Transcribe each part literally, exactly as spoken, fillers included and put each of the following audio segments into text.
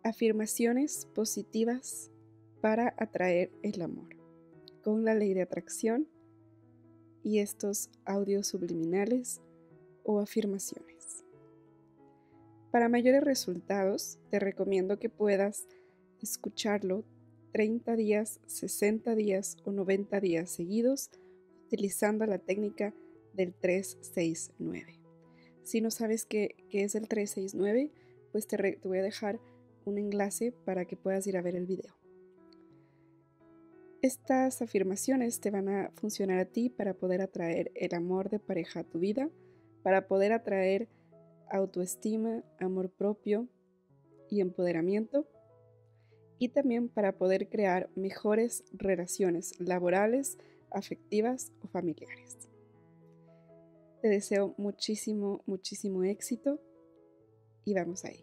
Afirmaciones positivas para atraer el amor, con la ley de atracción y estos audios subliminales o afirmaciones. Para mayores resultados, te recomiendo que puedas escucharlo treinta días, sesenta días o noventa días seguidos utilizando la técnica del tres seis nueve. Si no sabes qué, qué es el tres seis nueve, pues te, re, te voy a dejar un enlace para que puedas ir a ver el video. Estas afirmaciones te van a funcionar a ti para poder atraer el amor de pareja a tu vida, para poder atraer autoestima, amor propio y empoderamiento, y también para poder crear mejores relaciones laborales, afectivas o familiares. Te deseo muchísimo, muchísimo éxito y vamos a ello.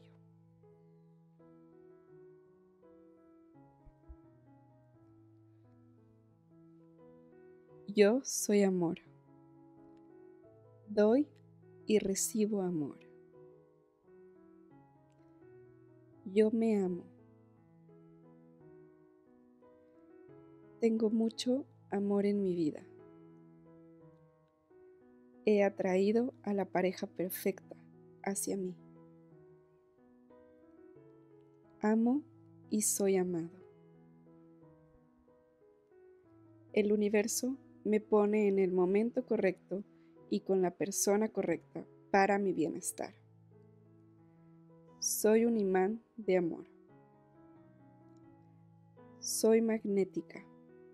Yo soy amor. Doy y recibo amor. Yo me amo. Tengo mucho amor en mi vida. He atraído a la pareja perfecta hacia mí. Amo y soy amado. El universo me pone en el momento correcto y con la persona correcta para mi bienestar. Soy un imán de amor. Soy magnética.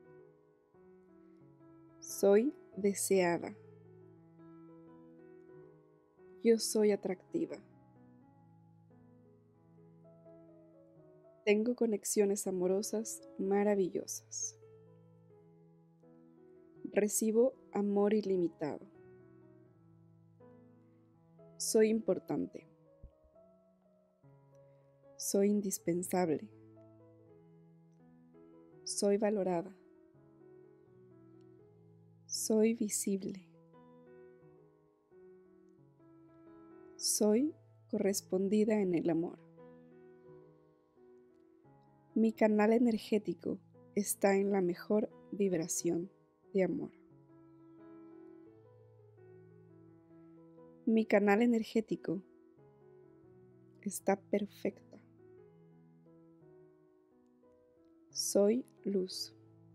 Soy deseada. Yo soy atractiva. Tengo conexiones amorosas maravillosas. Recibo amor ilimitado. Soy importante. Soy indispensable. Soy valorada. Soy visible. Soy correspondida en el amor. Mi canal energético está en la mejor vibración de amor. Mi canal energético está perfecta. Soy luz.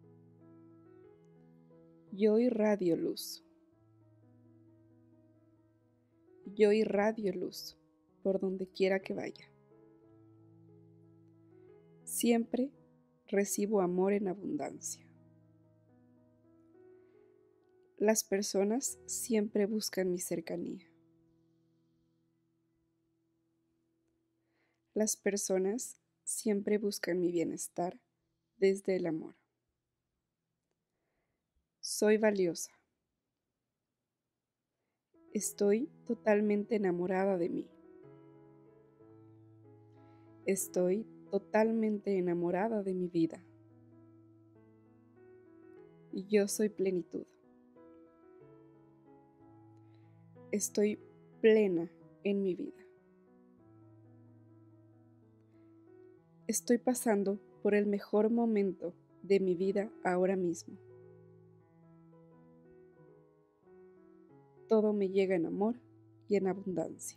Yo irradio luz. Yo irradio luz por donde quiera que vaya. Siempre recibo amor en abundancia. Las personas siempre buscan mi cercanía. Las personas siempre buscan mi bienestar desde el amor. Soy valiosa. Estoy totalmente enamorada de mí. Estoy totalmente enamorada de mi vida. Y yo soy plenitud. Estoy plena en mi vida. Estoy pasando por el mejor momento de mi vida ahora mismo. Todo me llega en amor y en abundancia.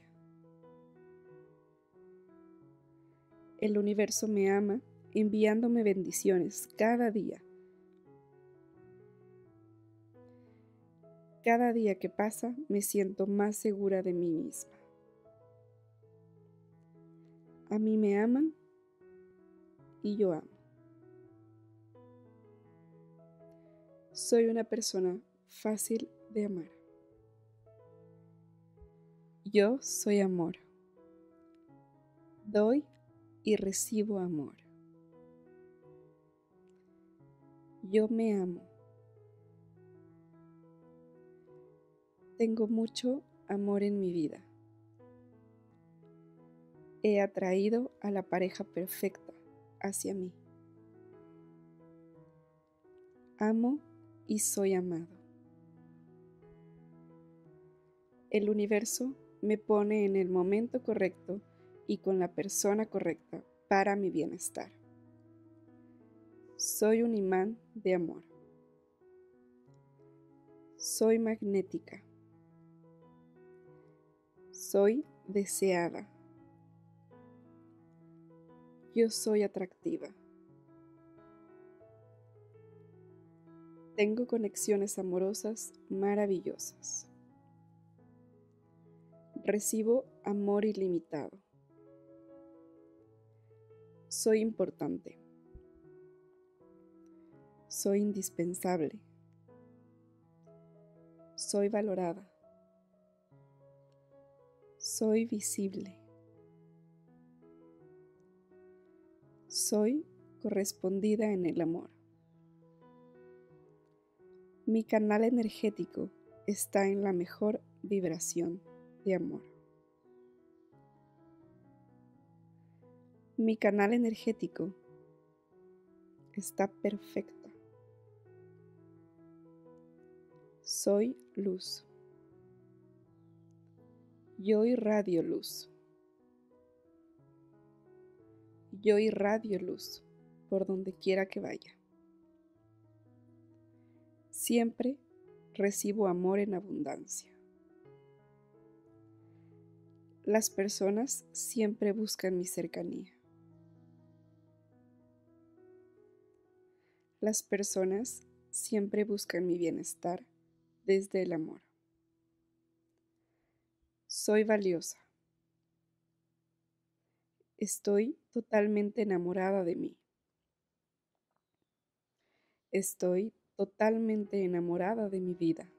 El universo me ama enviándome bendiciones cada día. Cada día que pasa me siento más segura de mí misma. A mí me aman y yo amo. Soy una persona fácil de amar. Yo soy amor. Doy y recibo amor. Yo me amo. Tengo mucho amor en mi vida. He atraído a la pareja perfecta hacia mí. Amo y soy amado. El universo me pone en el momento correcto y con la persona correcta para mi bienestar. Soy un imán de amor. Soy magnética. Soy deseada. Yo soy atractiva. Tengo conexiones amorosas maravillosas. Recibo amor ilimitado. Soy importante. Soy indispensable. Soy valorada. Soy visible. Soy correspondida en el amor. Mi canal energético está en la mejor vibración de amor. Mi canal energético está perfecto. Soy luz. Yo irradio luz. Yo irradio luz por donde quiera que vaya. Siempre recibo amor en abundancia. Las personas siempre buscan mi cercanía. Las personas siempre buscan mi bienestar desde el amor. Soy valiosa. Estoy totalmente enamorada de mí. Estoy totalmente enamorada de mi vida.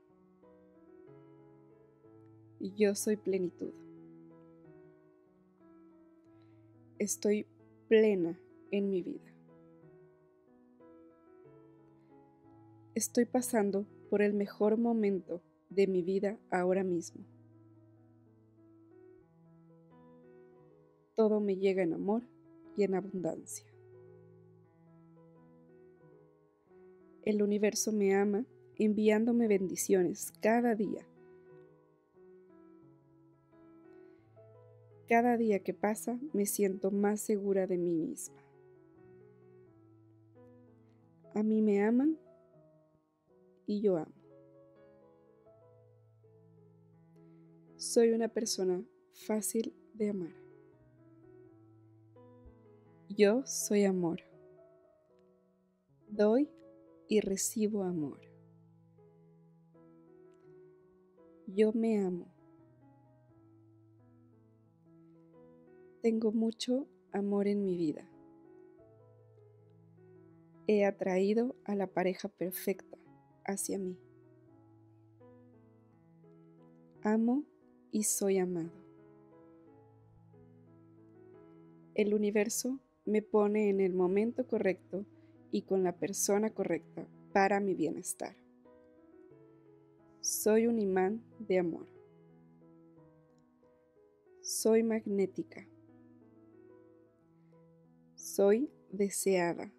Y yo soy plenitud. Estoy plena en mi vida. Estoy pasando por el mejor momento de mi vida ahora mismo. Todo me llega en amor y en abundancia. El universo me ama enviándome bendiciones cada día. Cada día que pasa me siento más segura de mí misma. A mí me aman y yo amo. Soy una persona fácil de amar. Yo soy amor. Doy y recibo amor. Yo me amo. Tengo mucho amor en mi vida. He atraído a la pareja perfecta hacia mí. Amo y soy amado. El universo me pone en el momento correcto y con la persona correcta para mi bienestar. Soy un imán de amor. Soy magnética. Soy deseada.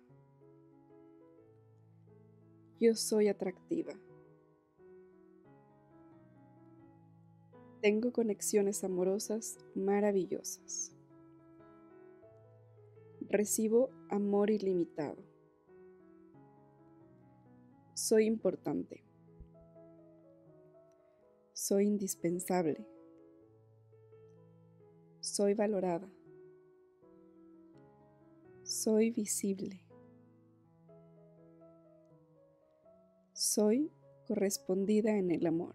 Yo soy atractiva. Tengo conexiones amorosas maravillosas. Recibo amor ilimitado. Soy importante. Soy indispensable. Soy valorada. Soy visible. Soy correspondida en el amor.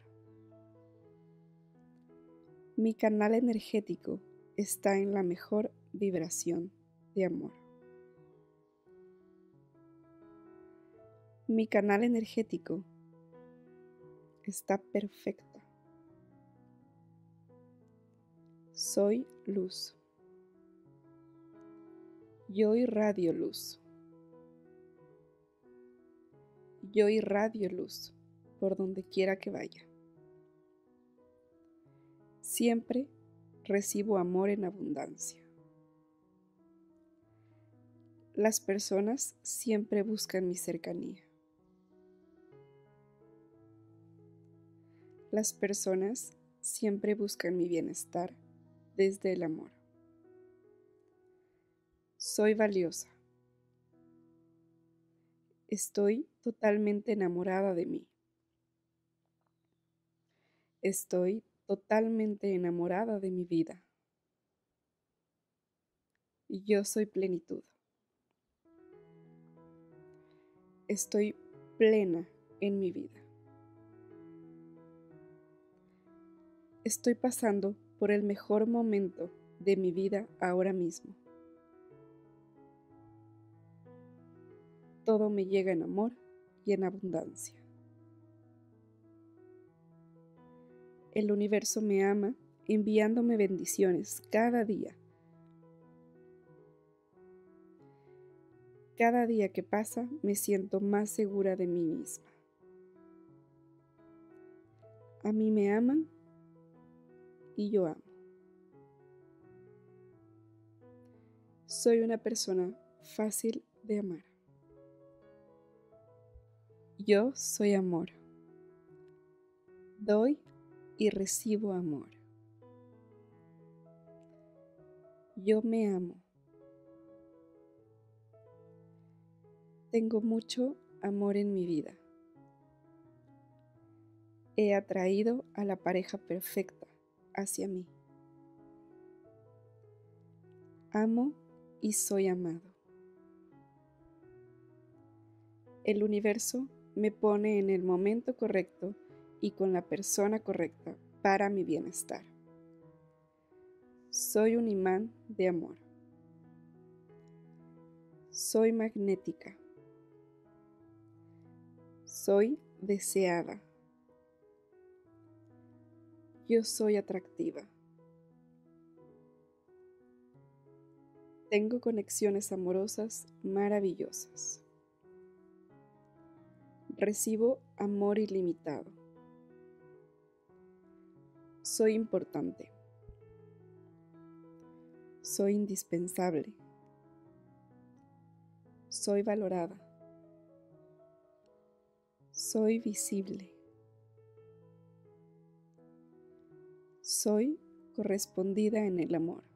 Mi canal energético está en la mejor vibración de amor. Mi canal energético está perfecto. Soy luz. Yo irradio luz. Yo irradio luz por donde quiera que vaya. Siempre recibo amor en abundancia. Las personas siempre buscan mi cercanía. Las personas siempre buscan mi bienestar desde el amor. Soy valiosa. Estoy totalmente enamorada de mí. Estoy totalmente enamorada de mi vida. Y yo soy plenitud. Estoy plena en mi vida. Estoy pasando por el mejor momento de mi vida ahora mismo. Todo me llega en amor y en abundancia. El universo me ama enviándome bendiciones cada día. Cada día que pasa me siento más segura de mí misma. A mí me aman y yo amo. Soy una persona fácil de amar. Yo soy amor. Doy y recibo amor. Yo me amo. Tengo mucho amor en mi vida. He atraído a la pareja perfecta hacia mí. Amo y soy amado. El universo me pone en el momento correcto y con la persona correcta para mi bienestar. Soy un imán de amor. Soy magnética. Soy deseada. Yo soy atractiva. Tengo conexiones amorosas maravillosas. Recibo amor ilimitado. Soy importante. Soy indispensable. Soy valorada. Soy visible. Soy correspondida en el amor.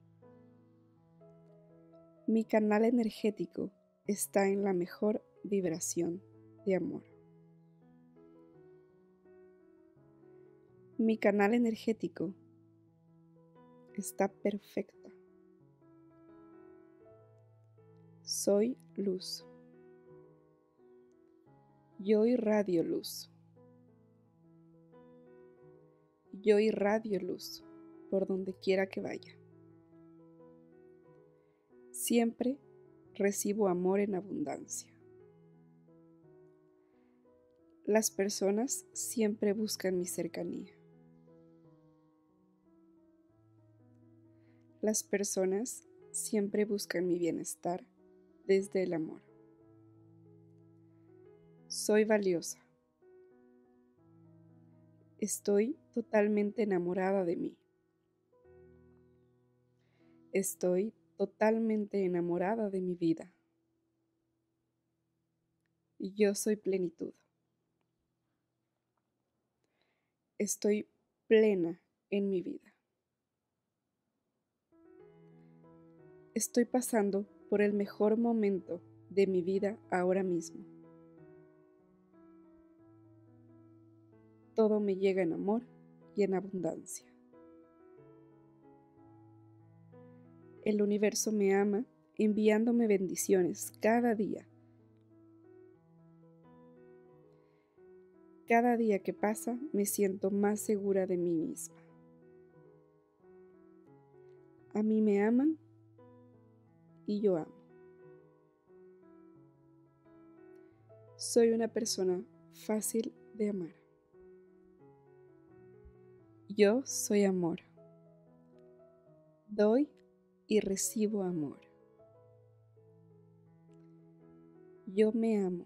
Mi canal energético está en la mejor vibración de amor. Mi canal energético está perfecta. Soy luz. Yo irradio luz. Yo irradio luz por donde quiera que vaya. Siempre recibo amor en abundancia. Las personas siempre buscan mi cercanía. Las personas siempre buscan mi bienestar desde el amor. Soy valiosa. Estoy totalmente enamorada de mí. Estoy totalmente enamorada de mi vida. Y yo soy plenitud. Estoy plena en mi vida. Estoy pasando por el mejor momento de mi vida ahora mismo. Todo me llega en amor y en abundancia. El universo me ama enviándome bendiciones cada día. Cada día que pasa me siento más segura de mí misma. A mí me aman y yo amo. Soy una persona fácil de amar. Yo soy amor. Doy y recibo amor. Yo me amo.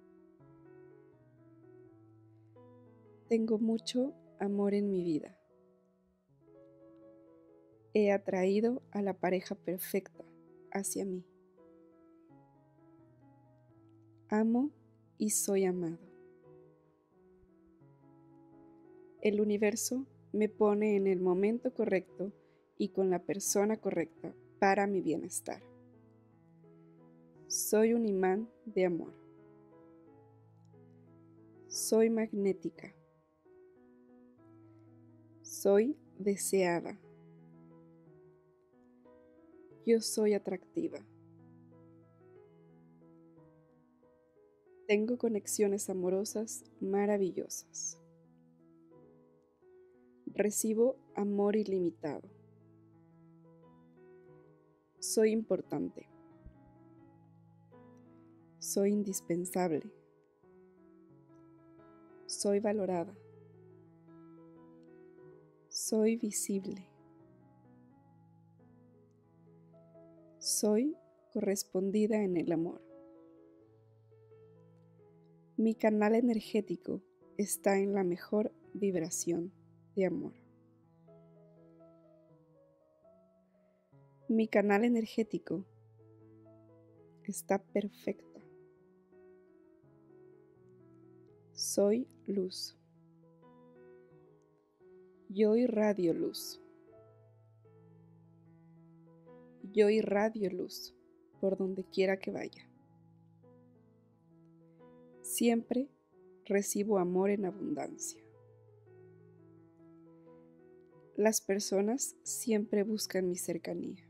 Tengo mucho amor en mi vida. He atraído a la pareja perfecta hacia mí. Amo y soy amado. El universo me pone en el momento correcto y con la persona correcta para mi bienestar. Soy un imán de amor. Soy magnética. Soy deseada. Yo soy atractiva. Tengo conexiones amorosas maravillosas. Recibo amor ilimitado. Soy importante. Soy indispensable. Soy valorada. Soy visible. Soy correspondida en el amor. Mi canal energético está en la mejor vibración de amor. Mi canal energético está perfecto. Soy luz. Yo irradio luz. Yo irradio luz por donde quiera que vaya. Siempre recibo amor en abundancia. Las personas siempre buscan mi cercanía.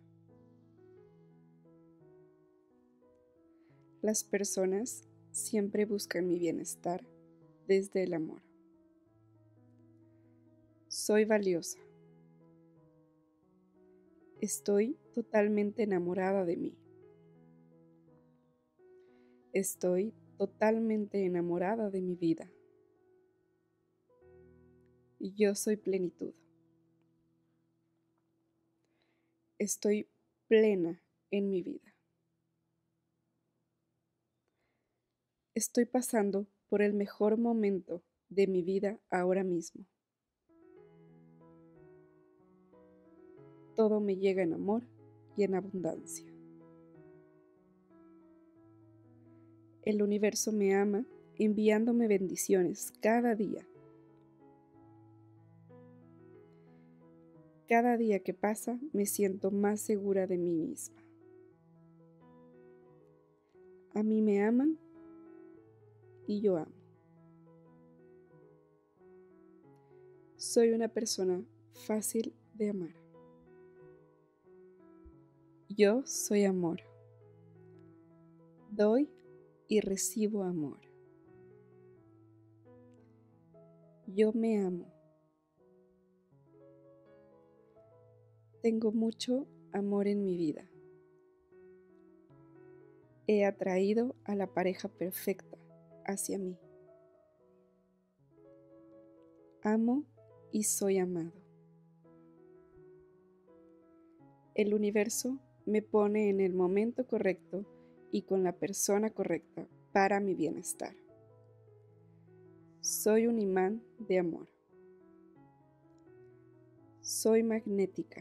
Las personas siempre buscan mi bienestar desde el amor. Soy valiosa. Estoy totalmente enamorada de mí. Estoy totalmente enamorada de mi vida. Y yo soy plenitud. Estoy plena en mi vida. Estoy pasando por el mejor momento de mi vida ahora mismo. Todo me llega en amor y en abundancia. El universo me ama enviándome bendiciones cada día. Cada día que pasa me siento más segura de mí misma. A mí me aman y yo amo. Soy una persona fácil de amar. Yo soy amor. Doy y recibo amor. Yo me amo. Tengo mucho amor en mi vida. He atraído a la pareja perfecta hacia mí. Amo y soy amado. El universo me pone en el momento correcto y con la persona correcta para mi bienestar. Soy un imán de amor. Soy magnética.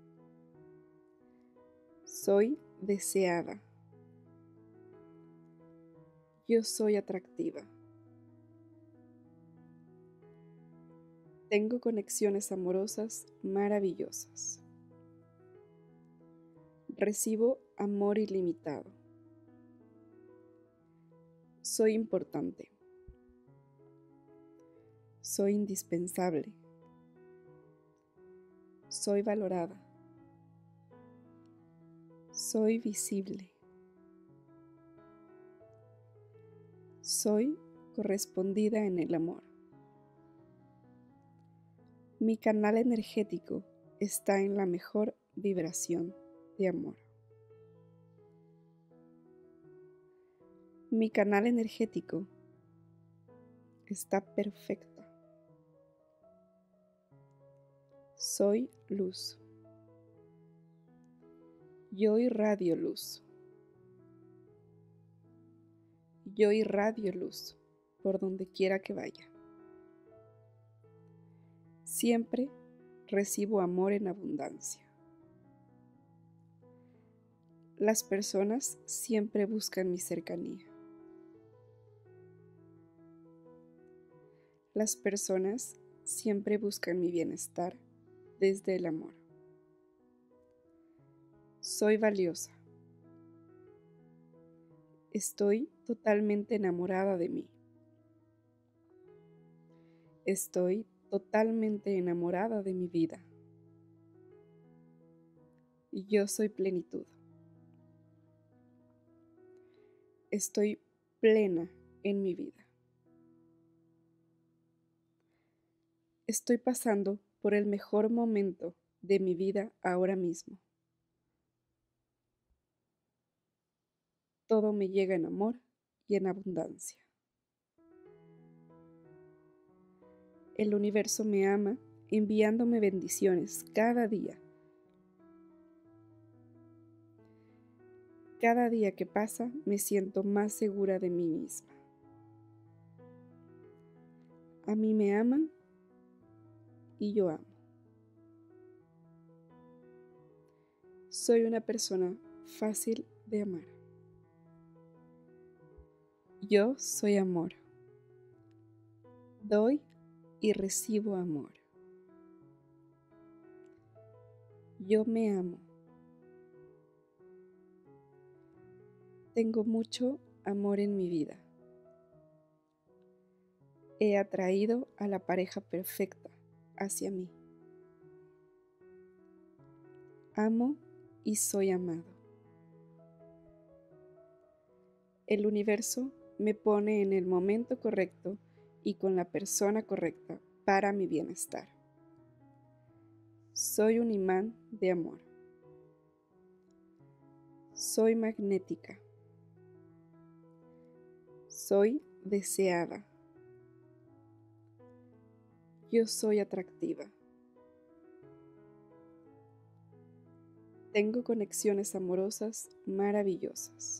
Soy deseada. Yo soy atractiva. Tengo conexiones amorosas maravillosas. Recibo amor ilimitado. Soy importante. Soy indispensable. Soy valorada. Soy visible. Soy correspondida en el amor. Mi canal energético está en la mejor vibración de amor. Mi canal energético está perfecto. Soy luz. Yo irradio luz. Yo irradio luz por donde quiera que vaya. Siempre recibo amor en abundancia. Las personas siempre buscan mi cercanía. Las personas siempre buscan mi bienestar desde el amor. Soy valiosa. Estoy totalmente enamorada de mí. Estoy totalmente enamorada de mi vida. Y yo soy plenitud. Estoy plena en mi vida. Estoy pasando por el mejor momento de mi vida ahora mismo. Todo me llega en amor y en abundancia. El universo me ama enviándome bendiciones cada día. Cada día que pasa me siento más segura de mí misma. A mí me aman y yo amo. Soy una persona fácil de amar. Yo soy amor. Doy y recibo amor. Yo me amo. Tengo mucho amor en mi vida. He atraído a la pareja perfecta hacia mí. Amo y soy amado. El universo me pone en el momento correcto y con la persona correcta para mi bienestar. Soy un imán de amor. Soy magnética. Soy deseada. Yo soy atractiva. Tengo conexiones amorosas maravillosas.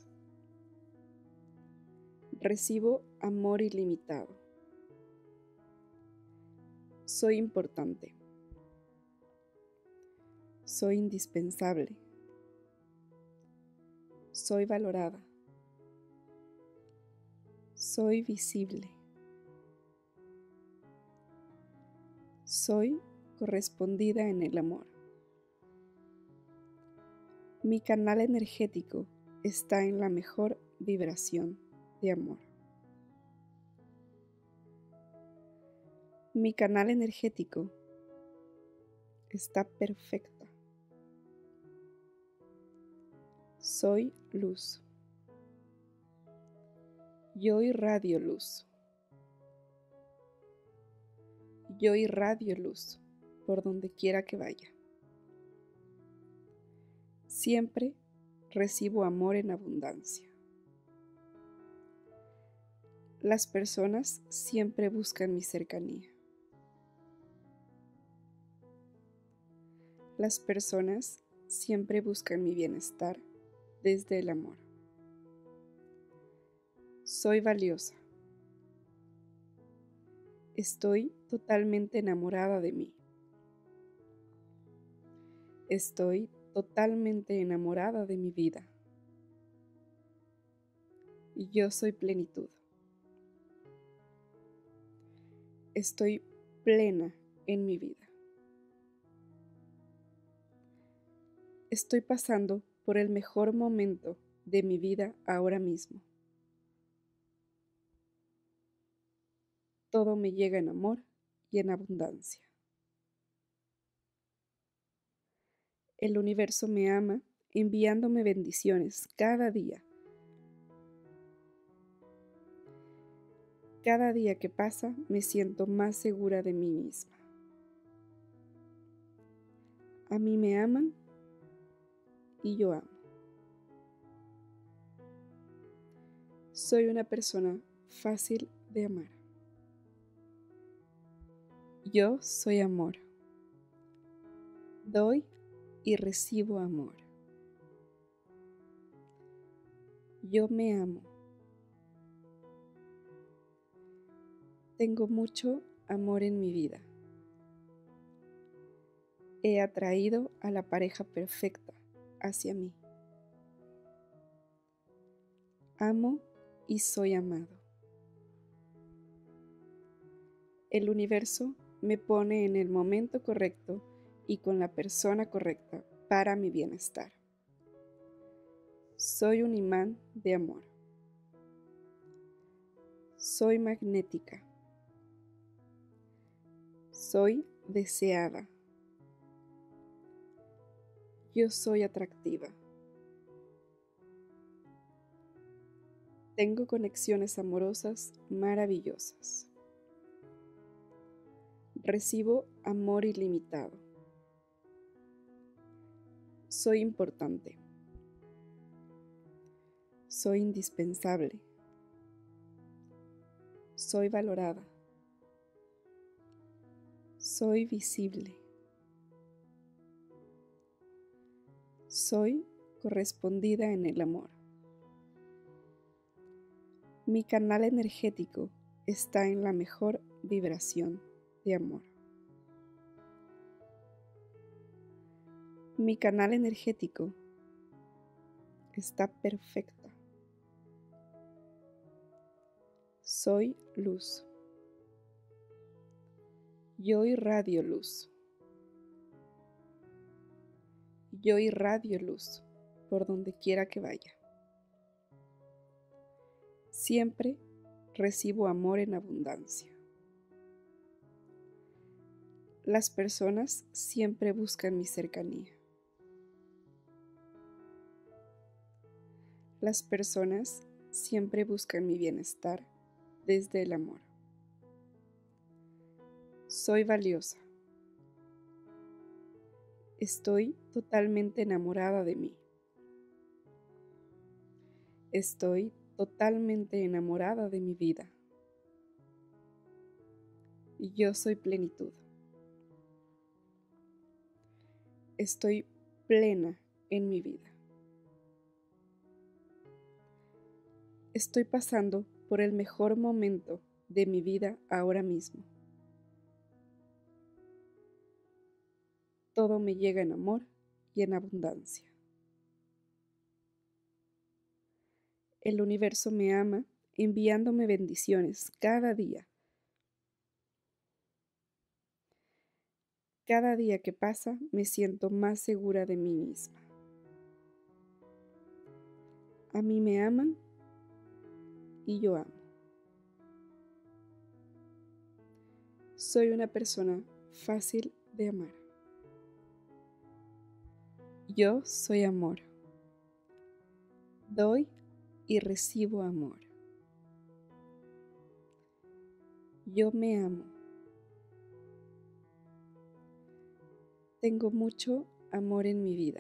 Recibo amor ilimitado. Soy importante. Soy indispensable. Soy valorada. Soy visible. Soy correspondida en el amor. Mi canal energético está en la mejor vibración de amor. Mi canal energético está perfecta. Soy luz. Yo irradio luz. Yo irradio luz por donde quiera que vaya. Siempre recibo amor en abundancia. Las personas siempre buscan mi cercanía. Las personas siempre buscan mi bienestar desde el amor. Soy valiosa. Estoy totalmente enamorada de mí. Estoy totalmente enamorada de mi vida. Y yo soy plenitud. Estoy plena en mi vida. Estoy pasando por el mejor momento de mi vida ahora mismo. Todo me llega en amor y en abundancia. El universo me ama enviándome bendiciones cada día. Cada día que pasa me siento más segura de mí misma. A mí me aman y yo amo. Soy una persona fácil de amar. Yo soy amor. Doy y recibo amor. Yo me amo. Tengo mucho amor en mi vida. He atraído a la pareja perfecta hacia mí. Amo y soy amado. El universo me pone en el momento correcto y con la persona correcta para mi bienestar. Soy un imán de amor. Soy magnética. Soy deseada. Yo soy atractiva. Tengo conexiones amorosas maravillosas. Recibo amor ilimitado. Soy importante. Soy indispensable. Soy valorada. Soy visible. Soy correspondida en el amor. Mi canal energético está en la mejor vibración de amor. Mi canal energético está perfecta. Soy luz. Yo irradio luz. Yo irradio luz por donde quiera que vaya. Siempre recibo amor en abundancia. Las personas siempre buscan mi cercanía. Las personas siempre buscan mi bienestar desde el amor. Soy valiosa. Estoy totalmente enamorada de mí. Estoy totalmente enamorada de mi vida. Y yo soy plenitud. Estoy plena en mi vida. Estoy pasando por el mejor momento de mi vida ahora mismo. Todo me llega en amor y en abundancia. El universo me ama enviándome bendiciones cada día. Cada día que pasa me siento más segura de mí misma. A mí me aman y yo amo. Soy una persona fácil de amar. Yo soy amor. Doy y recibo amor. Yo me amo. Tengo mucho amor en mi vida.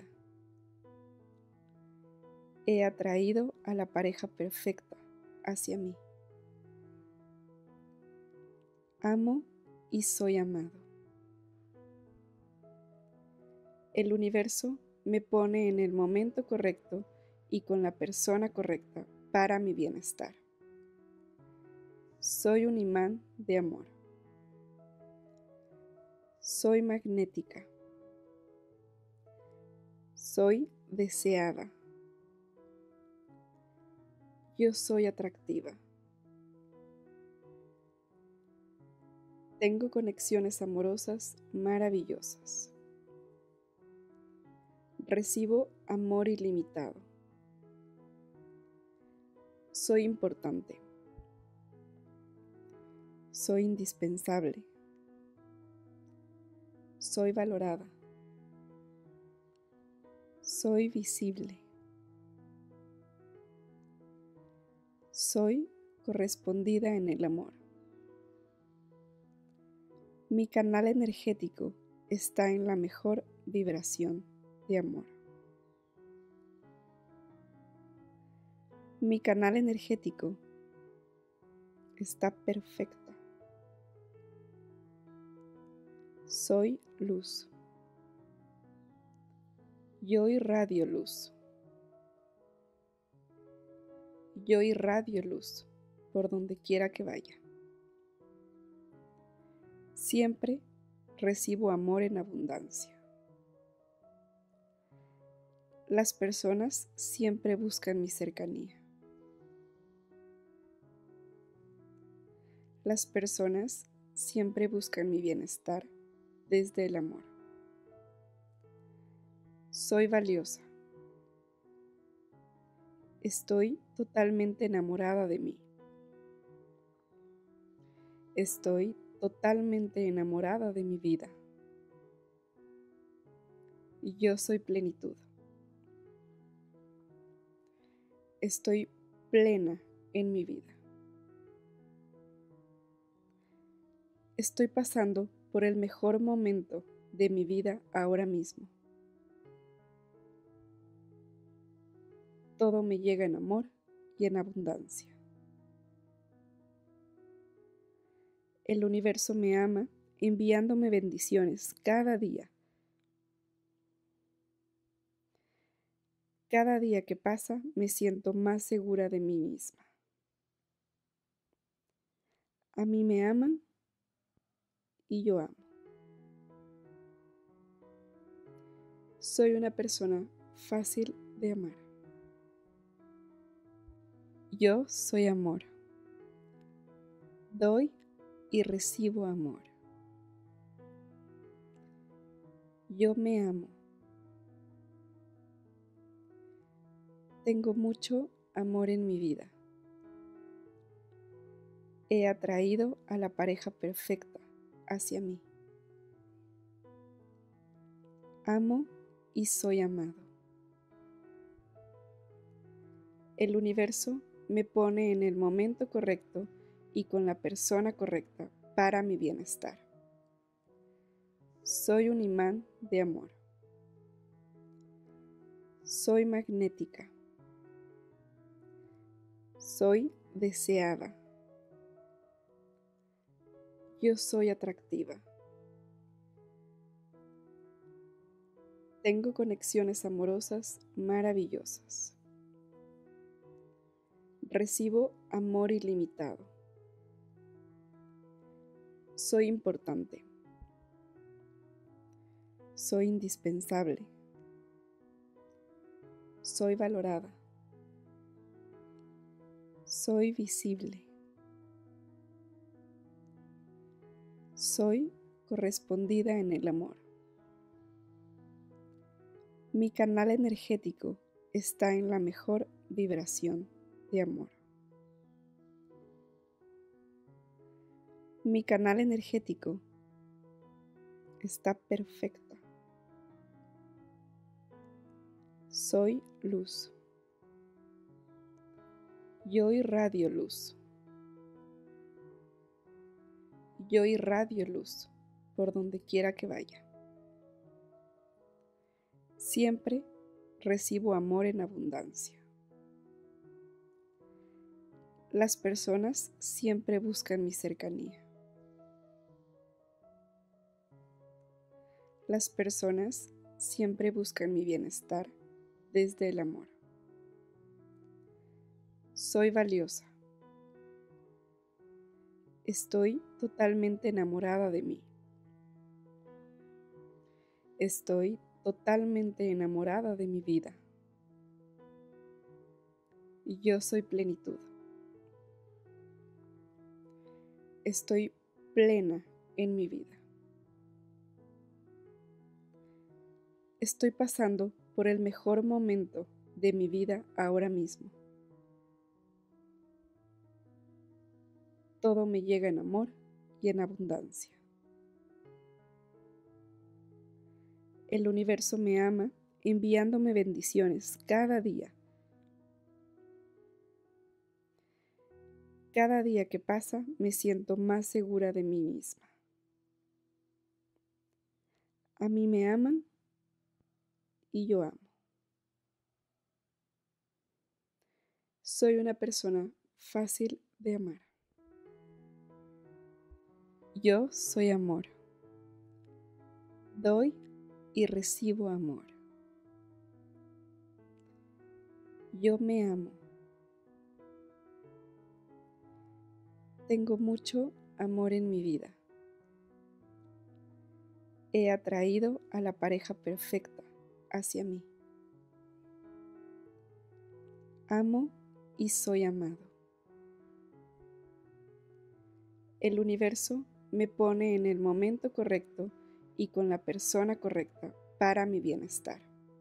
He atraído a la pareja perfecta hacia mí. Amo y soy amado. El universo me pone en el momento correcto y con la persona correcta para mi bienestar. Soy un imán de amor. Soy magnética. Soy deseada. Yo soy atractiva. Tengo conexiones amorosas maravillosas. Recibo amor ilimitado. Soy importante. Soy indispensable. Soy valorada. Soy visible. Soy correspondida en el amor. Mi canal energético está en la mejor vibración de amor. Mi canal energético está perfecta. Soy luz. Yo irradio luz. Yo irradio luz por donde quiera que vaya. Siempre recibo amor en abundancia. Las personas siempre buscan mi cercanía. Las personas siempre buscan mi bienestar desde el amor. Soy valiosa. Estoy totalmente enamorada de mí. Estoy totalmente enamorada de mi vida. Y yo soy plenitud. Estoy plena en mi vida. Estoy pasando por el mejor momento de mi vida ahora mismo. Todo me llega en amor y en abundancia. El universo me ama enviándome bendiciones cada día. Cada día que pasa me siento más segura de mí misma. A mí me aman y yo amo. Soy una persona fácil de amar. Yo soy amor. Doy y recibo amor. Yo me amo. Tengo mucho amor en mi vida. He atraído a la pareja perfecta hacia mí. Amo y soy amado. El universo me pone en el momento correcto y con la persona correcta para mi bienestar. Soy un imán de amor. Soy magnética. Soy deseada. Yo soy atractiva. Tengo conexiones amorosas maravillosas. Recibo amor ilimitado. Soy importante. Soy indispensable. Soy valorada. Soy visible. Soy correspondida en el amor. Mi canal energético está en la mejor vibración de amor. Mi canal energético está perfecto. Soy luz. Yo irradio luz. Yo irradio luz por donde quiera que vaya. Siempre recibo amor en abundancia. Las personas siempre buscan mi cercanía. Las personas siempre buscan mi bienestar desde el amor. Soy valiosa. Estoy totalmente enamorada de mí. Estoy totalmente enamorada de mi vida. Y yo soy plenitud. Estoy plena en mi vida. Estoy pasando por el mejor momento de mi vida ahora mismo. Todo me llega en amor y en abundancia. El universo me ama enviándome bendiciones cada día. Cada día que pasa me siento más segura de mí misma. A mí me aman y yo amo. Soy una persona fácil de amar. Yo soy amor. Doy y recibo amor. Yo me amo. Tengo mucho amor en mi vida. He atraído a la pareja perfecta hacia mí. Amo y soy amado. El universo me pone en el momento correcto y con la persona correcta para mi bienestar.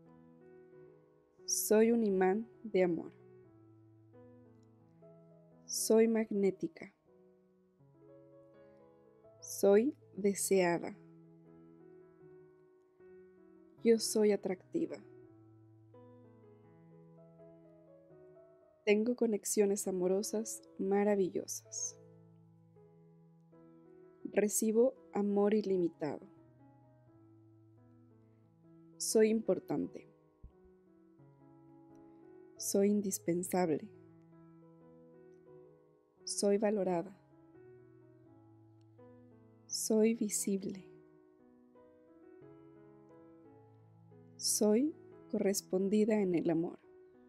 Soy un imán de amor. Soy magnética. Soy deseada. Yo soy atractiva. Tengo conexiones amorosas maravillosas. Recibo amor ilimitado. Soy importante. Soy indispensable. Soy valorada. Soy visible. Soy correspondida en el amor.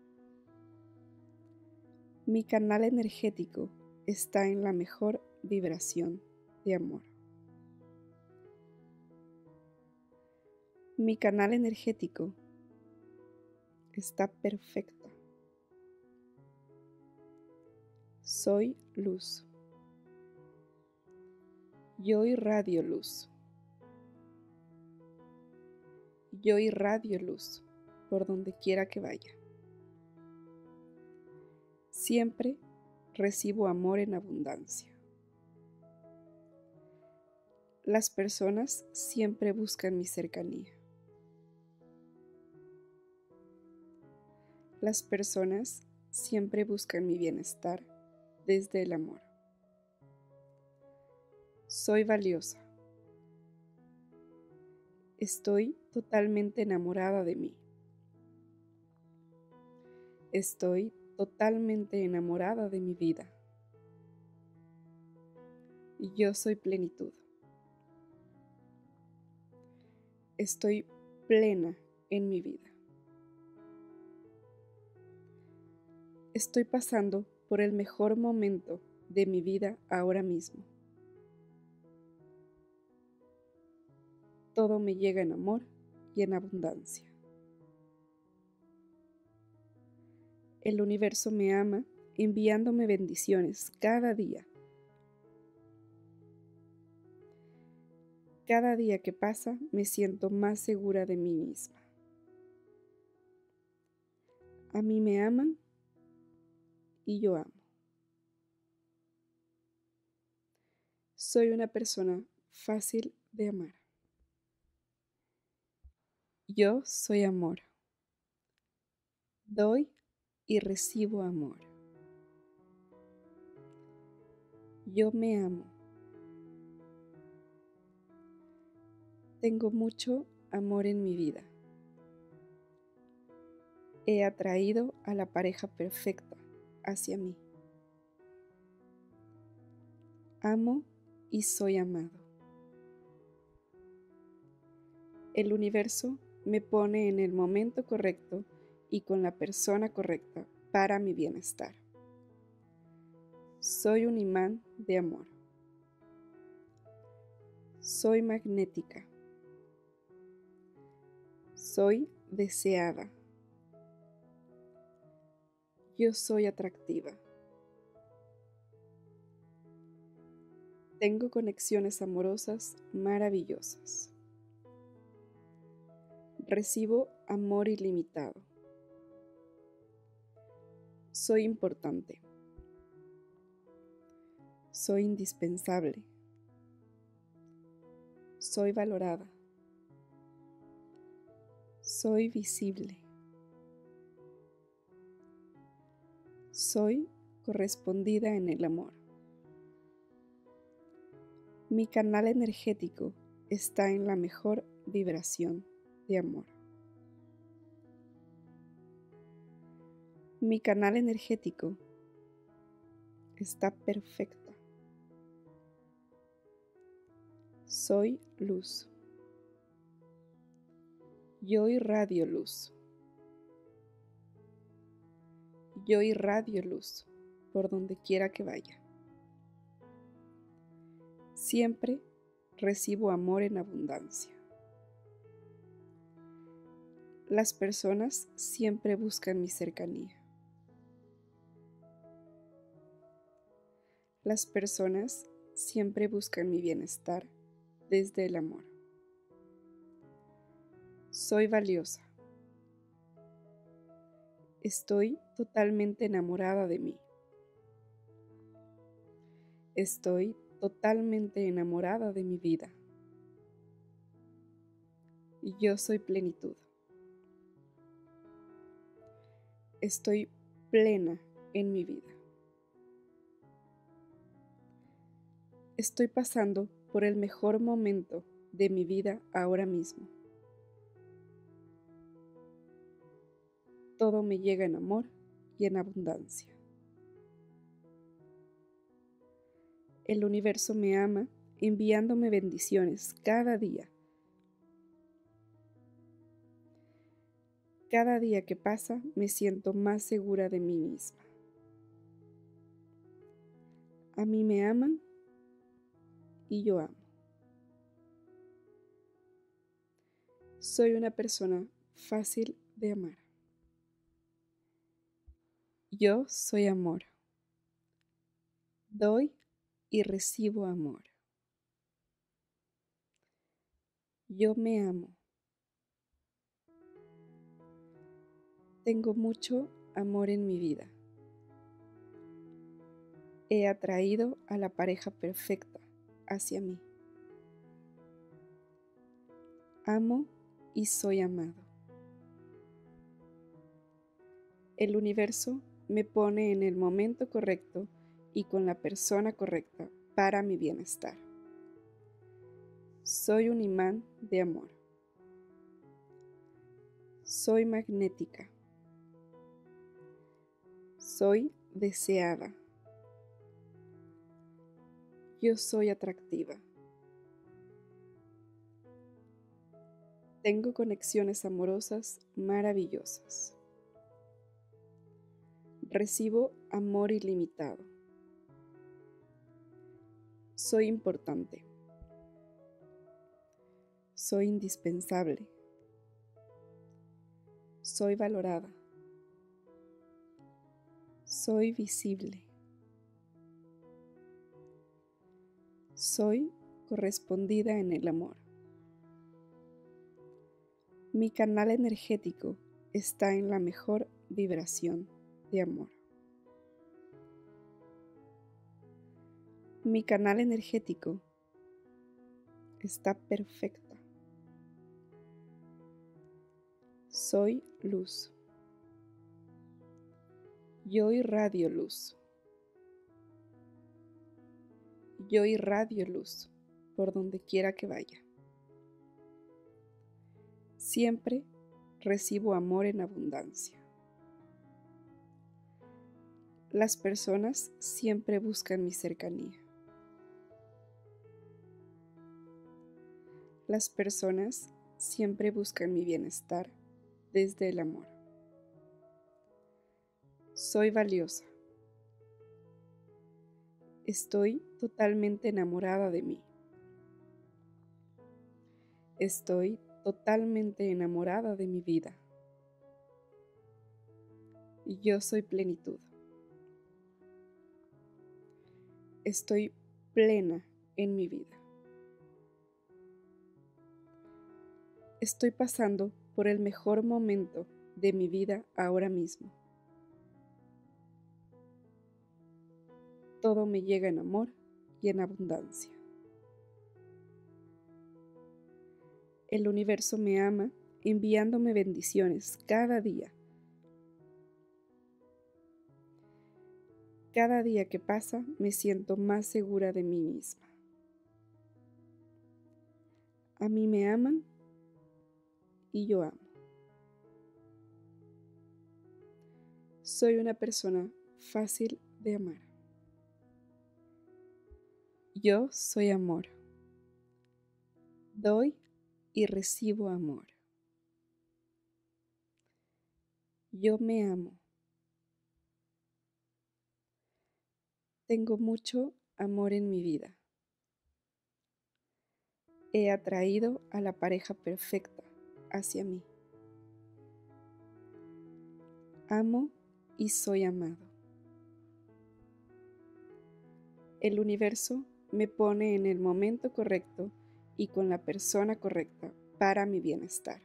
Mi canal energético está en la mejor vibración de amor. Mi canal energético está perfecto. Soy luz. Yo irradio luz. Yo irradio luz por donde quiera que vaya. Siempre recibo amor en abundancia. Las personas siempre buscan mi cercanía. Las personas siempre buscan mi bienestar desde el amor. Soy valiosa. Estoy totalmente enamorada de mí. Estoy totalmente enamorada de mi vida. Y yo soy plenitud. Estoy plena en mi vida. Estoy pasando por el mejor momento de mi vida ahora mismo. Todo me llega en amor y en abundancia. El universo me ama enviándome bendiciones cada día. Cada día que pasa me siento más segura de mí misma. A mí me aman y yo amo. Soy una persona fácil de amar. Yo soy amor. Doy y recibo amor. Yo me amo. Tengo mucho amor en mi vida. He atraído a la pareja perfecta hacia mí. Amo y soy amado. El universo me pone en el momento correcto y con la persona correcta para mi bienestar. Soy un imán de amor. Soy magnética. Soy deseada. Yo soy atractiva. Tengo conexiones amorosas maravillosas. Recibo amor ilimitado. Soy importante. Soy indispensable. Soy valorada. Soy visible. Soy correspondida en el amor. Mi canal energético está en la mejor vibración de amor. Mi canal energético está perfecto. Soy luz. Yo irradio luz. Yo irradio luz por donde quiera que vaya. Siempre recibo amor en abundancia. Las personas siempre buscan mi cercanía. Las personas siempre buscan mi bienestar desde el amor. Soy valiosa. Estoy totalmente enamorada de mí. Estoy totalmente enamorada de mi vida. Y yo soy plenitud. Estoy plena en mi vida. Estoy pasando por el mejor momento de mi vida ahora mismo. Todo me llega en amor y en abundancia. El universo me ama enviándome bendiciones cada día. Cada día que pasa me siento más segura de mí misma. A mí me aman y yo amo. Soy una persona fácil de amar. Yo soy amor. Doy y recibo amor. Yo me amo. Tengo mucho amor en mi vida. He atraído a la pareja perfecta hacia mí. Amo y soy amado. El universo me pone en el momento correcto y con la persona correcta para mi bienestar. Soy un imán de amor. Soy magnética. Soy deseada. Yo soy atractiva. Tengo conexiones amorosas maravillosas. Recibo amor ilimitado. Soy importante. Soy indispensable. Soy valorada. Soy visible. Soy correspondida en el amor. Mi canal energético está en la mejor vibración de amor. Mi canal energético está perfecta. Soy luz. Yo irradio luz. Yo irradio luz por donde quiera que vaya. Siempre recibo amor en abundancia. Las personas siempre buscan mi cercanía. Las personas siempre buscan mi bienestar desde el amor. Soy valiosa. Estoy totalmente enamorada de mí. Estoy totalmente enamorada de mi vida. Y yo soy plenitud. Estoy plena en mi vida. Estoy pasando por el mejor momento de mi vida ahora mismo. Todo me llega en amor y en abundancia. El universo me ama enviándome bendiciones cada día. Cada día que pasa me siento más segura de mí misma. A mí me aman y yo amo. Soy una persona fácil de amar. Yo soy amor. Doy y recibo amor. Yo me amo. Tengo mucho amor en mi vida. He atraído a la pareja perfecta hacia mí. Amo y soy amado. El universo me pone en el momento correcto y con la persona correcta para mi bienestar.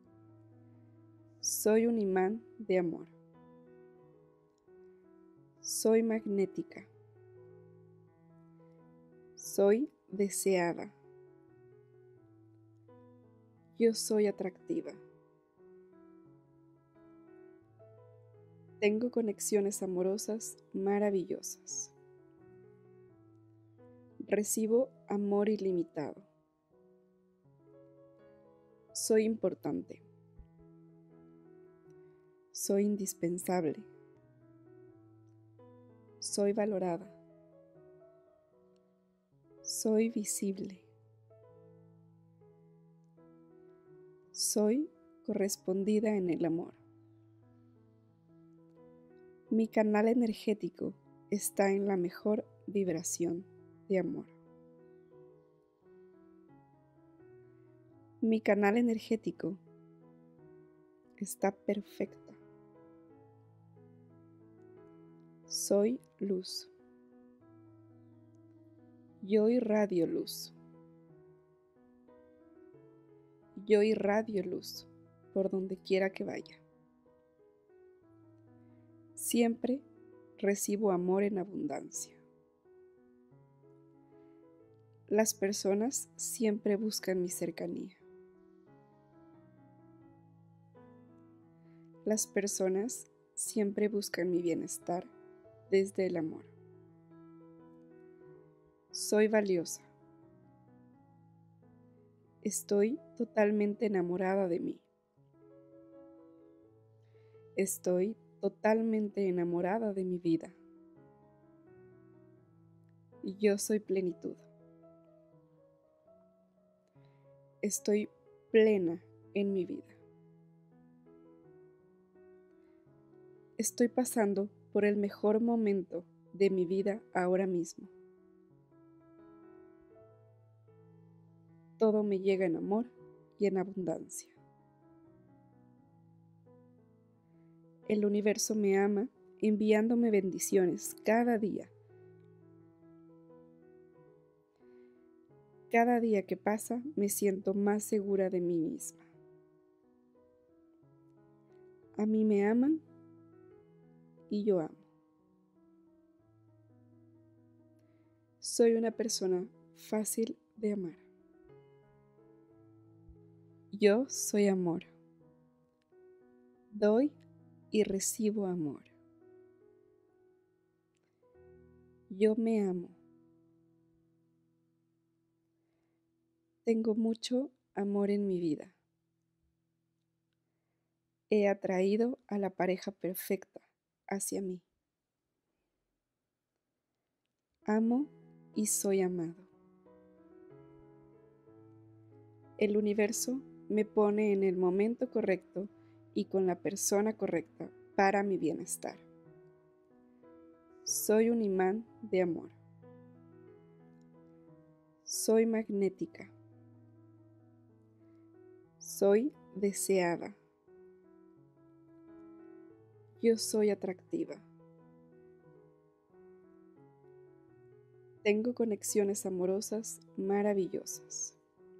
Soy un imán de amor. Soy magnética. Soy deseada. Yo soy atractiva. Tengo conexiones amorosas maravillosas. Recibo amor ilimitado. Soy importante. Soy indispensable. Soy valorada. Soy visible. Soy correspondida en el amor. Mi canal energético está en la mejor vibración de amor. Mi canal energético está perfecta. Soy luz. Yo irradio luz. Yo irradio luz por donde quiera que vaya. Siempre recibo amor en abundancia. Las personas siempre buscan mi cercanía. Las personas siempre buscan mi bienestar desde el amor. Soy valiosa. Estoy totalmente enamorada de mí. Estoy totalmente enamorada de mi vida. Y yo soy plenitud. Estoy plena en mi vida. Estoy pasando por el mejor momento de mi vida ahora mismo. Todo me llega en amor y en abundancia. El universo me ama enviándome bendiciones cada día. Cada día que pasa me siento más segura de mí misma. A mí me aman y yo amo. Soy una persona fácil de amar. Yo soy amor. Doy y recibo amor. Yo me amo. Tengo mucho amor en mi vida. He atraído a la pareja perfecta hacia mí. Amo y soy amado. El universo me pone en el momento correcto y con la persona correcta para mi bienestar. Soy un imán de amor. Soy magnética. Soy deseada. Yo soy atractiva. Tengo conexiones amorosas maravillosas.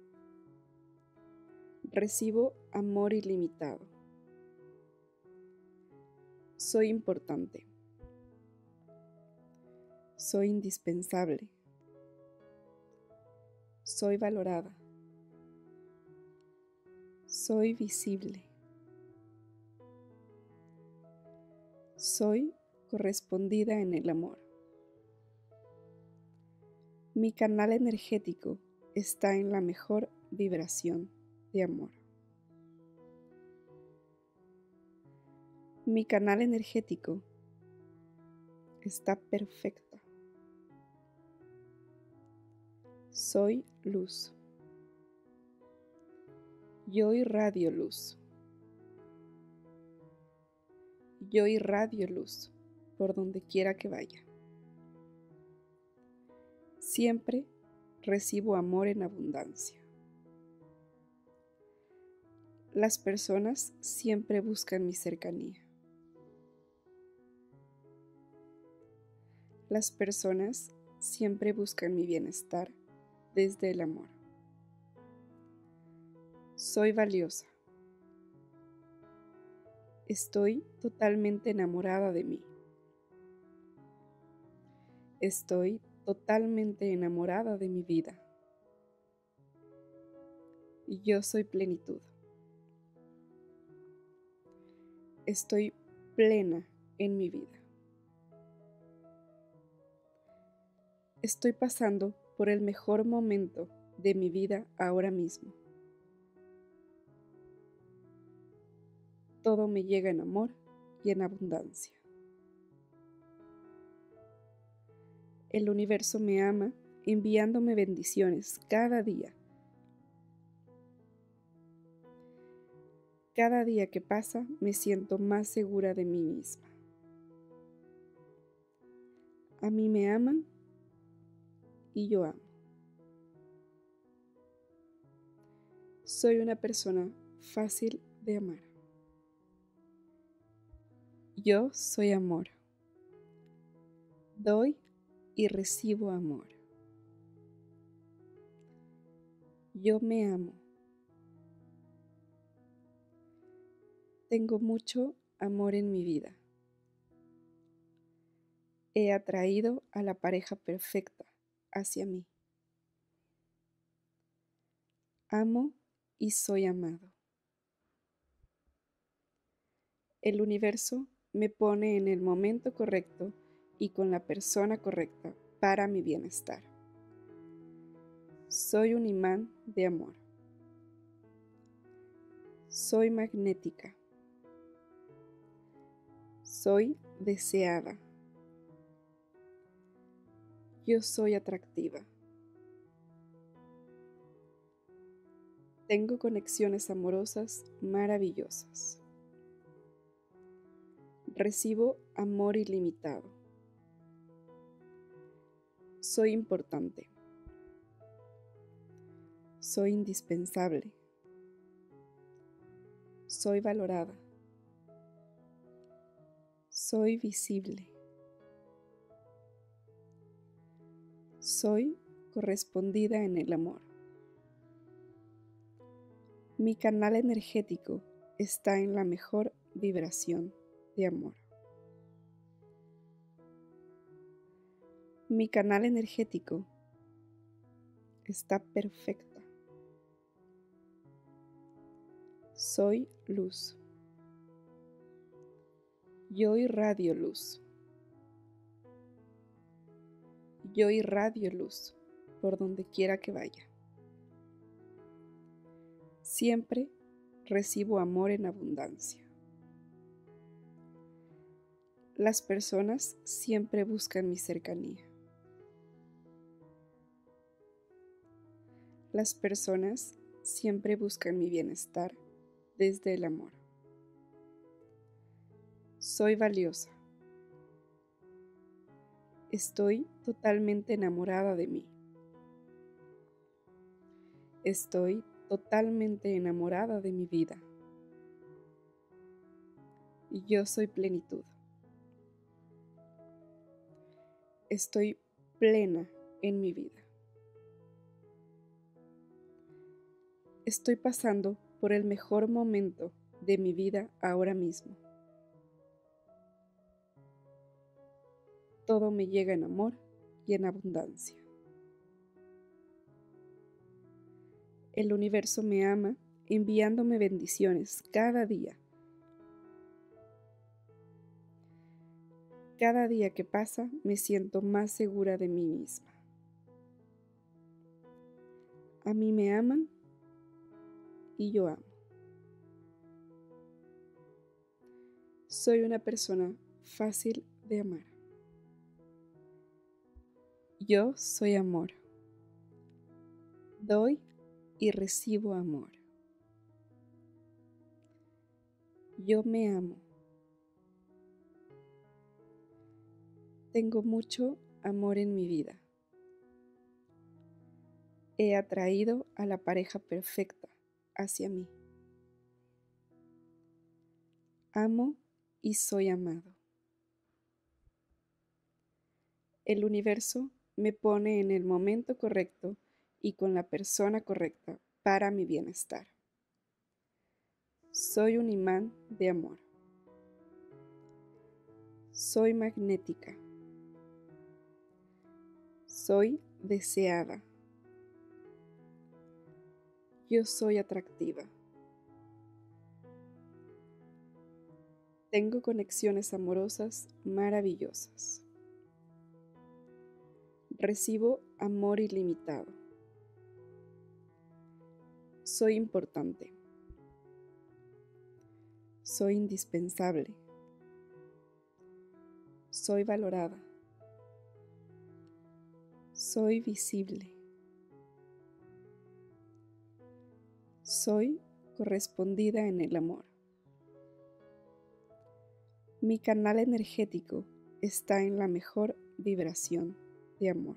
Recibo amor ilimitado. Soy importante. Soy indispensable. Soy valorada. Soy visible. Soy correspondida en el amor. Mi canal energético está en la mejor vibración de amor. Mi canal energético está perfecta. Soy luz. Yo irradio luz. Yo irradio luz por donde quiera que vaya. Siempre recibo amor en abundancia. Las personas siempre buscan mi cercanía. Las personas siempre buscan mi bienestar desde el amor. Soy valiosa. Estoy totalmente enamorada de mí. Estoy totalmente enamorada de mi vida. Y yo soy plenitud. Estoy plena en mi vida. Estoy pasando por el mejor momento de mi vida ahora mismo. Todo me llega en amor y en abundancia. El universo me ama enviándome bendiciones cada día. Cada día que pasa me siento más segura de mí misma. A mí me aman y yo amo. Soy una persona fácil de amar. Yo soy amor. Doy y recibo amor. Yo me amo. Tengo mucho amor en mi vida. He atraído a la pareja perfecta hacia mí. Amo y soy amado. El universo me pone en el momento correcto y con la persona correcta para mi bienestar. Soy un imán de amor. Soy magnética. Soy deseada. Yo soy atractiva. Tengo conexiones amorosas maravillosas. Recibo amor ilimitado. Soy importante. Soy indispensable. Soy valorada. Soy visible. Soy correspondida en el amor. Mi canal energético está en la mejor vibración de amor. Mi canal energético está perfecta. Soy luz. Yo irradio luz. Yo irradio luz por donde quiera que vaya. Siempre recibo amor en abundancia. Las personas siempre buscan mi cercanía. Las personas siempre buscan mi bienestar desde el amor. Soy valiosa. Estoy totalmente enamorada de mí. Estoy totalmente enamorada de mi vida. Y yo soy plenitud. Estoy plena en mi vida. Estoy pasando por el mejor momento de mi vida ahora mismo. Todo me llega en amor y en abundancia. El universo me ama enviándome bendiciones cada día. Cada día que pasa me siento más segura de mí misma. A mí me aman y yo amo. Soy una persona fácil de amar. Yo soy amor. Doy y recibo amor. Yo me amo. Tengo mucho amor en mi vida. He atraído a la pareja perfecta hacia mí. Amo y soy amado. El universo me pone en el momento correcto y con la persona correcta para mi bienestar. Soy un imán de amor. Soy magnética. Soy deseada. Yo soy atractiva. Tengo conexiones amorosas maravillosas. Recibo amor ilimitado. Soy importante. Soy indispensable. Soy valorada. Soy visible. Soy correspondida en el amor. Mi canal energético está en la mejor vibración de amor.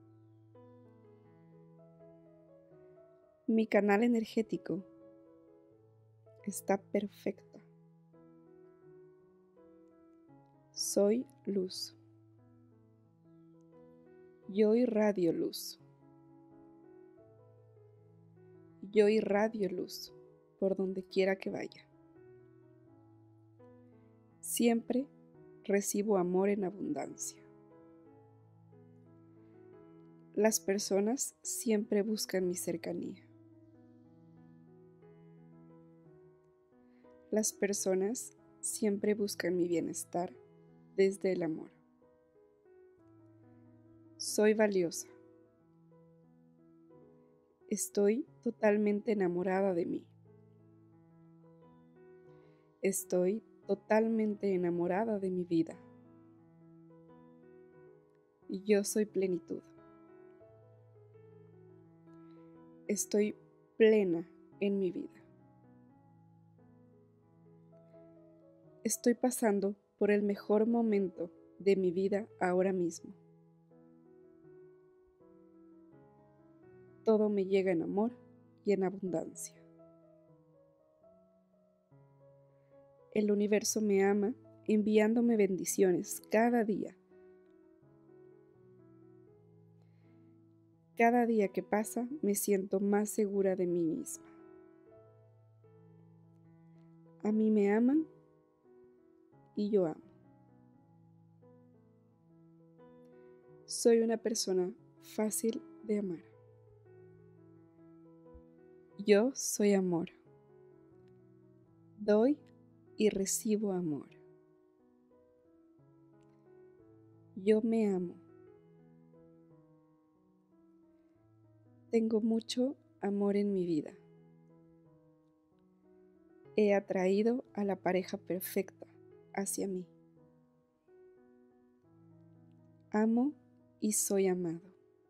Mi canal energético está perfecto. Soy luz. Yo irradio luz. Yo irradio luz por donde quiera que vaya. Siempre recibo amor en abundancia. Las personas siempre buscan mi cercanía. Las personas siempre buscan mi bienestar desde el amor. Soy valiosa. Estoy totalmente enamorada de mí. Estoy totalmente enamorada de mi vida. Y yo soy plenitud. Estoy plena en mi vida. Estoy pasando por el mejor momento de mi vida ahora mismo. Todo me llega en amor y en abundancia. El universo me ama enviándome bendiciones cada día. Cada día que pasa me siento más segura de mí misma. A mí me aman y yo amo. Soy una persona fácil de amar. Yo soy amor. Doy y recibo amor. Yo me amo. Tengo mucho amor en mi vida. He atraído a la pareja perfecta hacia mí. Amo y soy amado.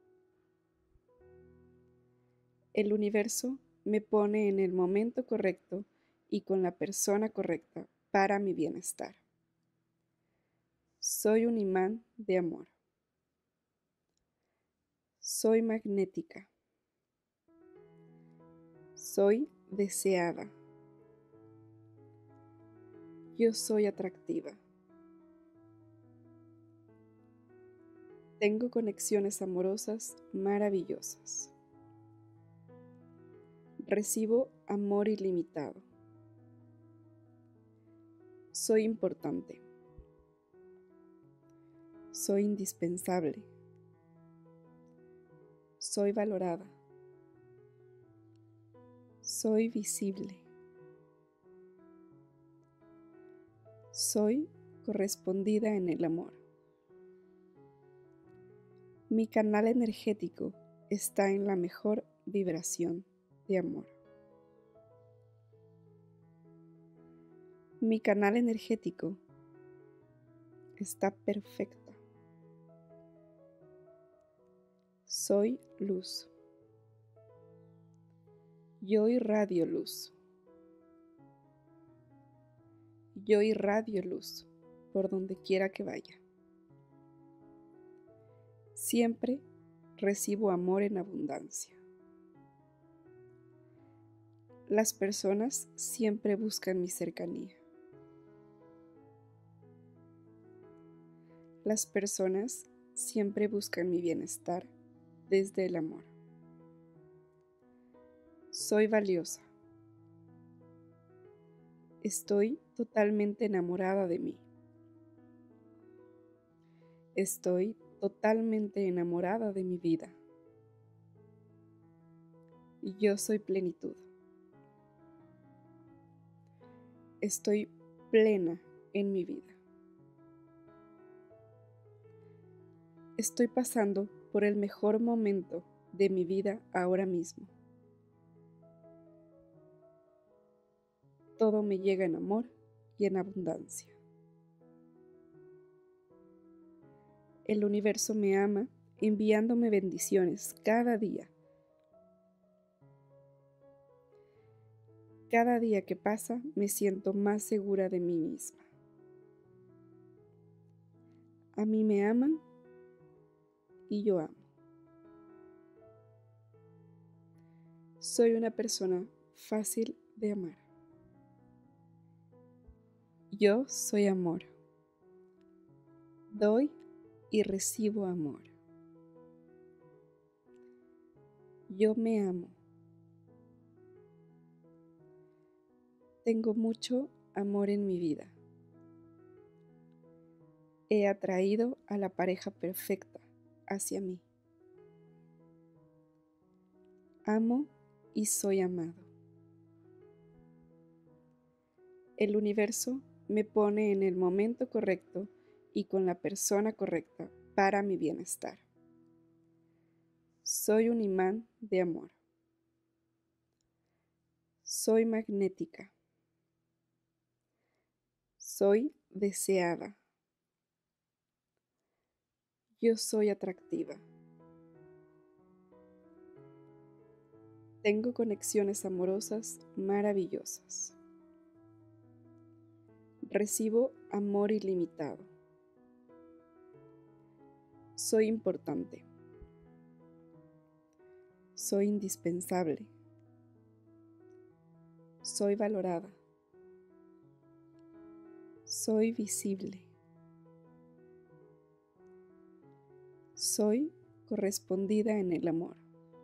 El universo me pone en el momento correcto y con la persona correcta para mi bienestar. Soy un imán de amor. Soy magnética. Soy deseada. Yo soy atractiva. Tengo conexiones amorosas maravillosas. Recibo amor ilimitado. Soy importante. Soy indispensable. Soy valorada. Soy visible. Soy correspondida en el amor. Mi canal energético está en la mejor vibración de amor. Mi canal energético está perfecto. Soy luz. Yo irradio luz. Yo irradio luz por donde quiera que vaya. Siempre recibo amor en abundancia. Las personas siempre buscan mi cercanía. Las personas siempre buscan mi bienestar desde el amor. Soy valiosa. Estoy totalmente enamorada de mí. Estoy totalmente enamorada de mi vida. Yo soy plenitud. Estoy plena en mi vida. Estoy pasando por el mejor momento de mi vida ahora mismo. Todo me llega en amor y en abundancia. El universo me ama enviándome bendiciones cada día. Cada día que pasa me siento más segura de mí misma. A mí me aman y yo amo. Soy una persona fácil de amar. Yo soy amor. Doy y recibo amor. Yo me amo. Tengo mucho amor en mi vida. He atraído a la pareja perfecta hacia mí. Amo y soy amado. El universo me pone en el momento correcto y con la persona correcta para mi bienestar. Soy un imán de amor. Soy magnética. Soy deseada. Yo soy atractiva. Tengo conexiones amorosas maravillosas. Recibo amor ilimitado. Soy importante. Soy indispensable. Soy valorada. Soy visible. Soy correspondida en el amor.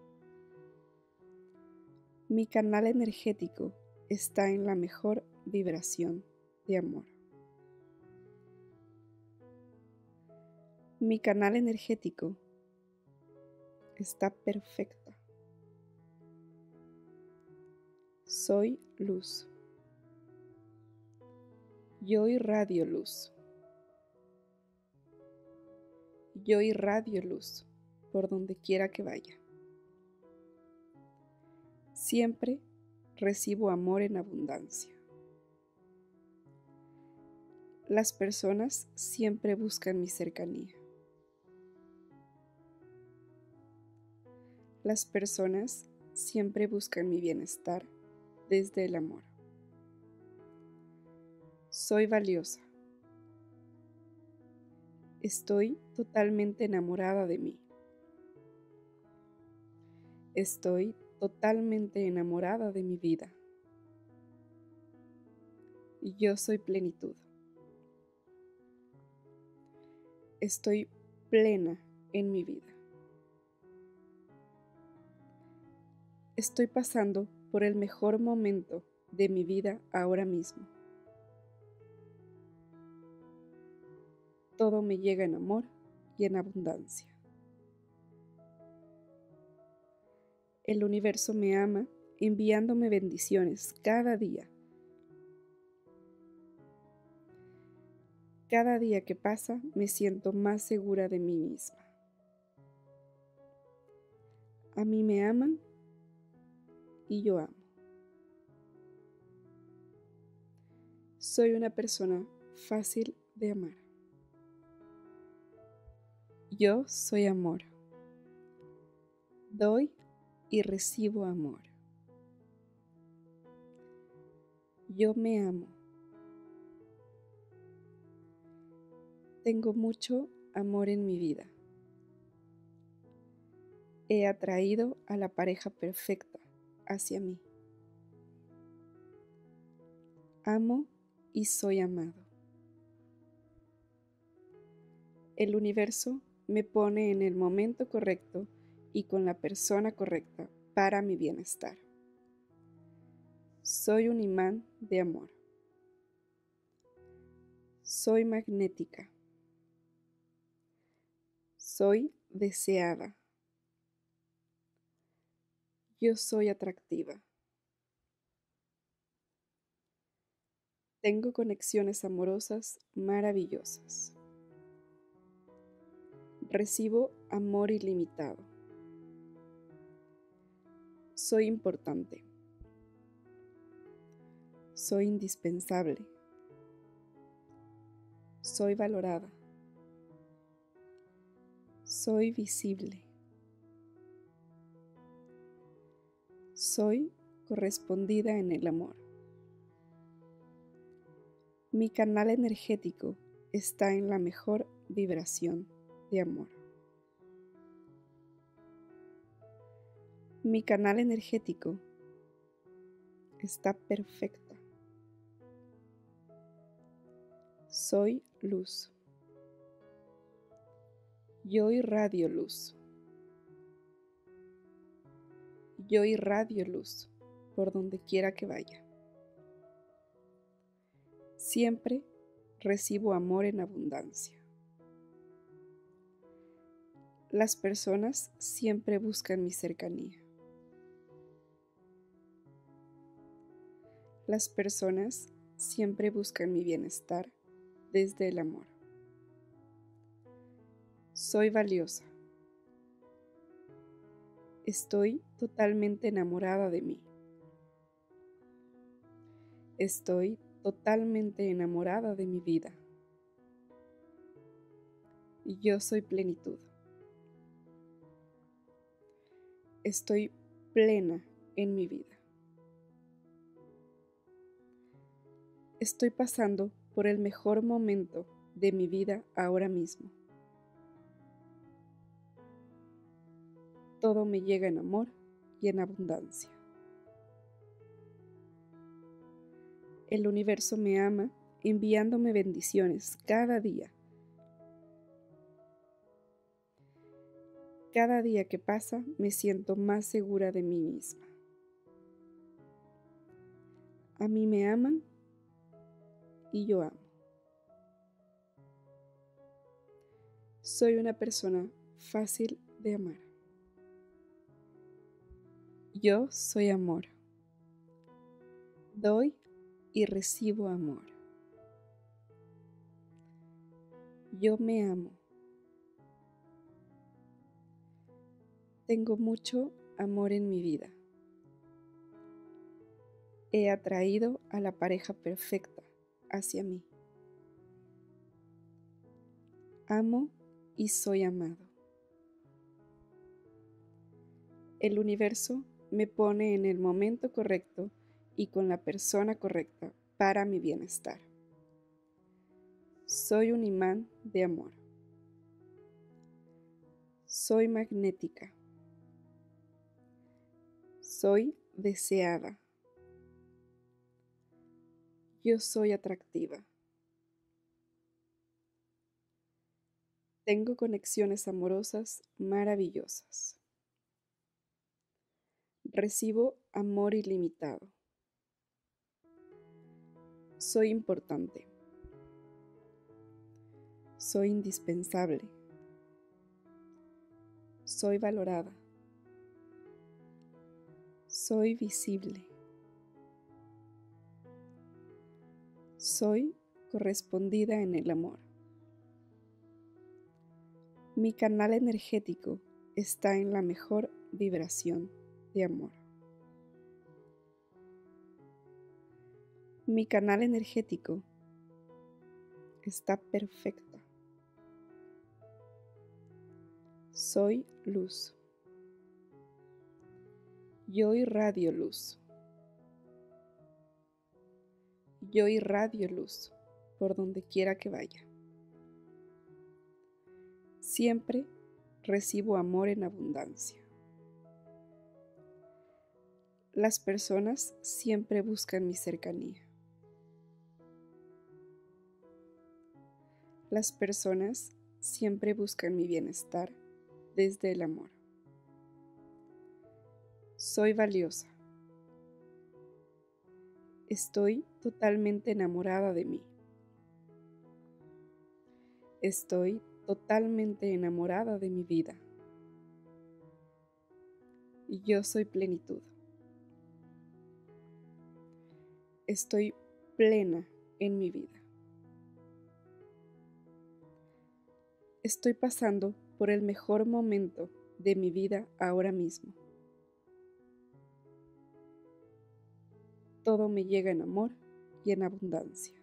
Mi canal energético está en la mejor vibración de amor. Mi canal energético está perfecta. Soy luz. Yo irradio luz. Yo irradio luz por donde quiera que vaya. Siempre recibo amor en abundancia. Las personas siempre buscan mi cercanía. Las personas siempre buscan mi bienestar desde el amor. Soy valiosa. Estoy totalmente enamorada de mí. Estoy totalmente enamorada de mi vida. Y yo soy plenitud. Estoy plena en mi vida. Estoy pasando por el mejor momento de mi vida ahora mismo. Todo me llega en amor y en abundancia. El universo me ama enviándome bendiciones cada día. Cada día que pasa me siento más segura de mí misma. A mí me aman y yo amo. Soy una persona fácil de amar. Yo soy amor. Doy y recibo amor. Yo me amo. Tengo mucho amor en mi vida. He atraído a la pareja perfecta hacia mí. Amo y soy amado. El universo me pone en el momento correcto y con la persona correcta para mi bienestar. Soy un imán de amor. Soy magnética. Soy deseada. Yo soy atractiva. Tengo conexiones amorosas maravillosas. Recibo amor ilimitado. Soy importante. Soy indispensable. Soy valorada. Soy visible. Soy correspondida en el amor. Mi canal energético está en la mejor vibración de amor. Mi canal energético está perfecta. Soy luz. Yo irradio luz. Yo irradio luz por donde quiera que vaya. Siempre recibo amor en abundancia. Las personas siempre buscan mi cercanía. Las personas siempre buscan mi bienestar desde el amor. Soy valiosa. Estoy totalmente enamorada de mí. Estoy totalmente enamorada de mi vida. Y yo soy plenitud. Estoy plena en mi vida. Estoy pasando por el mejor momento de mi vida ahora mismo. Todo me llega en amor y en abundancia. El universo me ama enviándome bendiciones cada día. Cada día que pasa me siento más segura de mí misma. A mí me aman y yo amo. Soy una persona fácil de amar. Yo soy amor. Doy y recibo amor. Yo me amo. Tengo mucho amor en mi vida. He atraído a la pareja perfecta hacia mí. Amo y soy amado. El universo me pone en el momento correcto y con la persona correcta para mi bienestar. Soy un imán de amor. Soy magnética. Soy deseada. Yo soy atractiva. Tengo conexiones amorosas maravillosas. Recibo amor ilimitado. Soy importante. Soy indispensable. Soy valorada. Soy visible. Soy correspondida en el amor. Mi canal energético está en la mejor vibración de amor. Mi canal energético está perfecta. Soy luz. Yo irradio luz. Yo irradio luz por donde quiera que vaya. Siempre recibo amor en abundancia. Las personas siempre buscan mi cercanía. Las personas siempre buscan mi bienestar desde el amor. Soy valiosa. Estoy totalmente enamorada de mí. Estoy totalmente enamorada de mi vida. Y yo soy plenitud. Estoy plena en mi vida. Estoy pasando por el mejor momento de mi vida ahora mismo. Todo me llega en amor y en abundancia.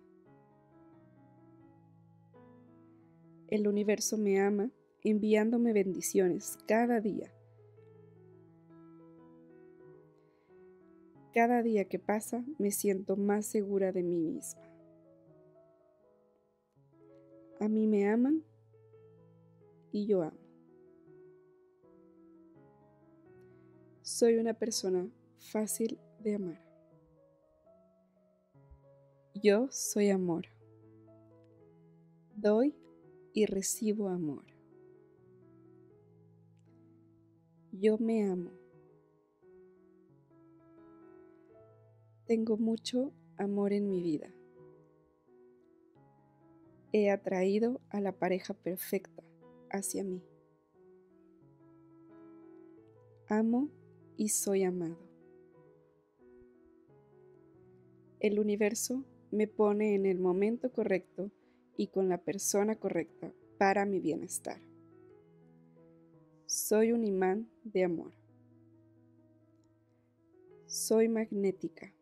El universo me ama enviándome bendiciones cada día. Cada día que pasa me siento más segura de mí misma. A mí me aman y yo amo. Soy una persona fácil de amar. Yo soy amor. Doy y recibo amor. Yo me amo. Tengo mucho amor en mi vida. He atraído a la pareja perfecta hacia mí. Amo y soy amado. El universo me pone en el momento correcto y con la persona correcta para mi bienestar. Soy un imán de amor. Soy magnética.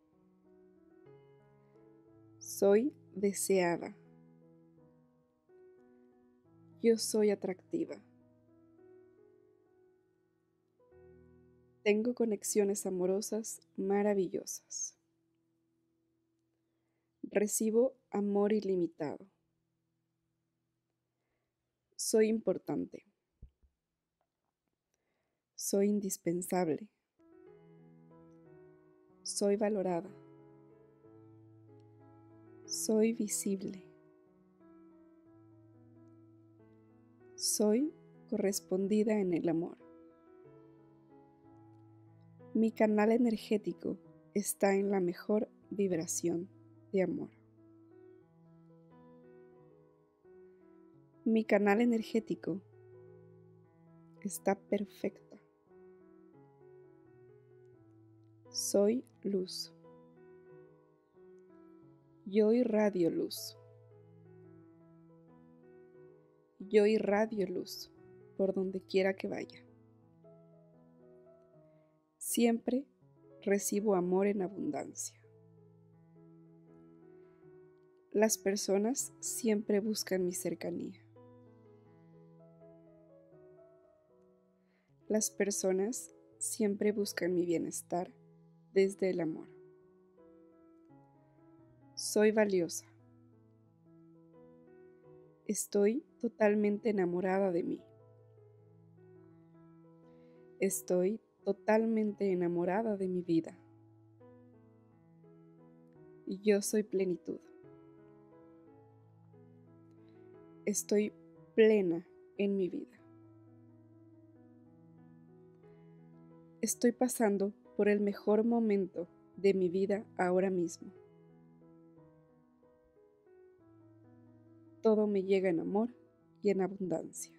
Soy deseada. Yo soy atractiva. Tengo conexiones amorosas maravillosas. Recibo amor ilimitado. Soy importante. Soy indispensable. Soy valorada. Soy visible. Soy correspondida en el amor. Mi canal energético está en la mejor vibración de amor. Mi canal energético está perfecta. Soy luz. Yo irradio luz. Yo irradio luz por donde quiera que vaya. Siempre recibo amor en abundancia. Las personas siempre buscan mi cercanía. Las personas siempre buscan mi bienestar desde el amor. Soy valiosa. Estoy totalmente enamorada de mí. Estoy totalmente enamorada de mi vida. Y yo soy plenitud. Estoy plena en mi vida. Estoy pasando por el mejor momento de mi vida ahora mismo. Todo me llega en amor y en abundancia.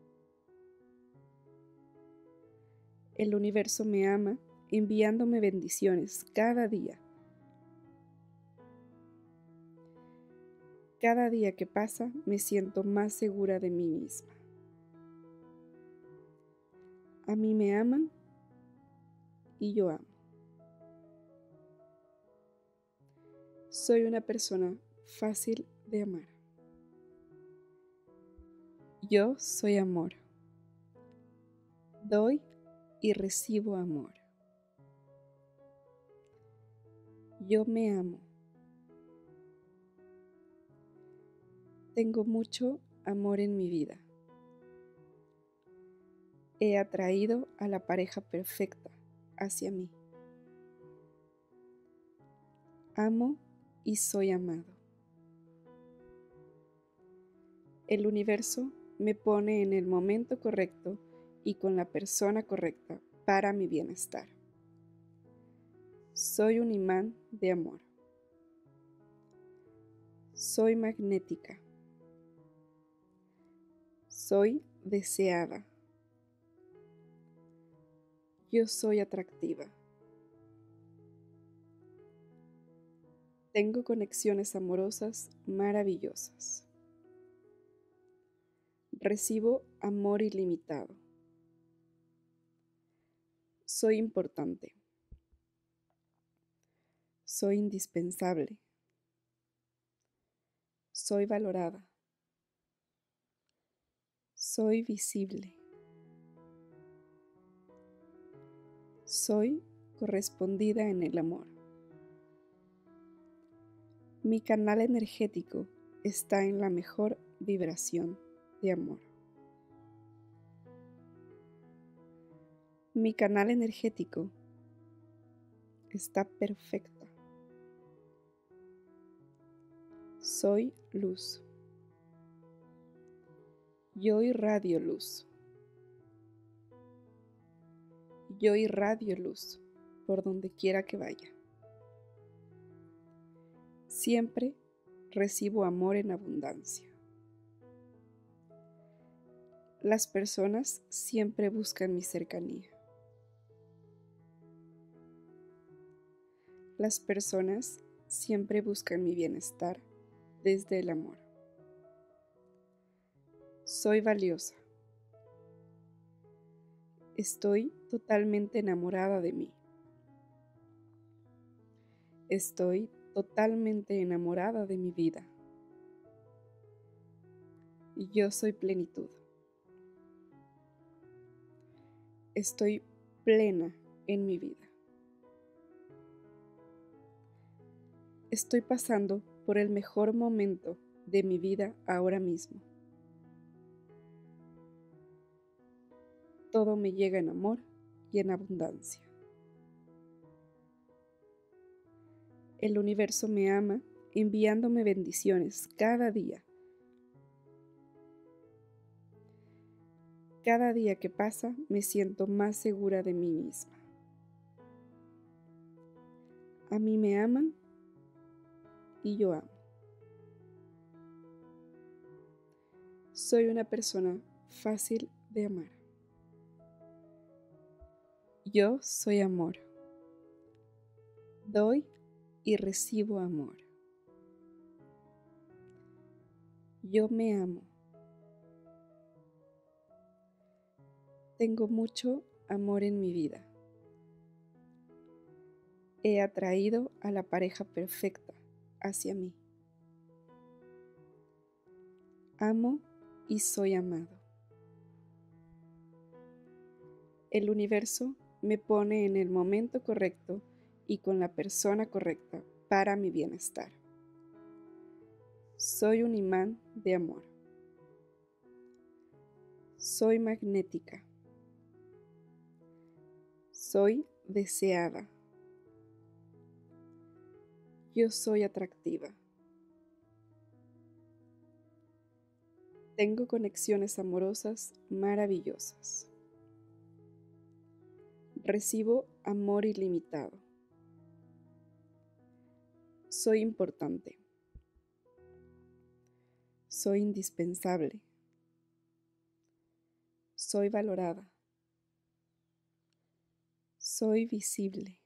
El universo me ama enviándome bendiciones cada día. Cada día que pasa me siento más segura de mí misma. A mí me aman y yo amo. Soy una persona fácil de amar. Yo soy amor. Doy y recibo amor. Yo me amo. Tengo mucho amor en mi vida. He atraído a la pareja perfecta hacia mí. Amo y soy amado. El universo me pone en el momento correcto y con la persona correcta para mi bienestar. Soy un imán de amor. Soy magnética. Soy deseada. Yo soy atractiva. Tengo conexiones amorosas maravillosas. Recibo amor ilimitado. Soy importante. Soy indispensable. Soy valorada. Soy visible. Soy correspondida en el amor. Mi canal energético está en la mejor vibración de amor. Mi canal energético está perfecto. Soy luz. Yo irradio luz. Yo irradio luz por donde quiera que vaya. Siempre recibo amor en abundancia. Las personas siempre buscan mi cercanía. Las personas siempre buscan mi bienestar desde el amor. Soy valiosa. Estoy totalmente enamorada de mí. Estoy totalmente enamorada de mi vida. Y yo soy plenitud. Estoy plena en mi vida. Estoy pasando por el mejor momento de mi vida ahora mismo. Todo me llega en amor y en abundancia. El universo me ama enviándome bendiciones cada día. Cada día que pasa me siento más segura de mí misma. A mí me aman y yo amo. Soy una persona fácil de amar. Yo soy amor. Doy y recibo amor. Yo me amo. Tengo mucho amor en mi vida. He atraído a la pareja perfecta hacia mí. Amo y soy amado. El universo me pone en el momento correcto y con la persona correcta para mi bienestar. Soy un imán de amor. Soy magnética. Soy deseada. Yo soy atractiva. Tengo conexiones amorosas maravillosas. Recibo amor ilimitado. Soy importante. Soy indispensable. Soy valorada. Soy visible.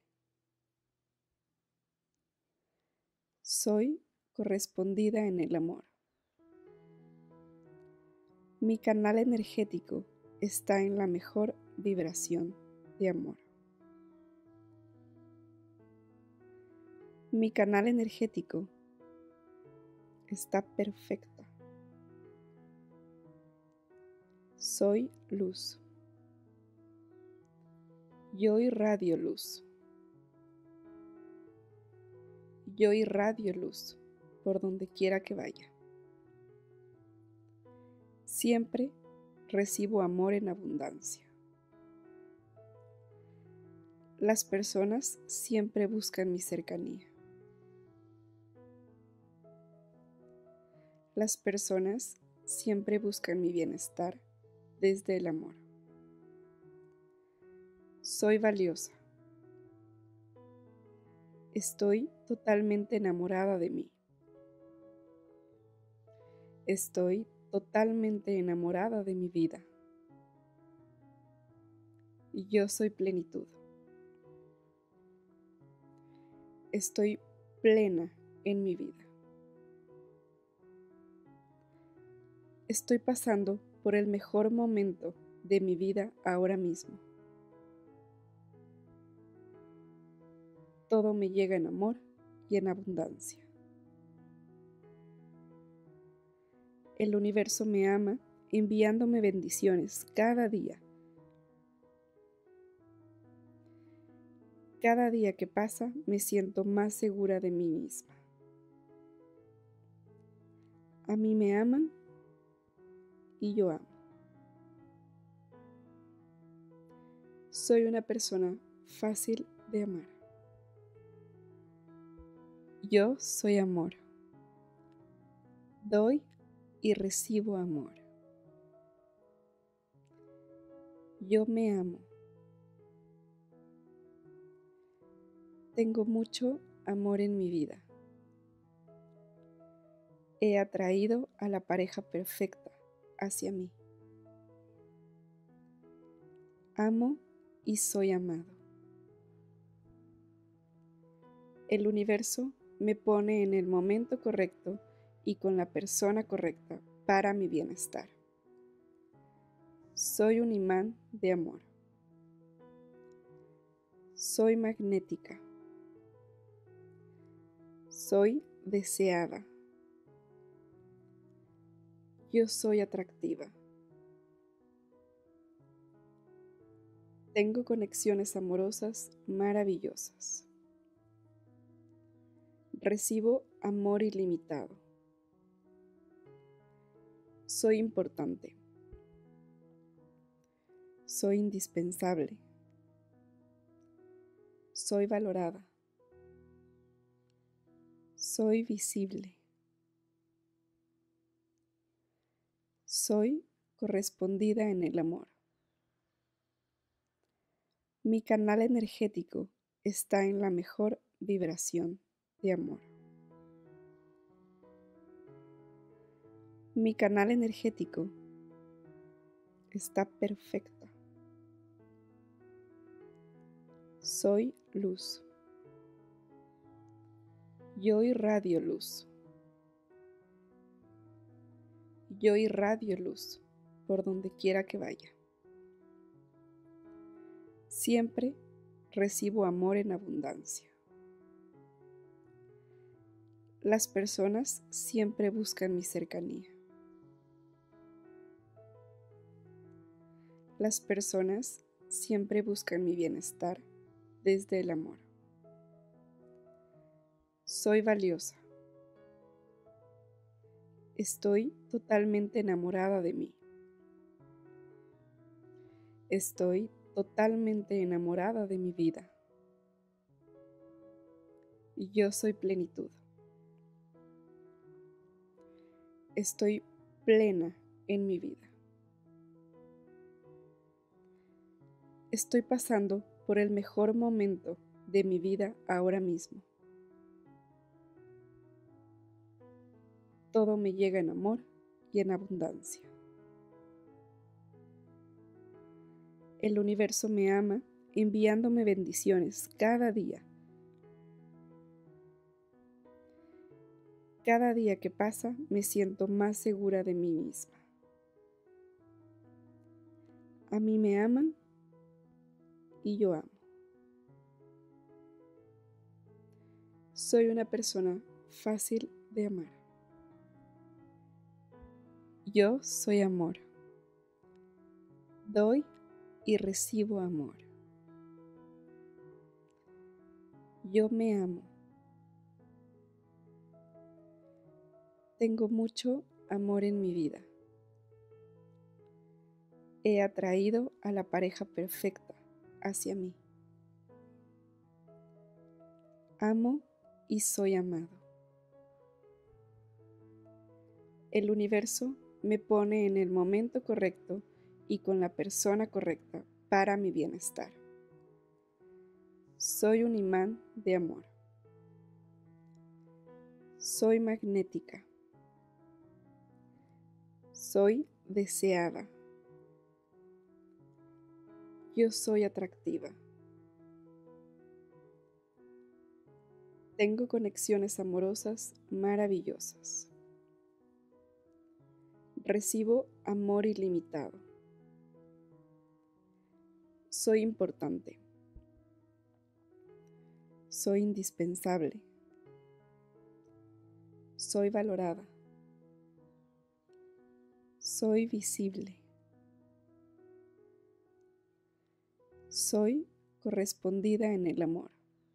Soy correspondida en el amor. Mi canal energético está en la mejor vibración de amor. Mi canal energético está perfecto. Soy luz. Yo irradio luz. Yo irradio luz por donde quiera que vaya. Siempre recibo amor en abundancia. Las personas siempre buscan mi cercanía. Las personas siempre buscan mi bienestar desde el amor. Soy valiosa. Estoy totalmente enamorada de mí. Estoy totalmente enamorada de mi vida. Y yo soy plenitud. Estoy plena en mi vida. Estoy pasando por el mejor momento de mi vida ahora mismo. Todo me llega en amor y en abundancia. El universo me ama enviándome bendiciones cada día. Cada día que pasa me siento más segura de mí misma. A mí me aman y yo amo. Soy una persona fácil de amar. Yo soy amor. Doy y recibo amor. Yo me amo. Tengo mucho amor en mi vida. He atraído a la pareja perfecta hacia mí. Amo y soy amado. El universo me pone en el momento correcto y con la persona correcta para mi bienestar. Soy un imán de amor. Soy magnética. Soy deseada. Yo soy atractiva. Tengo conexiones amorosas maravillosas. Recibo amor ilimitado. Soy importante. Soy indispensable. Soy valorada. Soy visible. Soy correspondida en el amor. Mi canal energético está en la mejor vibración de amor. Mi canal energético está perfecto. Soy luz. Yo irradio luz. Yo irradio luz por donde quiera que vaya. Siempre recibo amor en abundancia. Las personas siempre buscan mi cercanía. Las personas siempre buscan mi bienestar desde el amor. Soy valiosa. Estoy totalmente enamorada de mí. Estoy totalmente enamorada de mi vida. Y yo soy plenitud. Estoy plena en mi vida. Estoy pasando por el mejor momento de mi vida ahora mismo. Todo me llega en amor y en abundancia. El universo me ama enviándome bendiciones cada día. Cada día que pasa me siento más segura de mí misma. A mí me aman y yo amo. Soy una persona fácil de amar. Yo soy amor. Doy y recibo amor. Yo me amo. Tengo mucho amor en mi vida. He atraído a la pareja perfecta hacia mí. Amo y soy amado. El universo me pone en el momento correcto y con la persona correcta para mi bienestar. Soy un imán de amor. Soy magnética. Soy deseada. Yo soy atractiva. Tengo conexiones amorosas maravillosas. Recibo amor ilimitado. Soy importante. Soy indispensable. Soy valorada. Soy visible. Soy correspondida en el amor.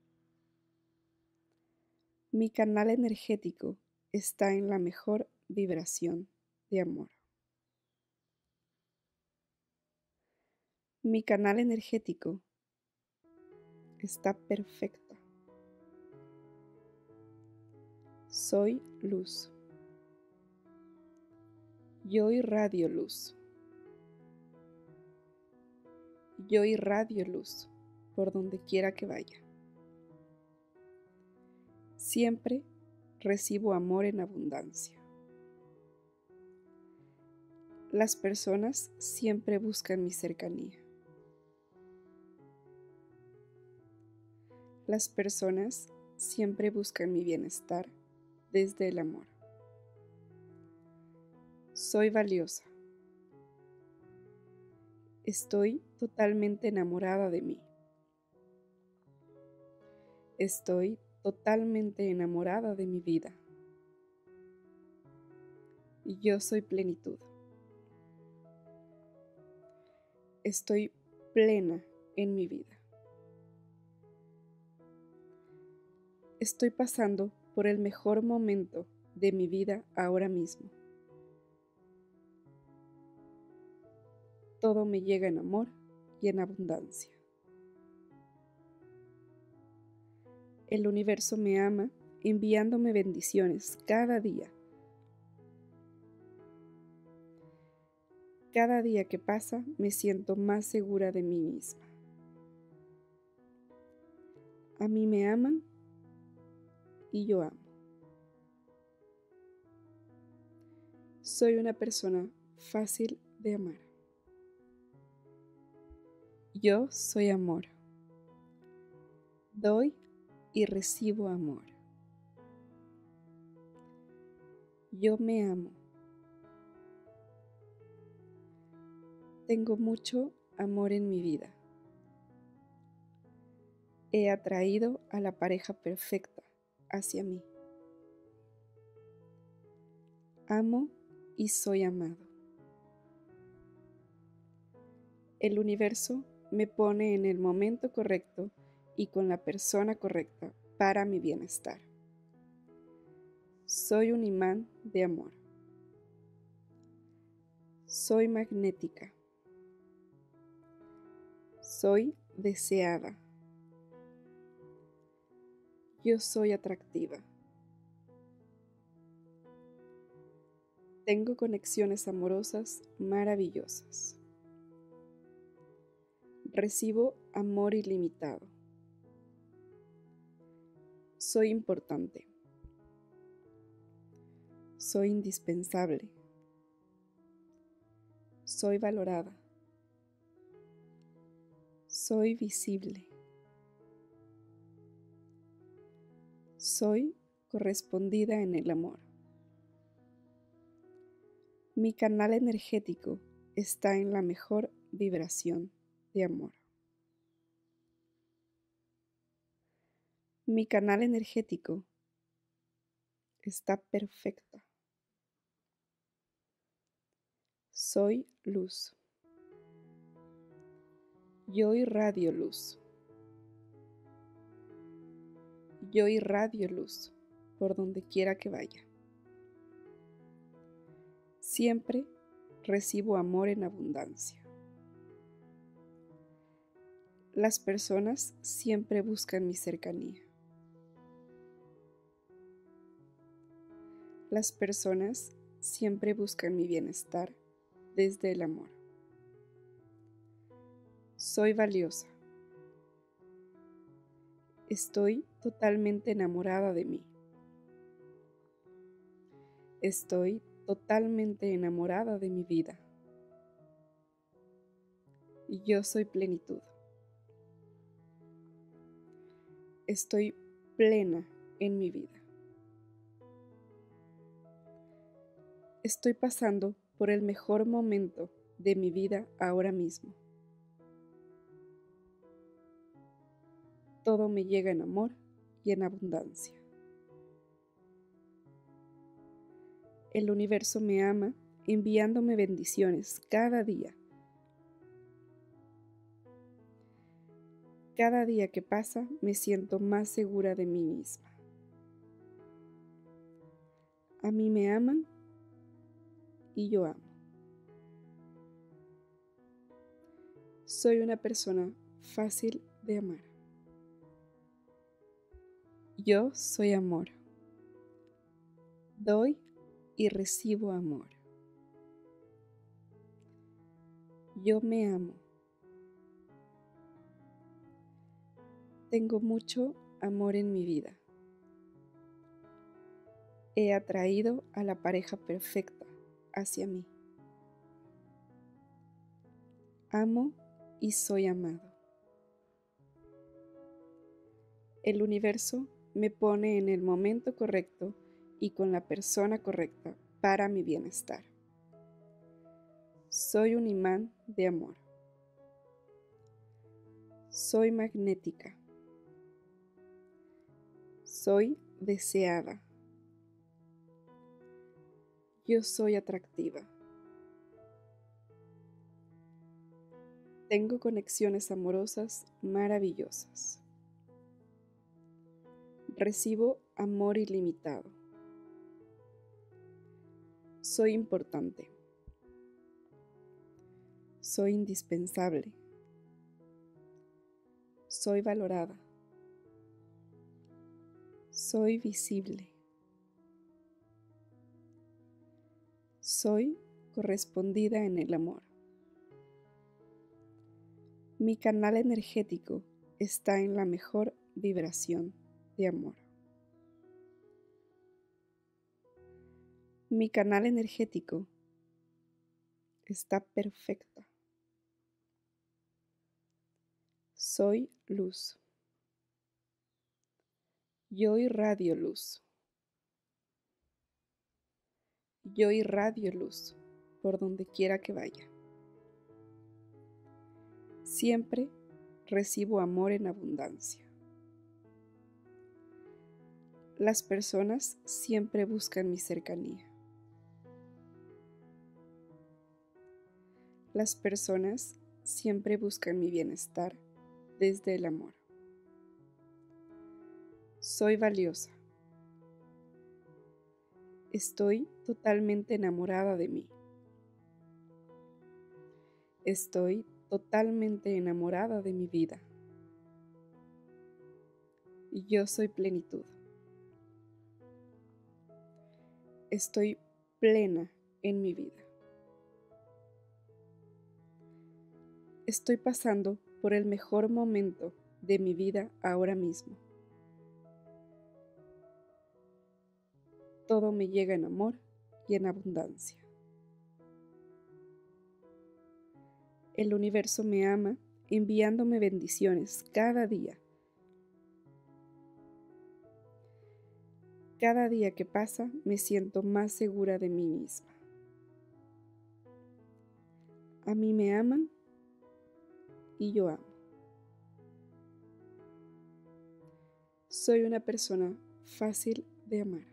Mi canal energético está en la mejor vibración de amor. Mi canal energético está perfecta. Soy luz. Yo irradio luz. Yo irradio luz por donde quiera que vaya. Siempre recibo amor en abundancia. Las personas siempre buscan mi cercanía. Las personas siempre buscan mi bienestar desde el amor. Soy valiosa. Estoy totalmente enamorada de mí. Estoy totalmente enamorada de mi vida. Y yo soy plenitud. Estoy plena en mi vida. Estoy pasando por el mejor momento de mi vida ahora mismo. Todo me llega en amor y en abundancia. El universo me ama enviándome bendiciones cada día. Cada día que pasa me siento más segura de mí misma. A mí me aman y yo amo. Soy una persona fácil de amar. Yo soy amor. Doy y recibo amor. Yo me amo. Tengo mucho amor en mi vida. He atraído a la pareja perfecta hacia mí. Amo y soy amado. El universo me pone en el momento correcto y con la persona correcta para mi bienestar. Soy un imán de amor. Soy magnética. Soy deseada. Yo soy atractiva. Tengo conexiones amorosas maravillosas. Recibo amor ilimitado. Soy importante. Soy indispensable. Soy valorada. Soy visible. Soy correspondida en el amor. Mi canal energético está en la mejor vibración de amor. Mi canal energético está perfecta. Soy luz. Yo irradio luz. Yo irradio luz por donde quiera que vaya. Siempre recibo amor en abundancia. Las personas siempre buscan mi cercanía. Las personas siempre buscan mi bienestar desde el amor. Soy valiosa. Estoy totalmente enamorada de mí. Estoy totalmente enamorada de mi vida. Y yo soy plenitud. Estoy plena en mi vida. Estoy pasando por el mejor momento de mi vida ahora mismo. Todo me llega en amor y en abundancia. El universo me ama enviándome bendiciones cada día. Cada día que pasa me siento más segura de mí misma. A mí me aman y yo amo. Soy una persona fácil de amar. Yo soy amor. Doy y recibo amor. Yo me amo. Tengo mucho amor en mi vida. He atraído a la pareja perfecta hacia mí. Amo y soy amado. El universo me pone en el momento correcto y con la persona correcta para mi bienestar. Soy un imán de amor. Soy magnética. Soy deseada. Yo soy atractiva. Tengo conexiones amorosas maravillosas. Recibo amor ilimitado. Soy importante. Soy indispensable. Soy valorada. Soy visible. Soy correspondida en el amor. Mi canal energético está en la mejor vibración de amor. Mi canal energético está perfecta. Soy luz. Yo irradio luz. Yo irradio luz por donde quiera que vaya. Siempre recibo amor en abundancia. Las personas siempre buscan mi cercanía. Las personas siempre buscan mi bienestar desde el amor. Soy valiosa. Estoy totalmente enamorada de mí. Estoy totalmente enamorada de mi vida. Y yo soy plenitud. Estoy plena en mi vida. Estoy pasando por el mejor momento de mi vida ahora mismo. Todo me llega en amor y en abundancia. El universo me ama enviándome bendiciones cada día. Cada día que pasa me siento más segura de mí misma. A mí me aman y yo amo. Soy una persona fácil de amar.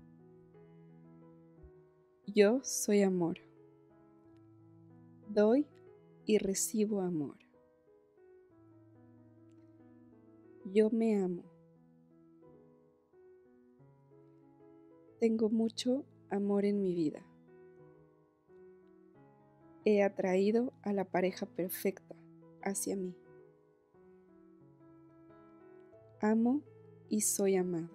Yo soy amor. Doy y recibo amor. Yo me amo. Tengo mucho amor en mi vida. He atraído a la pareja perfecta hacia mí. Amo y soy amado.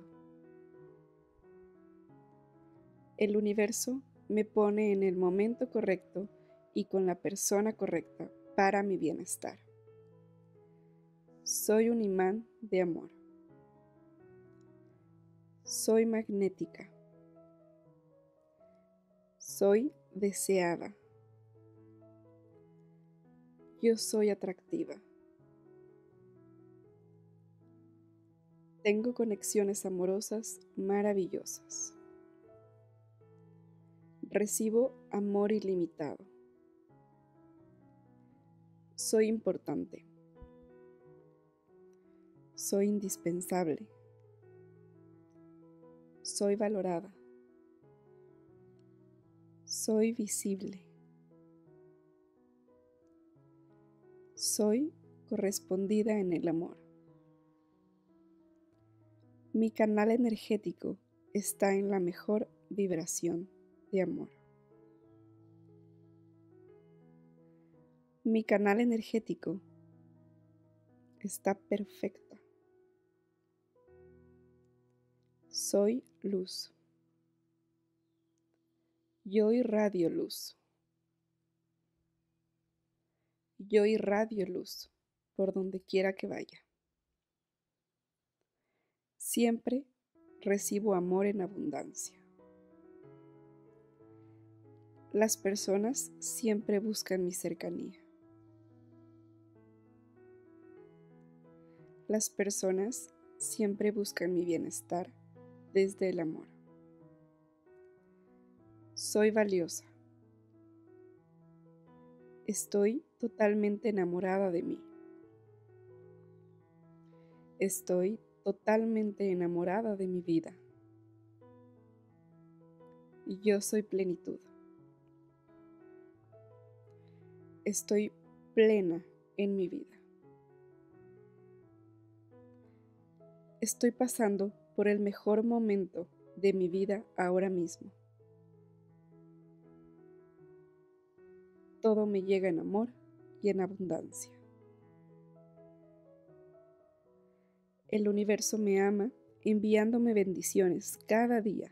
El universo me pone en el momento correcto y con la persona correcta para mi bienestar. Soy un imán de amor. Soy magnética. Soy deseada. Yo soy atractiva. Tengo conexiones amorosas maravillosas. Recibo amor ilimitado. Soy importante. Soy indispensable. Soy valorada. Soy visible. Soy correspondida en el amor. Mi canal energético está en la mejor vibración de amor. Mi canal energético está perfecta. Soy luz. Yo irradio luz. Yo irradio luz por donde quiera que vaya. Siempre recibo amor en abundancia. Las personas siempre buscan mi cercanía. Las personas siempre buscan mi bienestar desde el amor. Soy valiosa. Estoy totalmente enamorada de mí. Estoy totalmente enamorada de mi vida. Y yo soy plenitud. Estoy plena en mi vida. Estoy pasando por el mejor momento de mi vida ahora mismo. Todo me llega en amor y en abundancia. El universo me ama enviándome bendiciones cada día.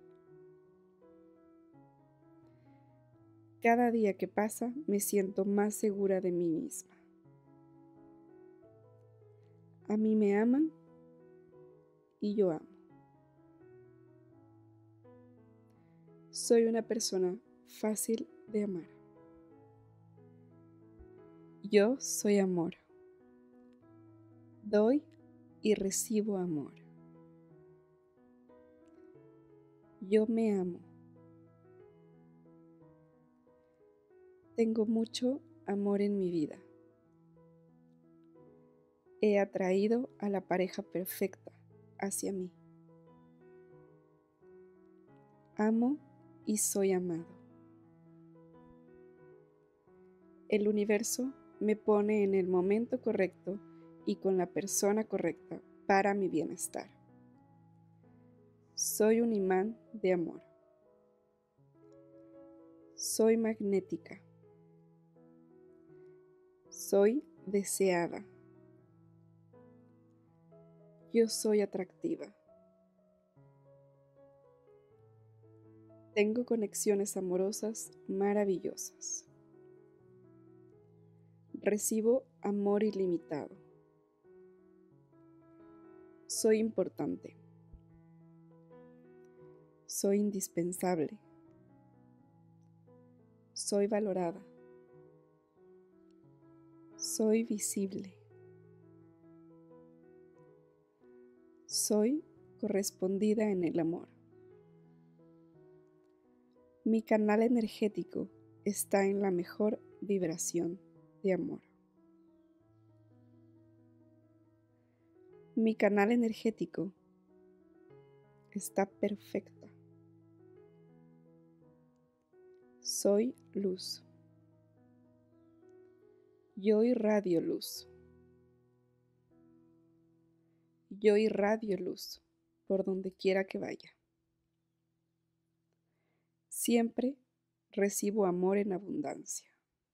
Cada día que pasa me siento más segura de mí misma. A mí me aman y yo amo. Soy una persona fácil de amar. Yo soy amor. Doy y recibo amor. Yo me amo. Tengo mucho amor en mi vida. He atraído a la pareja perfecta hacia mí. Amo y soy amado. El universo me pone en el momento correcto y con la persona correcta para mi bienestar. Soy un imán de amor. Soy magnética. Soy deseada. Yo soy atractiva. Tengo conexiones amorosas maravillosas. Recibo amor ilimitado. Soy importante. Soy indispensable. Soy valorada. Soy visible. Soy correspondida en el amor. Mi canal energético está en la mejor vibración de amor. Mi canal energético está perfecta. Soy luz. Yo irradio luz. Yo irradio luz por donde quiera que vaya. Siempre recibo amor en abundancia.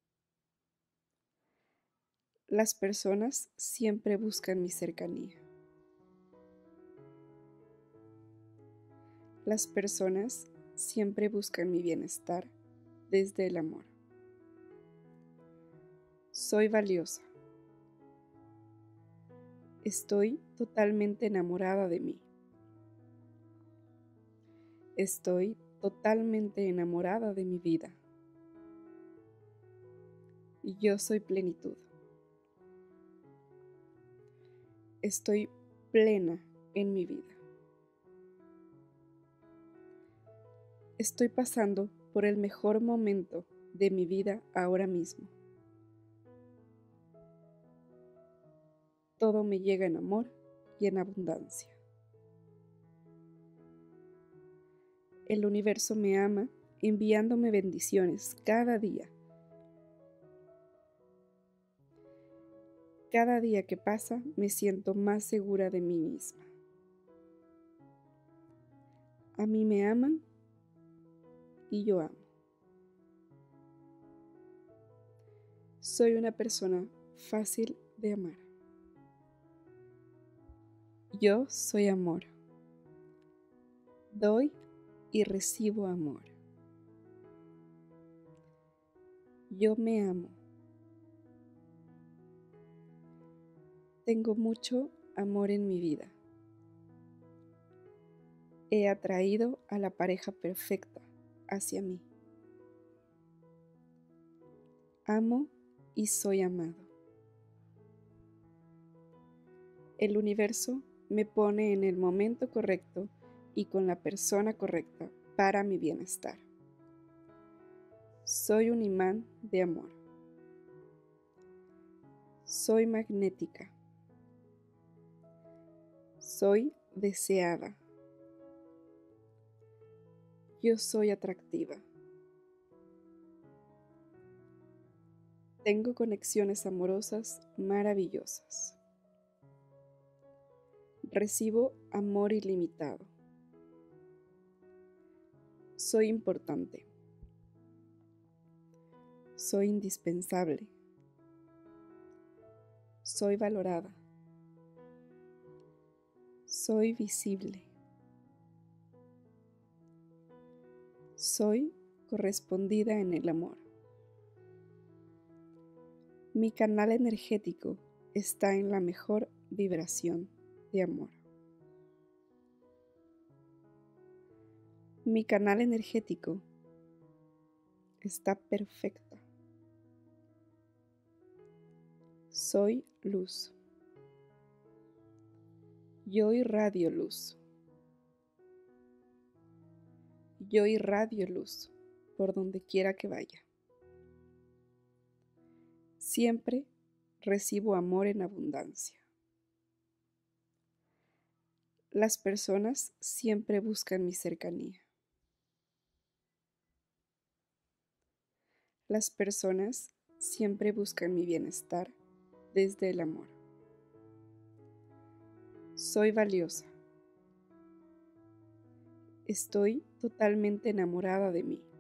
Las personas siempre buscan mi cercanía. Las personas siempre buscan mi bienestar desde el amor. Soy valiosa. Estoy totalmente enamorada de mí. Estoy totalmente enamorada de mi vida. Y yo soy plenitud. Estoy plena en mi vida. Estoy pasando por el mejor momento de mi vida ahora mismo. Todo me llega en amor y en abundancia. El universo me ama enviándome bendiciones cada día. Cada día que pasa me siento más segura de mí misma. A mí me aman y yo amo. Soy una persona fácil de amar. Yo soy amor. Doy y recibo amor. Yo me amo. Tengo mucho amor en mi vida. He atraído a la pareja perfecta hacia mí. Amo y soy amado. El universo me pone en el momento correcto y con la persona correcta para mi bienestar. Soy un imán de amor. Soy magnética. Soy deseada. Yo soy atractiva. Tengo conexiones amorosas maravillosas. Recibo amor ilimitado. Soy importante. Soy indispensable. Soy valorada. Soy visible. Soy correspondida en el amor. Mi canal energético está en la mejor vibración de amor. Mi canal energético está perfecto. Soy luz. Yo irradio luz. Yo irradio luz por donde quiera que vaya. Siempre recibo amor en abundancia. Las personas siempre buscan mi cercanía. Las personas siempre buscan mi bienestar desde el amor. Soy valiosa. Estoy totalmente enamorada de mí.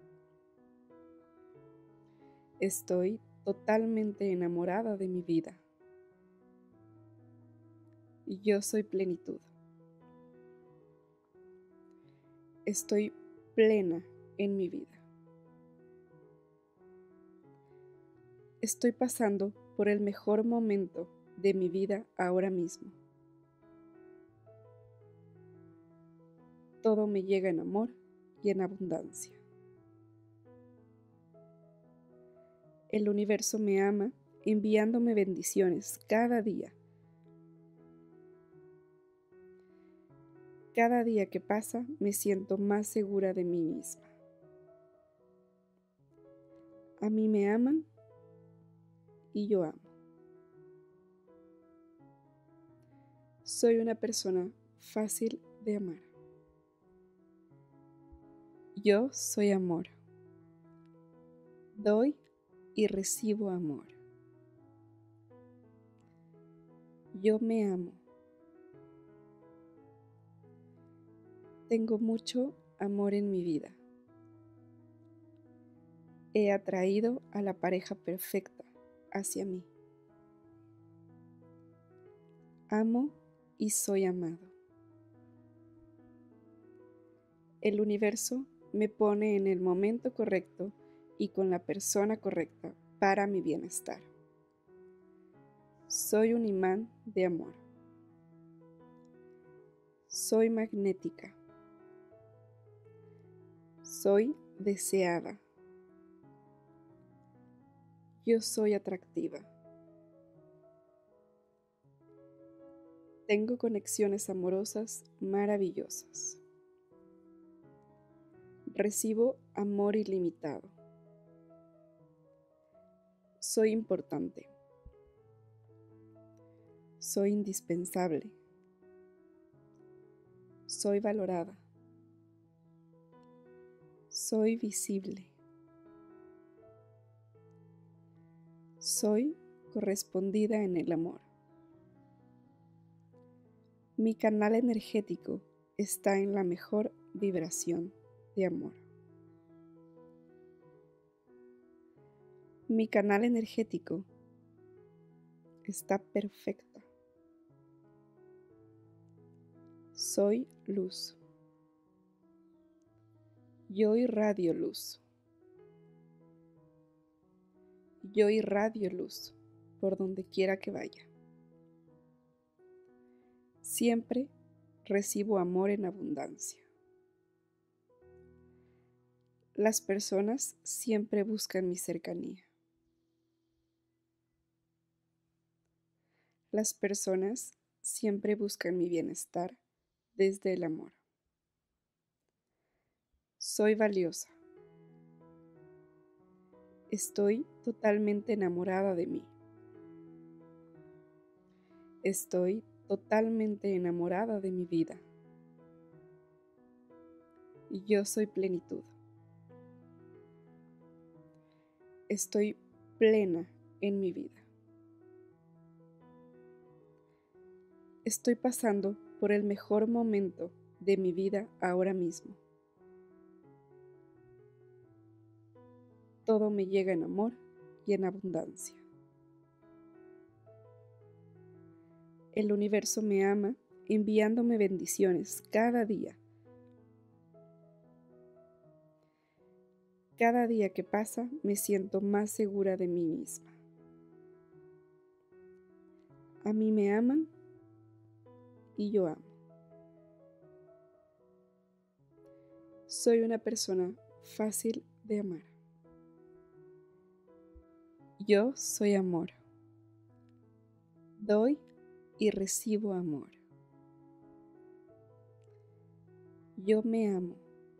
Estoy totalmente enamorada de mi vida. Y yo soy plenitud. Estoy plena en mi vida. Estoy pasando por el mejor momento de mi vida ahora mismo. Todo me llega en amor y en abundancia. El universo me ama enviándome bendiciones cada día. Cada día que pasa me siento más segura de mí misma. A mí me aman y yo amo. Soy una persona fácil de amar. Yo soy amor. Doy y recibo amor. Yo me amo. Tengo mucho amor en mi vida. He atraído a la pareja perfecta hacia mí. Amo y soy amado. El universo me pone en el momento correcto y con la persona correcta para mi bienestar. Soy un imán de amor. Soy magnética. Soy deseada. Yo soy atractiva. Tengo conexiones amorosas maravillosas. Recibo amor ilimitado. Soy importante. Soy indispensable. Soy valorada. Soy visible. Soy correspondida en el amor. Mi canal energético está en la mejor vibración de amor. Mi canal energético está perfecta. Soy luz. Yo irradio luz. Yo irradio luz por donde quiera que vaya. Siempre recibo amor en abundancia. Las personas siempre buscan mi cercanía. Las personas siempre buscan mi bienestar desde el amor. Soy valiosa. Estoy totalmente enamorada de mí. Estoy totalmente enamorada de mi vida. Y yo soy plenitud. Estoy plena en mi vida. Estoy pasando por el mejor momento de mi vida ahora mismo. Todo me llega en amor y en abundancia. El universo me ama enviándome bendiciones cada día. Cada día que pasa me siento más segura de mí misma. A mí me aman y yo amo. Soy una persona fácil de amar. Yo soy amor. Doy y recibo amor. Yo me amo.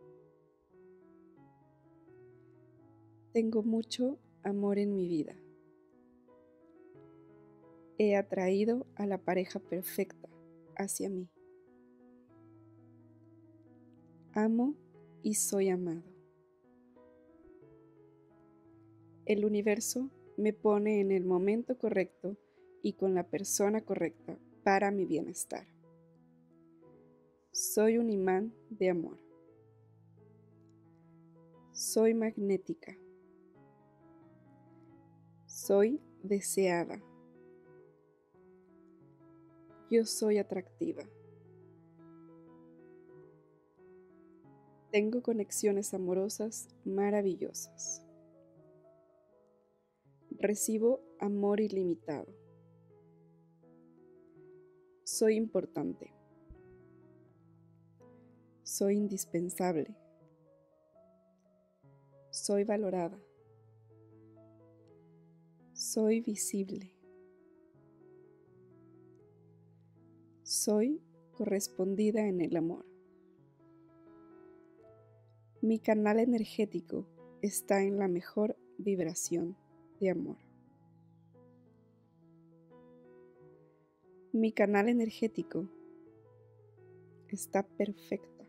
Tengo mucho amor en mi vida. He atraído a la pareja perfecta hacia mí. Amo y soy amado. El universo me pone en el momento correcto y con la persona correcta para mi bienestar. Soy un imán de amor. Soy magnética. Soy deseada. Yo soy atractiva. Tengo conexiones amorosas maravillosas. Recibo amor ilimitado. Soy importante. Soy indispensable. Soy valorada. Soy visible. Soy correspondida en el amor. Mi canal energético está en la mejor vibración de amor. Mi canal energético está perfecta.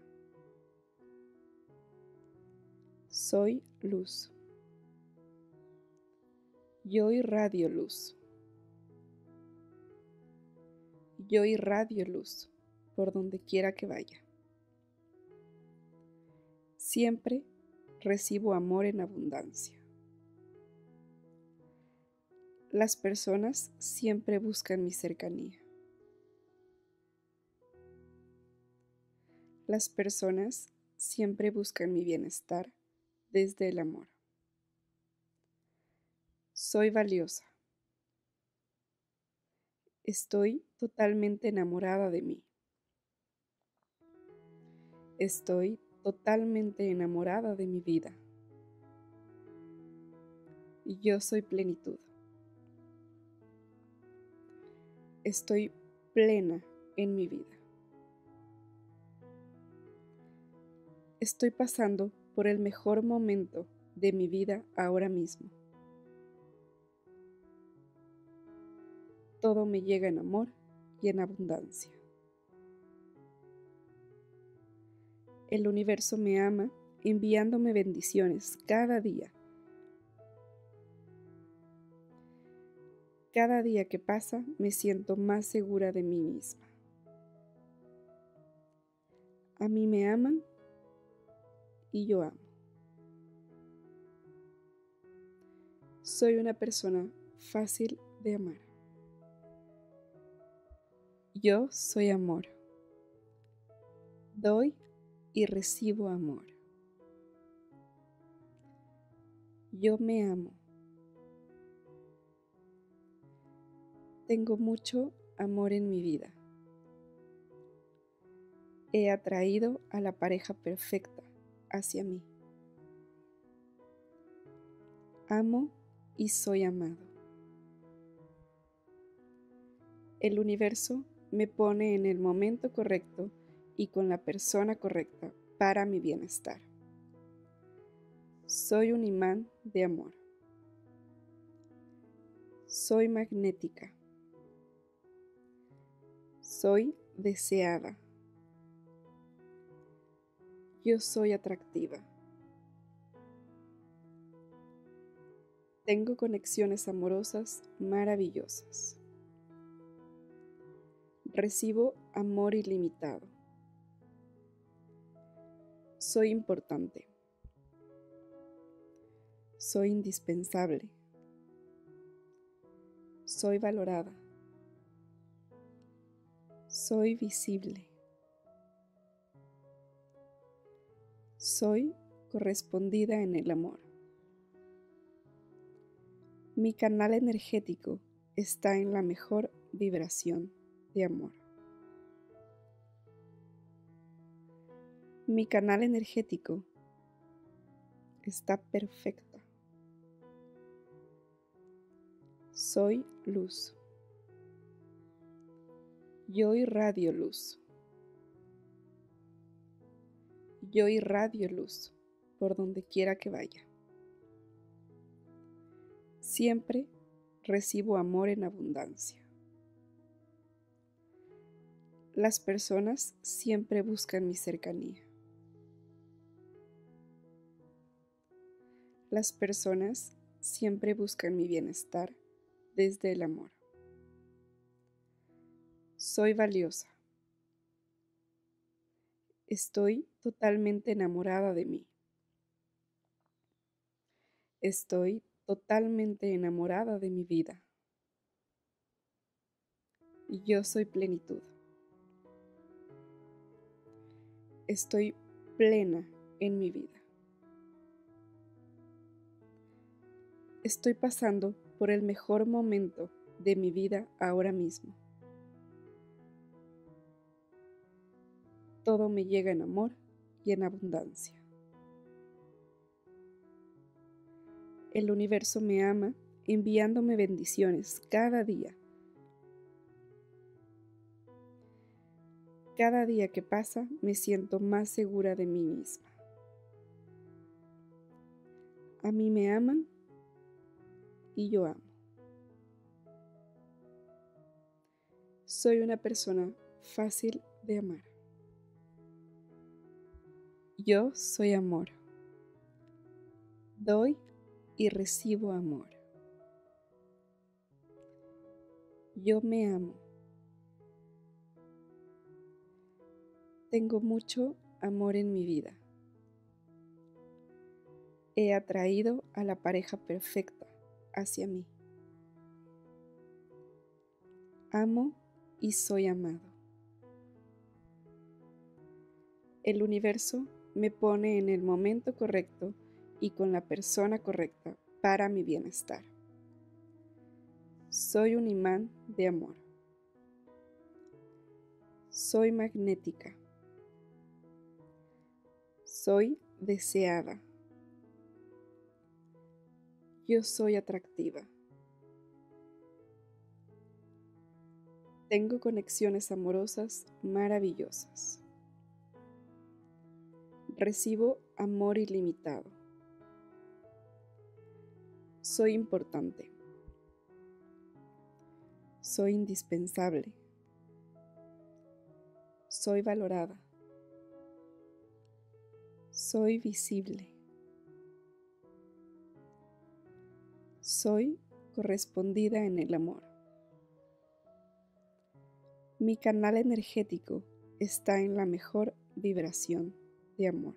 Soy luz. Yo irradio luz. Yo irradio luz por donde quiera que vaya. Siempre recibo amor en abundancia. Las personas siempre buscan mi cercanía. Las personas siempre buscan mi bienestar desde el amor. Soy valiosa. Estoy totalmente enamorada de mí. Estoy totalmente enamorada de mi vida. Y yo soy plenitud. Estoy plena en mi vida. Estoy pasando por el mejor momento de mi vida ahora mismo. Todo me llega en amor y en abundancia. El universo me ama enviándome bendiciones cada día. Cada día que pasa me siento más segura de mí misma. A mí me aman y yo amo. Soy una persona fácil de amar. Yo soy amor. Doy y recibo amor. Yo me amo. Tengo mucho amor en mi vida. He atraído a la pareja perfecta hacia mí. Amo y soy amado. El universo me pone en el momento correcto y con la persona correcta para mi bienestar. Soy un imán de amor. Soy magnética. Soy deseada. Yo soy atractiva. Tengo conexiones amorosas maravillosas. Recibo amor ilimitado. Soy importante. Soy indispensable. Soy valorada. Soy visible. Soy correspondida en el amor. Mi canal energético está en la mejor vibración de amor. Mi canal energético está perfecto. Soy luz. Yo irradio luz. Yo irradio luz por donde quiera que vaya. Siempre recibo amor en abundancia. Las personas siempre buscan mi cercanía. Las personas siempre buscan mi bienestar desde el amor. Soy valiosa. Estoy totalmente enamorada de mí. Estoy totalmente enamorada de mi vida. Y yo soy plenitud. Estoy plena en mi vida. Estoy pasando por el mejor momento de mi vida ahora mismo. Todo me llega en amor y en abundancia. El universo me ama enviándome bendiciones cada día. Cada día que pasa me siento más segura de mí misma. A mí me aman y yo amo. Soy una persona fácil de amar. Yo soy amor. Doy y recibo amor. Yo me amo. Tengo mucho amor en mi vida. He atraído a la pareja perfecta hacia mí. Amo y soy amado. El universo me pone en el momento correcto y con la persona correcta para mi bienestar. Soy un imán de amor. Soy magnética. Soy deseada. Yo soy atractiva. Tengo conexiones amorosas maravillosas. Recibo amor ilimitado. Soy importante. Soy indispensable. Soy valorada. Soy visible. Soy correspondida en el amor. Mi canal energético está en la mejor vibración de amor.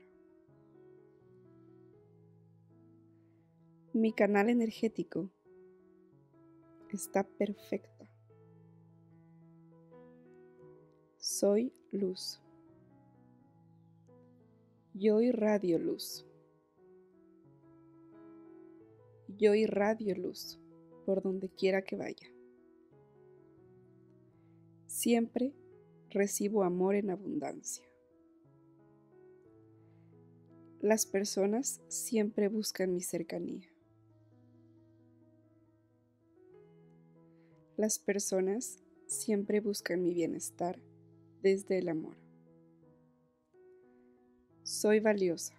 Mi canal energético está perfecta. Soy luz. Yo irradio luz. Yo irradio luz por donde quiera que vaya. Siempre recibo amor en abundancia. Las personas siempre buscan mi cercanía. Las personas siempre buscan mi bienestar desde el amor. Soy valiosa.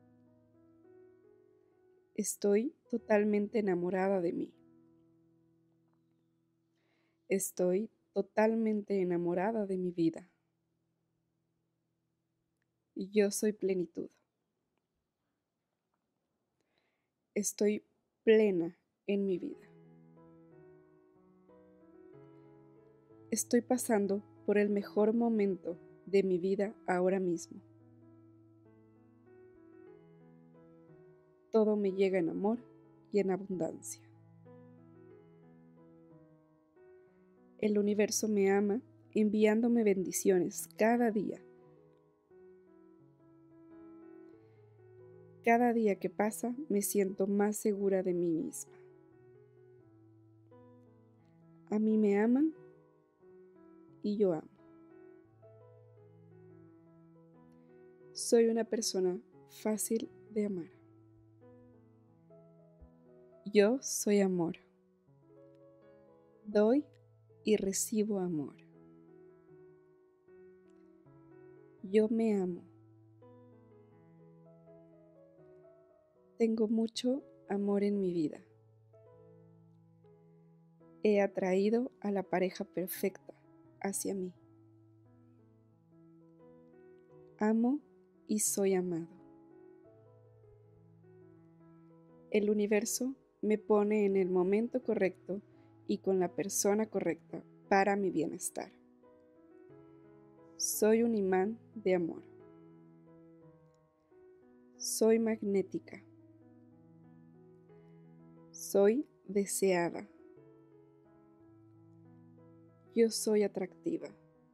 Estoy totalmente enamorada de mí. Estoy totalmente enamorada de mi vida. Y yo soy plenitud. Estoy plena en mi vida. Estoy pasando por el mejor momento de mi vida ahora mismo. Todo me llega en amor y en abundancia. El universo me ama enviándome bendiciones cada día. Cada día que pasa me siento más segura de mí misma. A mí me aman y yo amo. Soy una persona fácil de amar. Yo soy amor. Doy y recibo amor. Yo me amo. Tengo mucho amor en mi vida. He atraído a la pareja perfecta hacia mí. Amo y soy amado. El universo me pone en el momento correcto y con la persona correcta para mi bienestar. Soy un imán de amor. Soy magnética. Soy deseada. Yo soy atractiva.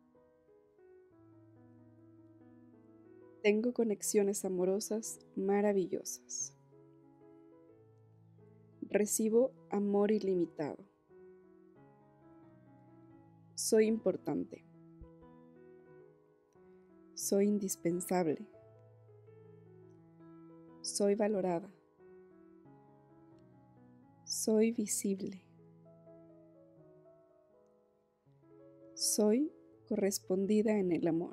Tengo conexiones amorosas maravillosas. Recibo amor ilimitado. Soy importante. Soy indispensable. Soy valorada. Soy visible. Soy correspondida en el amor.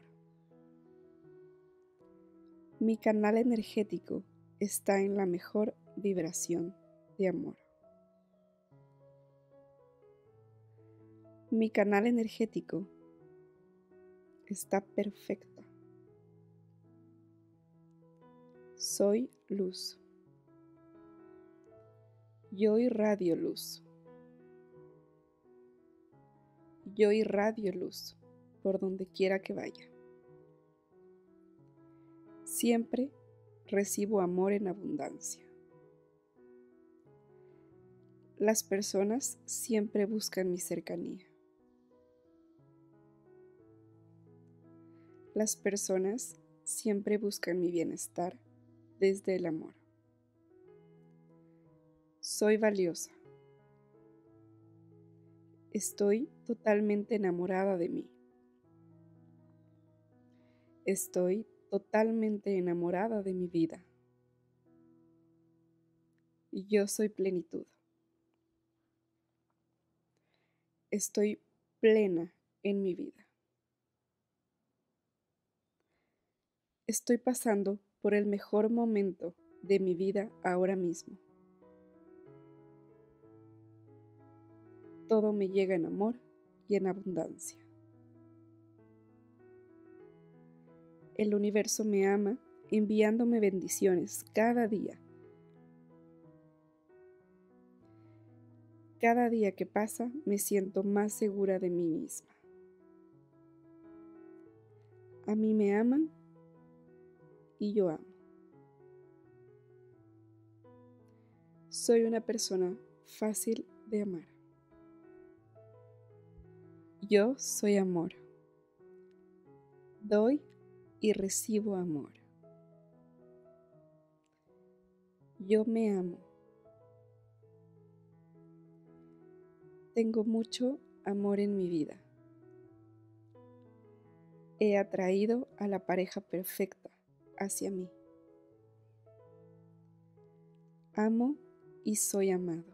Mi canal energético está en la mejor vibración de amor. Mi canal energético está perfecta. Soy luz. Yo irradio luz. Yo irradio luz por donde quiera que vaya. Siempre recibo amor en abundancia. Las personas siempre buscan mi cercanía. Las personas siempre buscan mi bienestar desde el amor. Soy valiosa. Estoy totalmente enamorada de mí. Estoy totalmente enamorada de mi vida. Yo soy plenitud. Estoy plena en mi vida. Estoy pasando por el mejor momento de mi vida ahora mismo. Todo me llega en amor y en abundancia. El universo me ama enviándome bendiciones cada día. Cada día que pasa me siento más segura de mí misma. A mí me aman y yo amo. Soy una persona fácil de amar. Yo soy amor. Doy y recibo amor. Yo me amo. Tengo mucho amor en mi vida. He atraído a la pareja perfecta hacia mí. Amo y soy amado.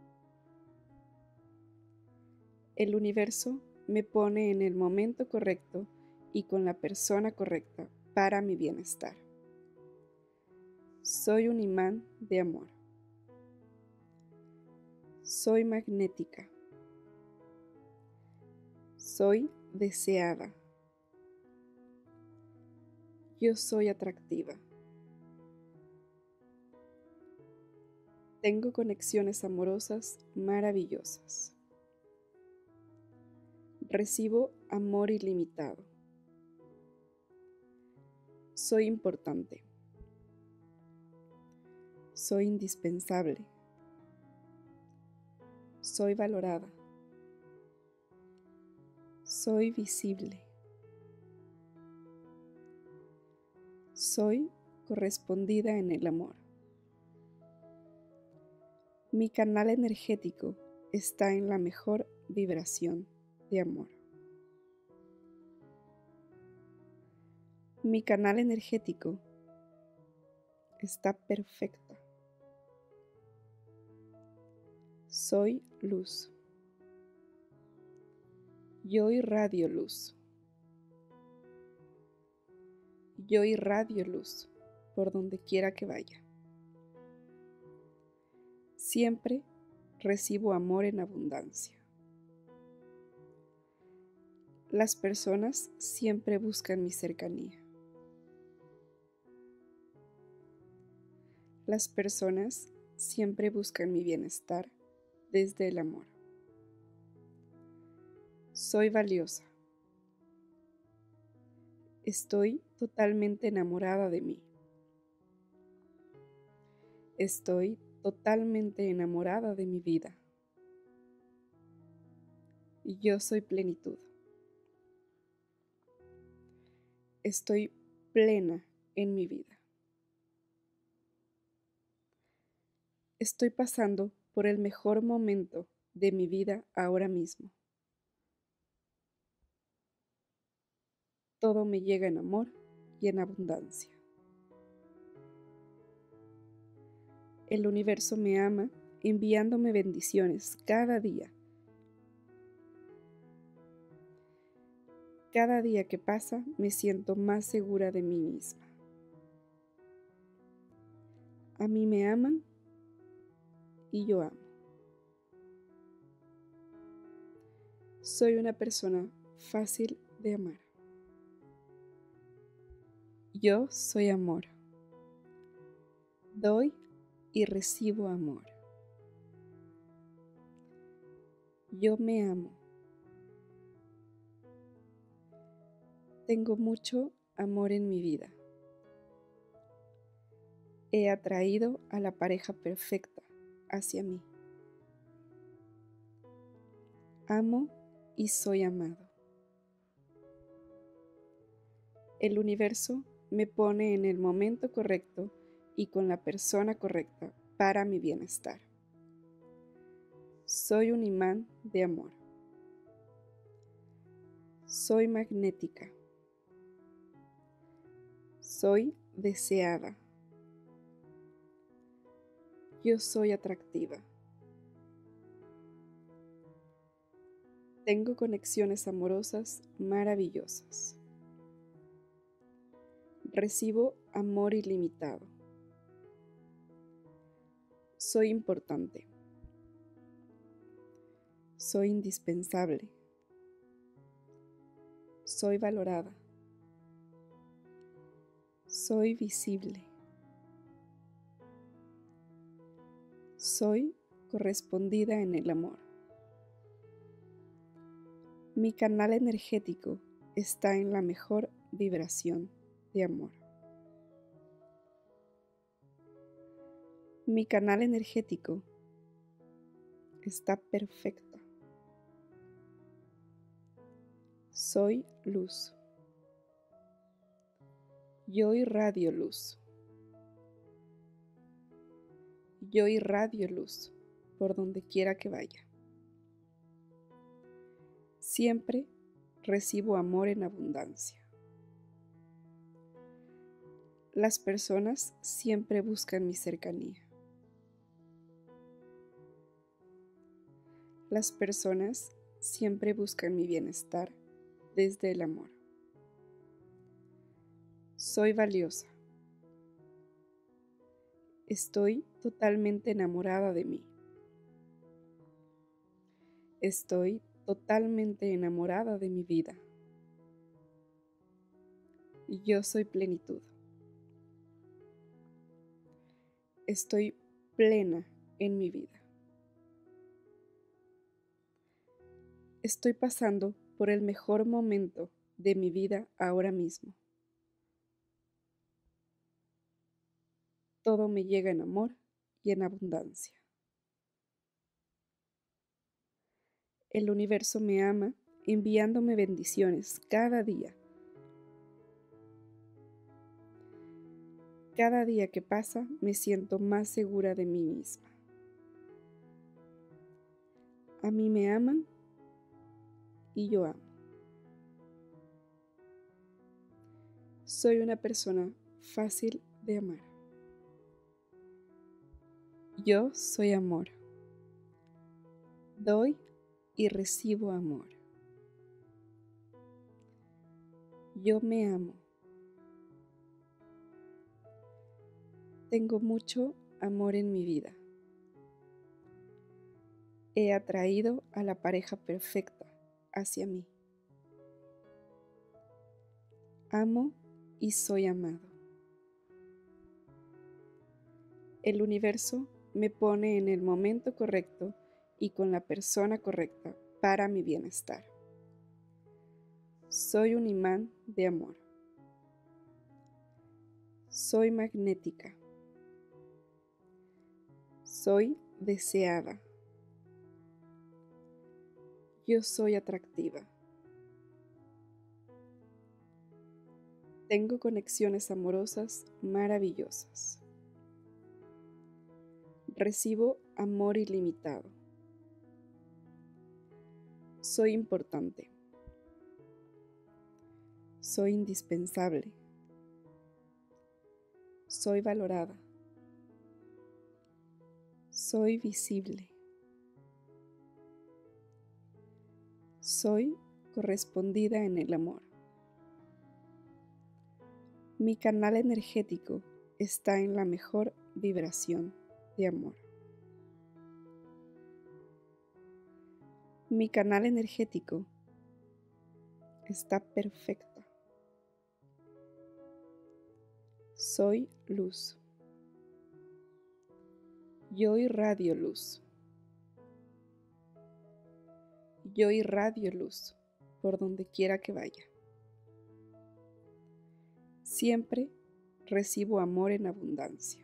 El universo me pone en el momento correcto y con la persona correcta para mi bienestar. Soy un imán de amor. Soy magnética. Soy deseada. Yo soy atractiva. Tengo conexiones amorosas maravillosas. Recibo amor ilimitado. Soy importante. Soy indispensable. Soy valorada. Soy visible. Soy correspondida en el amor. Mi canal energético está en la mejor vibración de amor. Mi canal energético está perfecta. Soy luz. Yo irradio luz. Yo irradio luz por donde quiera que vaya. Siempre recibo amor en abundancia. Las personas siempre buscan mi cercanía. Las personas siempre buscan mi bienestar desde el amor. Soy valiosa. Estoy totalmente enamorada de mí. Estoy totalmente enamorada de mi vida. Y yo soy plenitud. Estoy plena en mi vida. Estoy pasando por el mejor momento de mi vida ahora mismo. Todo me llega en amor y en abundancia. El universo me ama enviándome bendiciones cada día. Cada día que pasa me siento más segura de mí misma. A mí me aman y yo amo. Soy una persona fácil de amar. Yo soy amor. Doy y recibo amor. Yo me amo. Tengo mucho amor en mi vida. He atraído a la pareja perfecta hacia mí. Amo y soy amado. El universo me pone en el momento correcto y con la persona correcta para mi bienestar. Soy un imán de amor. Soy magnética. Soy deseada. Yo soy atractiva. Tengo conexiones amorosas maravillosas. Recibo amor ilimitado. Soy importante. Soy indispensable. Soy valorada. Soy visible. Soy correspondida en el amor. Mi canal energético está en la mejor vibración de amor. Mi canal energético está perfecto. Soy luz. Yo irradio luz. Yo irradio luz por donde quiera que vaya. Siempre recibo amor en abundancia. Las personas siempre buscan mi cercanía. Las personas siempre buscan mi bienestar desde el amor. Soy valiosa. Estoy totalmente enamorada de mí. Estoy totalmente enamorada de mi vida. Y yo soy plenitud. Estoy plena en mi vida. Estoy pasando por el mejor momento de mi vida ahora mismo. Todo me llega en amor y en abundancia. El universo me ama enviándome bendiciones cada día. Cada día que pasa me siento más segura de mí misma. A mí me aman y yo amo. Soy una persona fácil de amar. Yo soy amor. Doy y recibo amor. Yo me amo. Tengo mucho amor en mi vida. He atraído a la pareja perfecta hacia mí. Amo y soy amado. El universo me pone en el momento correcto y con la persona correcta para mi bienestar. Soy un imán de amor. Soy magnética. Soy deseada. Yo soy atractiva. Tengo conexiones amorosas maravillosas. Recibo amor ilimitado. Soy importante. Soy indispensable. Soy valorada. Soy visible. Soy correspondida en el amor. Mi canal energético está en la mejor vibración de amor. Mi canal energético está perfecto. Soy luz. Yo irradio luz. Yo irradio luz por donde quiera que vaya. Siempre recibo amor en abundancia.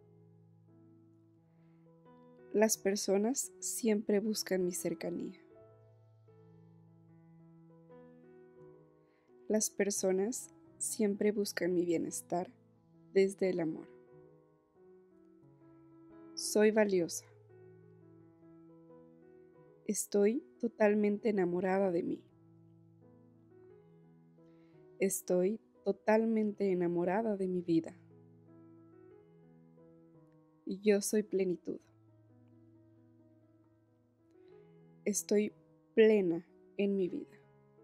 Las personas siempre buscan mi cercanía. Las personas siempre buscan mi bienestar desde el amor. Soy valiosa. Estoy totalmente enamorada de mí. Estoy totalmente enamorada de mi vida. Yo soy plenitud. Estoy plena en mi vida.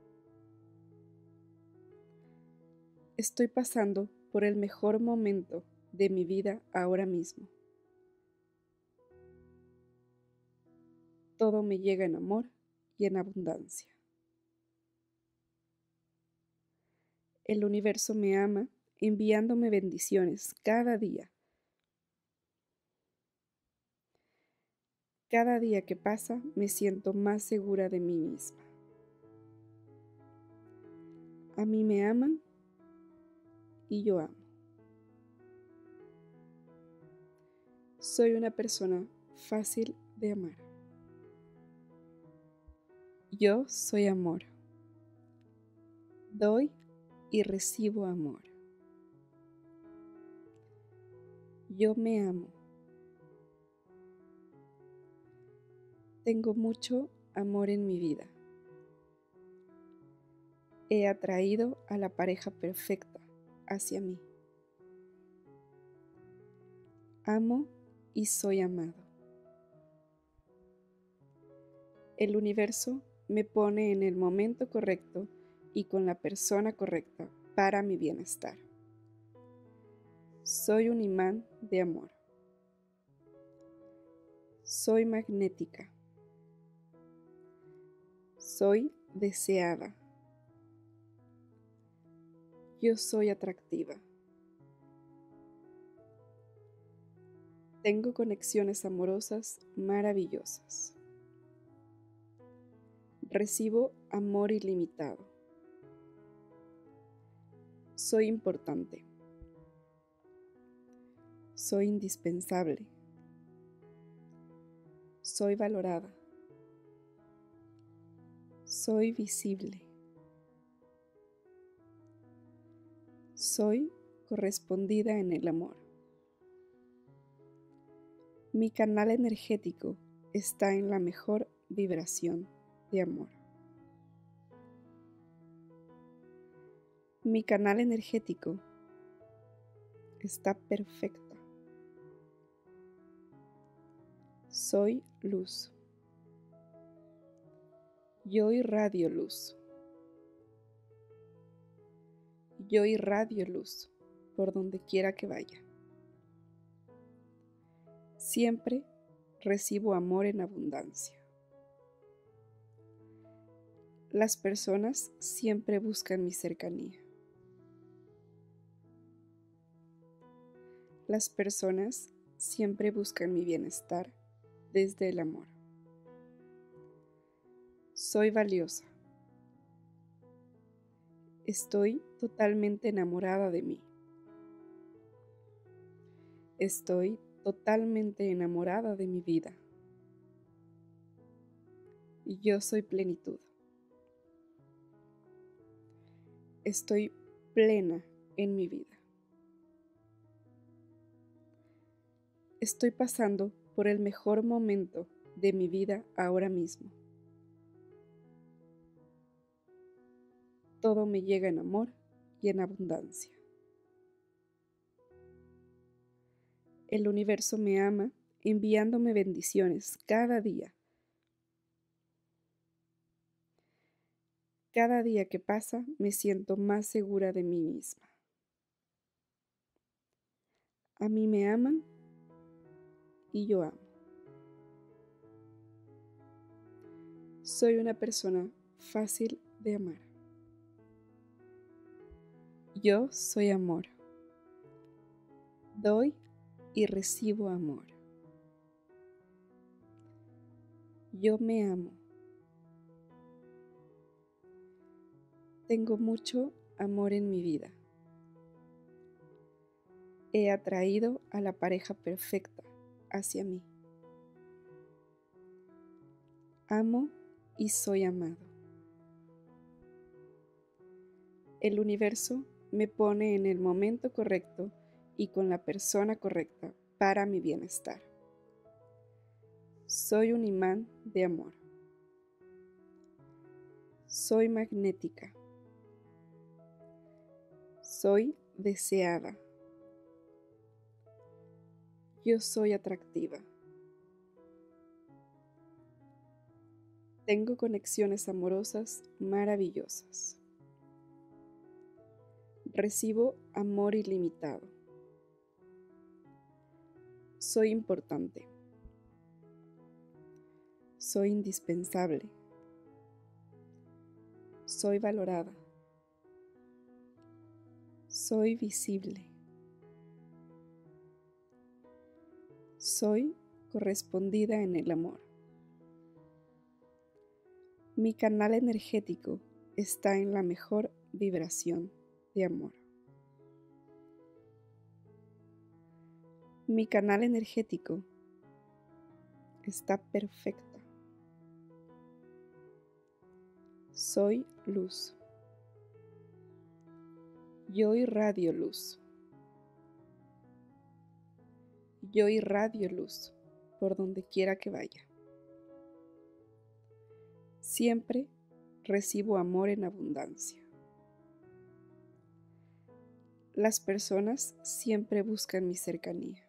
Estoy pasando por el mejor momento de mi vida ahora mismo. Todo me llega en amor y en abundancia. El universo me ama enviándome bendiciones cada día. Cada día que pasa me siento más segura de mí misma. A mí me aman y yo amo. Soy una persona fácil de amar. Yo soy amor. Doy y recibo amor. Yo me amo. Tengo mucho amor en mi vida. He atraído a la pareja perfecta hacia mí. Amo y soy amado. El universo me pone en el momento correcto y con la persona correcta para mi bienestar. Soy un imán de amor. Soy magnética. Soy deseada. Yo soy atractiva. Tengo conexiones amorosas maravillosas. Recibo amor ilimitado. Soy importante. Soy indispensable. Soy valorada. Soy visible. Soy correspondida en el amor. Mi canal energético está en la mejor vibración de amor. Mi canal energético está perfecto. Soy luz. Yo irradio luz. Yo irradio luz por donde quiera que vaya. Siempre recibo amor en abundancia. Las personas siempre buscan mi cercanía. Las personas siempre buscan mi bienestar desde el amor. Soy valiosa. Estoy totalmente enamorada de mí. Estoy totalmente enamorada de mi vida. Y yo soy plenitud. Estoy plena en mi vida. Estoy pasando por el mejor momento de mi vida ahora mismo. Todo me llega en amor y en abundancia. El universo me ama enviándome bendiciones cada día. Cada día que pasa me siento más segura de mí misma. A mí me aman y yo amo. Soy una persona fácil de amar. Yo soy amor. Doy y recibo amor. Yo me amo. Tengo mucho amor en mi vida. He atraído a la pareja perfecta hacia mí. Amo y soy amado. El universo me pone en el momento correcto y con la persona correcta para mi bienestar. Soy un imán de amor. Soy magnética. Soy deseada. Yo soy atractiva. Tengo conexiones amorosas maravillosas. Recibo amor ilimitado. Soy importante. Soy indispensable. Soy valorada. Soy visible. Soy correspondida en el amor. Mi canal energético está en la mejor vibración de amor. Mi canal energético está perfecto. Soy luz. Yo irradio luz. Yo irradio luz por donde quiera que vaya. Siempre recibo amor en abundancia. Las personas siempre buscan mi cercanía.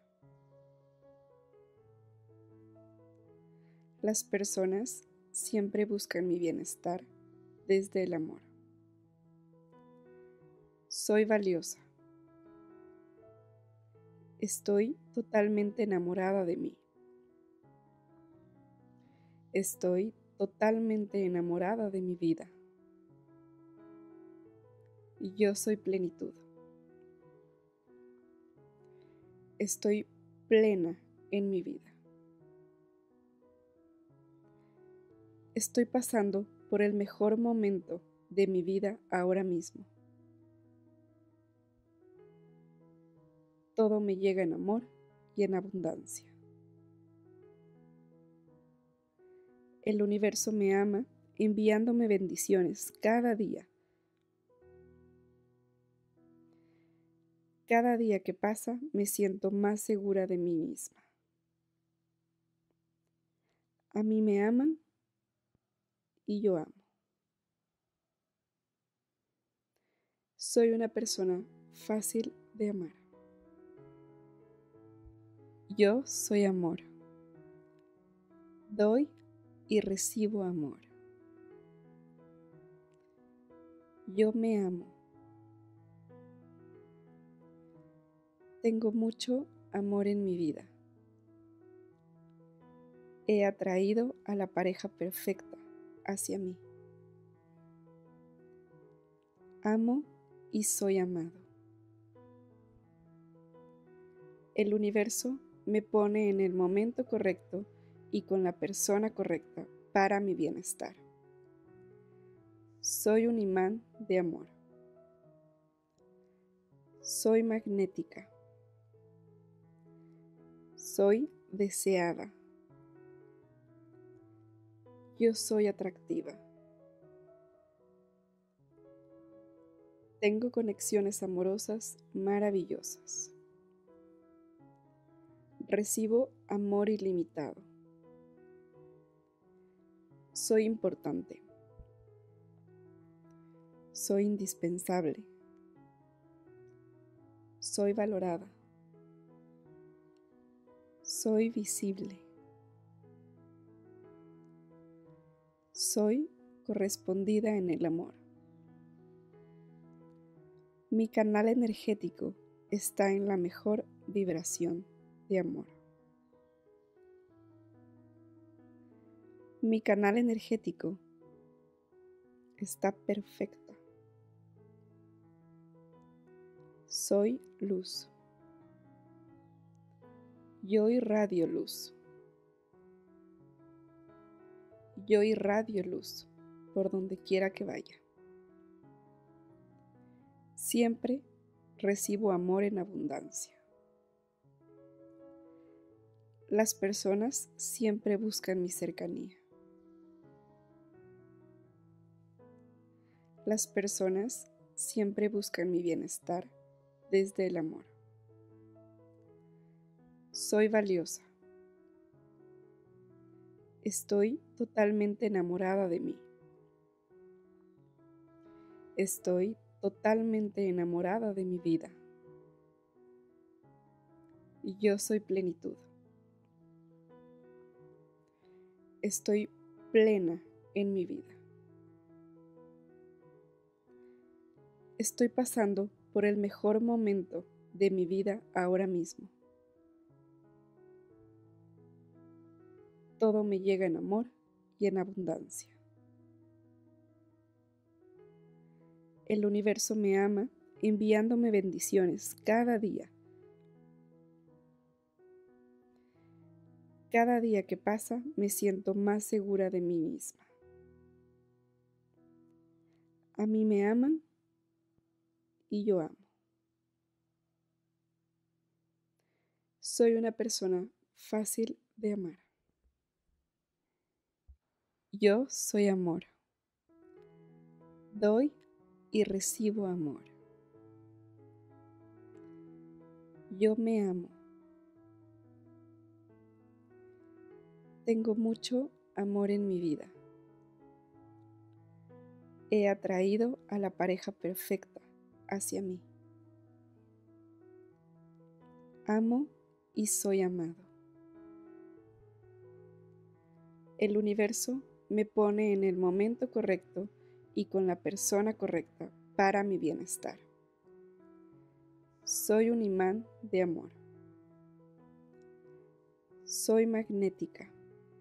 Las personas siempre buscan mi bienestar desde el amor. Soy valiosa. Estoy totalmente enamorada de mí. Estoy totalmente enamorada de mi vida. Y yo soy plenitud. Estoy plena en mi vida. Estoy pasando por el mejor momento de mi vida ahora mismo. Todo me llega en amor y en abundancia. El universo me ama enviándome bendiciones cada día. Cada día que pasa me siento más segura de mí misma. A mí me aman y yo amo. Soy una persona fácil de amar. Yo soy amor. Doy y recibo amor. Yo me amo. Tengo mucho amor en mi vida. He atraído a la pareja perfecta hacia mí. Amo y soy amado. El universo me pone en el momento correcto y con la persona correcta para mi bienestar. Soy un imán de amor. Soy magnética. Soy deseada. Yo soy atractiva. Tengo conexiones amorosas maravillosas. Recibo amor ilimitado. Soy importante. Soy indispensable. Soy valorada. Soy visible. Soy correspondida en el amor. Mi canal energético está en la mejor vibración de amor. Mi canal energético está perfecto. Soy luz. Yo irradio luz. Yo irradio luz por donde quiera que vaya. Siempre recibo amor en abundancia. Las personas siempre buscan mi cercanía. Las personas siempre buscan mi bienestar desde el amor. Soy valiosa. Estoy totalmente enamorada de mí. Estoy totalmente enamorada de mi vida. Y yo soy plenitud. Estoy plena en mi vida. Estoy pasando por el mejor momento de mi vida ahora mismo. Todo me llega en amor y en abundancia. El universo me ama enviándome bendiciones cada día. Cada día que pasa me siento más segura de mí misma. A mí me aman y yo amo. Soy una persona fácil de amar. Yo soy amor. Doy y recibo amor. Yo me amo. Tengo mucho amor en mi vida. He atraído a la pareja perfecta hacia mí. Amo y soy amado. El universo me pone en el momento correcto y con la persona correcta para mi bienestar. Soy un imán de amor. Soy magnética.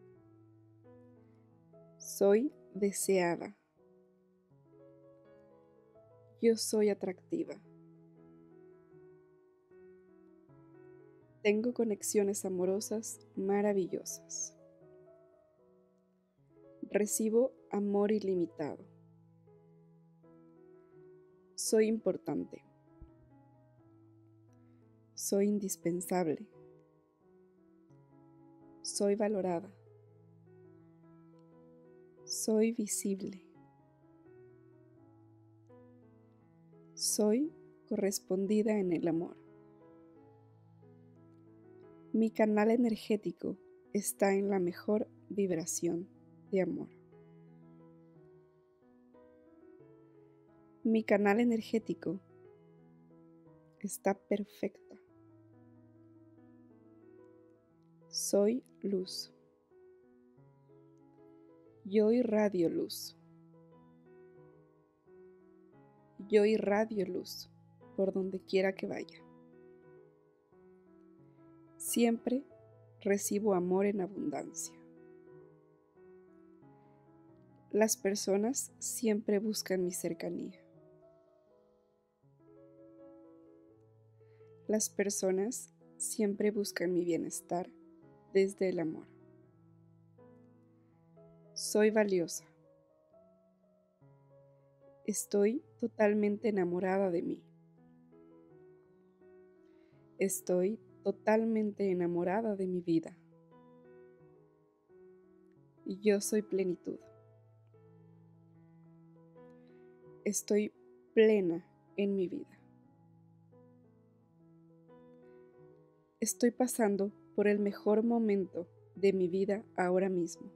Soy deseada. Yo soy atractiva. Tengo conexiones amorosas maravillosas. Recibo amor ilimitado. Soy importante. Soy indispensable. Soy valorada. Soy visible. Soy correspondida en el amor. Mi canal energético está en la mejor vibración de amor. Mi canal energético está perfecta. Soy luz. Yo irradio luz. Yo irradio luz por donde quiera que vaya. Siempre recibo amor en abundancia. Las personas siempre buscan mi cercanía. Las personas siempre buscan mi bienestar desde el amor. Soy valiosa. Estoy totalmente enamorada de mí. Estoy totalmente enamorada de mi vida. Y yo soy plenitud. Estoy plena en mi vida. Estoy pasando por el mejor momento de mi vida ahora mismo.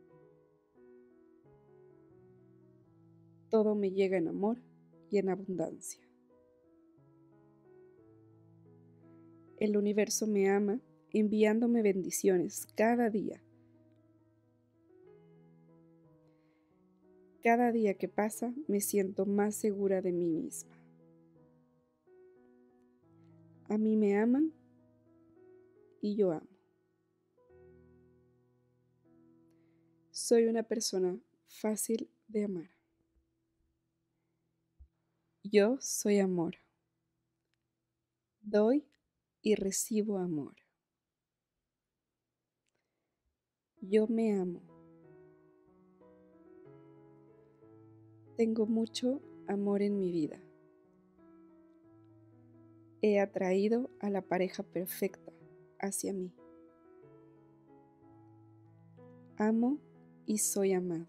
Todo me llega en amor y en abundancia. El universo me ama enviándome bendiciones cada día. Cada día que pasa me siento más segura de mí misma. A mí me aman y yo amo. Soy una persona fácil de amar. Yo soy amor. Doy y recibo amor. Yo me amo. Tengo mucho amor en mi vida. He atraído a la pareja perfecta hacia mí. Amo y soy amado.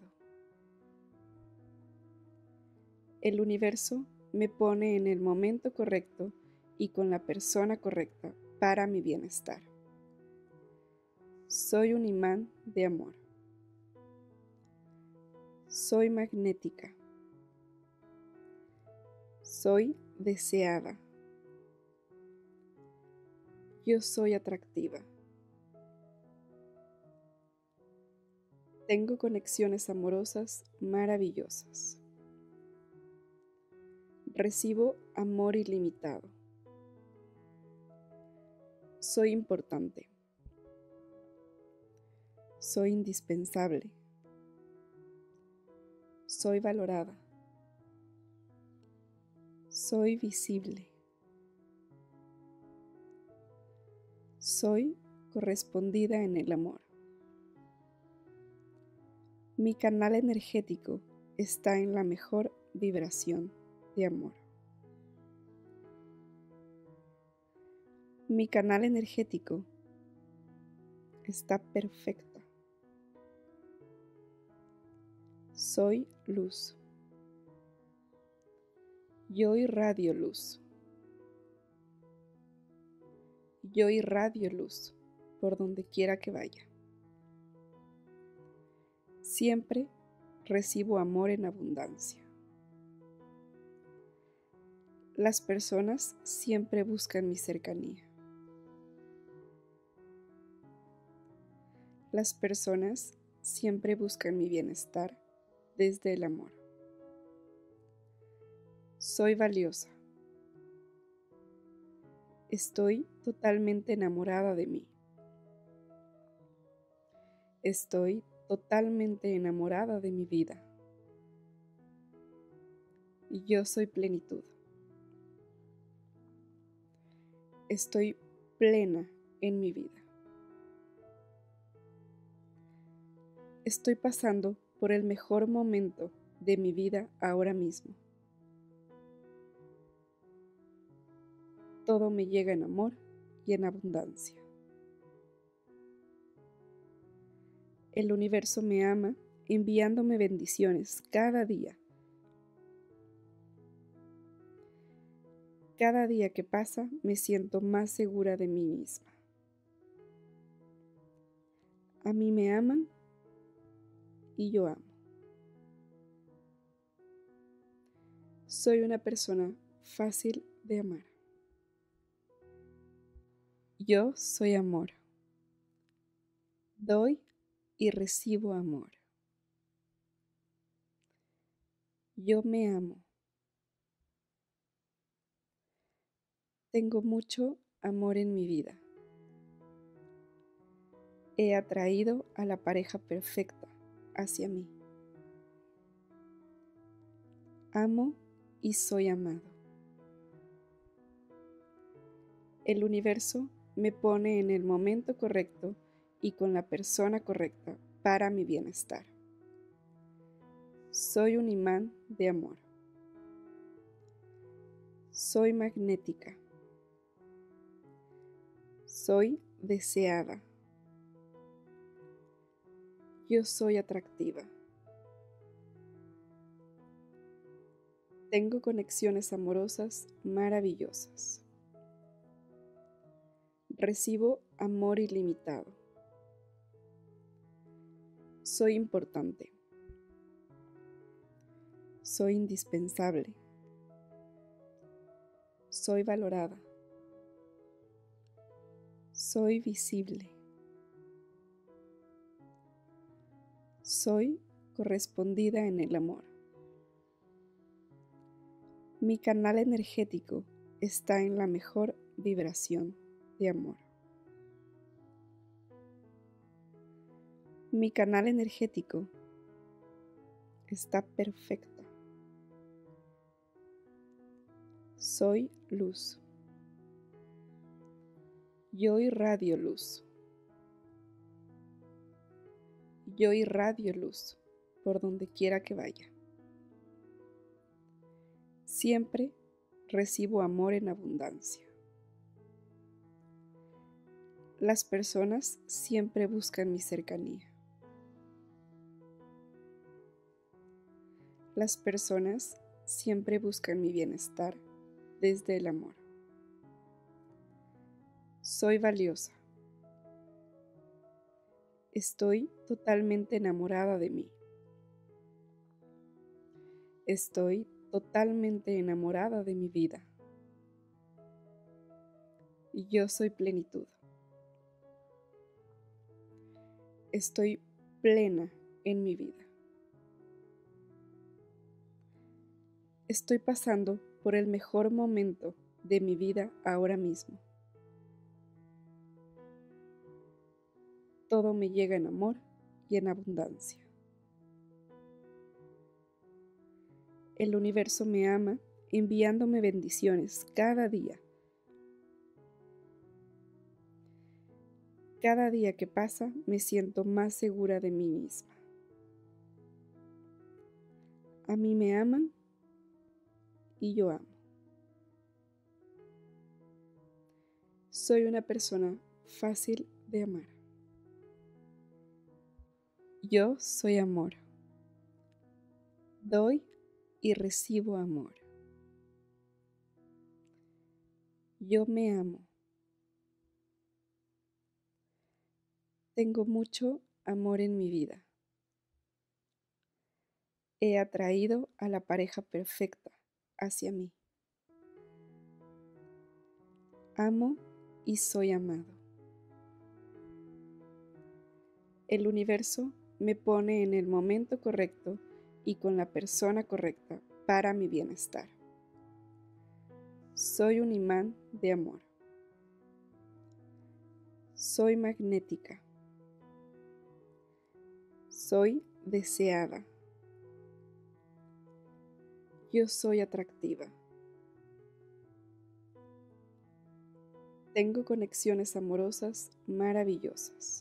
El universo me pone en el momento correcto y con la persona correcta para mi bienestar. Soy un imán de amor. Soy magnética. Soy deseada. Yo soy atractiva. Tengo conexiones amorosas maravillosas. Recibo amor ilimitado. Soy importante. Soy indispensable. Soy valorada. Soy visible. Soy correspondida en el amor. Mi canal energético está en la mejor vibración de amor. Mi canal energético está perfecto. Soy luz. Yo irradio luz. Yo irradio luz por donde quiera que vaya. Siempre recibo amor en abundancia. Las personas siempre buscan mi cercanía. Las personas siempre buscan mi bienestar desde el amor. Soy valiosa. Estoy totalmente enamorada de mí. Estoy totalmente enamorada de mi vida. Y yo soy plenitud. Estoy plena en mi vida. Estoy pasando por el mejor momento de mi vida ahora mismo. Todo me llega en amor y en abundancia. El universo me ama enviándome bendiciones cada día. Cada día que pasa me siento más segura de mí misma. A mí me aman y yo amo. Soy una persona fácil de amar. Yo soy amor. Doy y recibo amor. Yo me amo. Tengo mucho amor en mi vida. He atraído a la pareja perfecta hacia mí. Amo y soy amado. El universo me pone en el momento correcto y con la persona correcta para mi bienestar. Soy un imán de amor. Soy magnética. Soy deseada. Yo soy atractiva. Tengo conexiones amorosas maravillosas. Recibo amor ilimitado. Soy importante. Soy indispensable. Soy valorada. Soy visible. Soy correspondida en el amor. Mi canal energético está en la mejor vibración de amor. Mi canal energético está perfecto. Soy luz. Yo irradio luz. Yo irradio luz por donde quiera que vaya. Siempre recibo amor en abundancia. Las personas siempre buscan mi cercanía. Las personas siempre buscan mi bienestar desde el amor. Soy valiosa. Estoy totalmente enamorada de mí. Estoy totalmente enamorada de mi vida. Y yo soy plenitud. Estoy plena en mi vida. Estoy pasando por el mejor momento de mi vida ahora mismo. Todo me llega en amor y en abundancia. El universo me ama enviándome bendiciones cada día. Cada día que pasa me siento más segura de mí misma. A mí me aman y yo amo. Soy una persona fácil de amar. Yo soy amor. Doy y recibo amor. Yo me amo. Tengo mucho amor en mi vida. He atraído a la pareja perfecta hacia mí. Amo y soy amado. El universo me pone en el momento correcto y con la persona correcta para mi bienestar. Soy un imán de amor. Soy magnética. Soy deseada. Yo soy atractiva. Tengo conexiones amorosas maravillosas.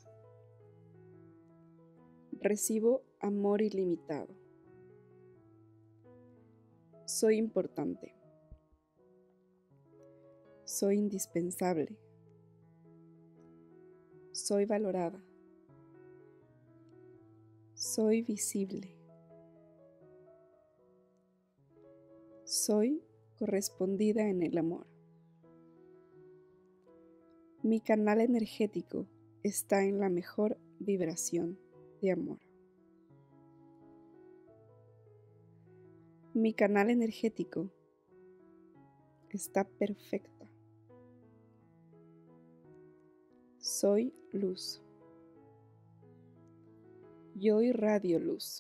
Recibo amor ilimitado. Soy importante. Soy indispensable. Soy valorada. Soy visible. Soy correspondida en el amor. Mi canal energético está en la mejor vibración de amor. Mi canal energético está perfecta. Soy luz. Yo irradio luz.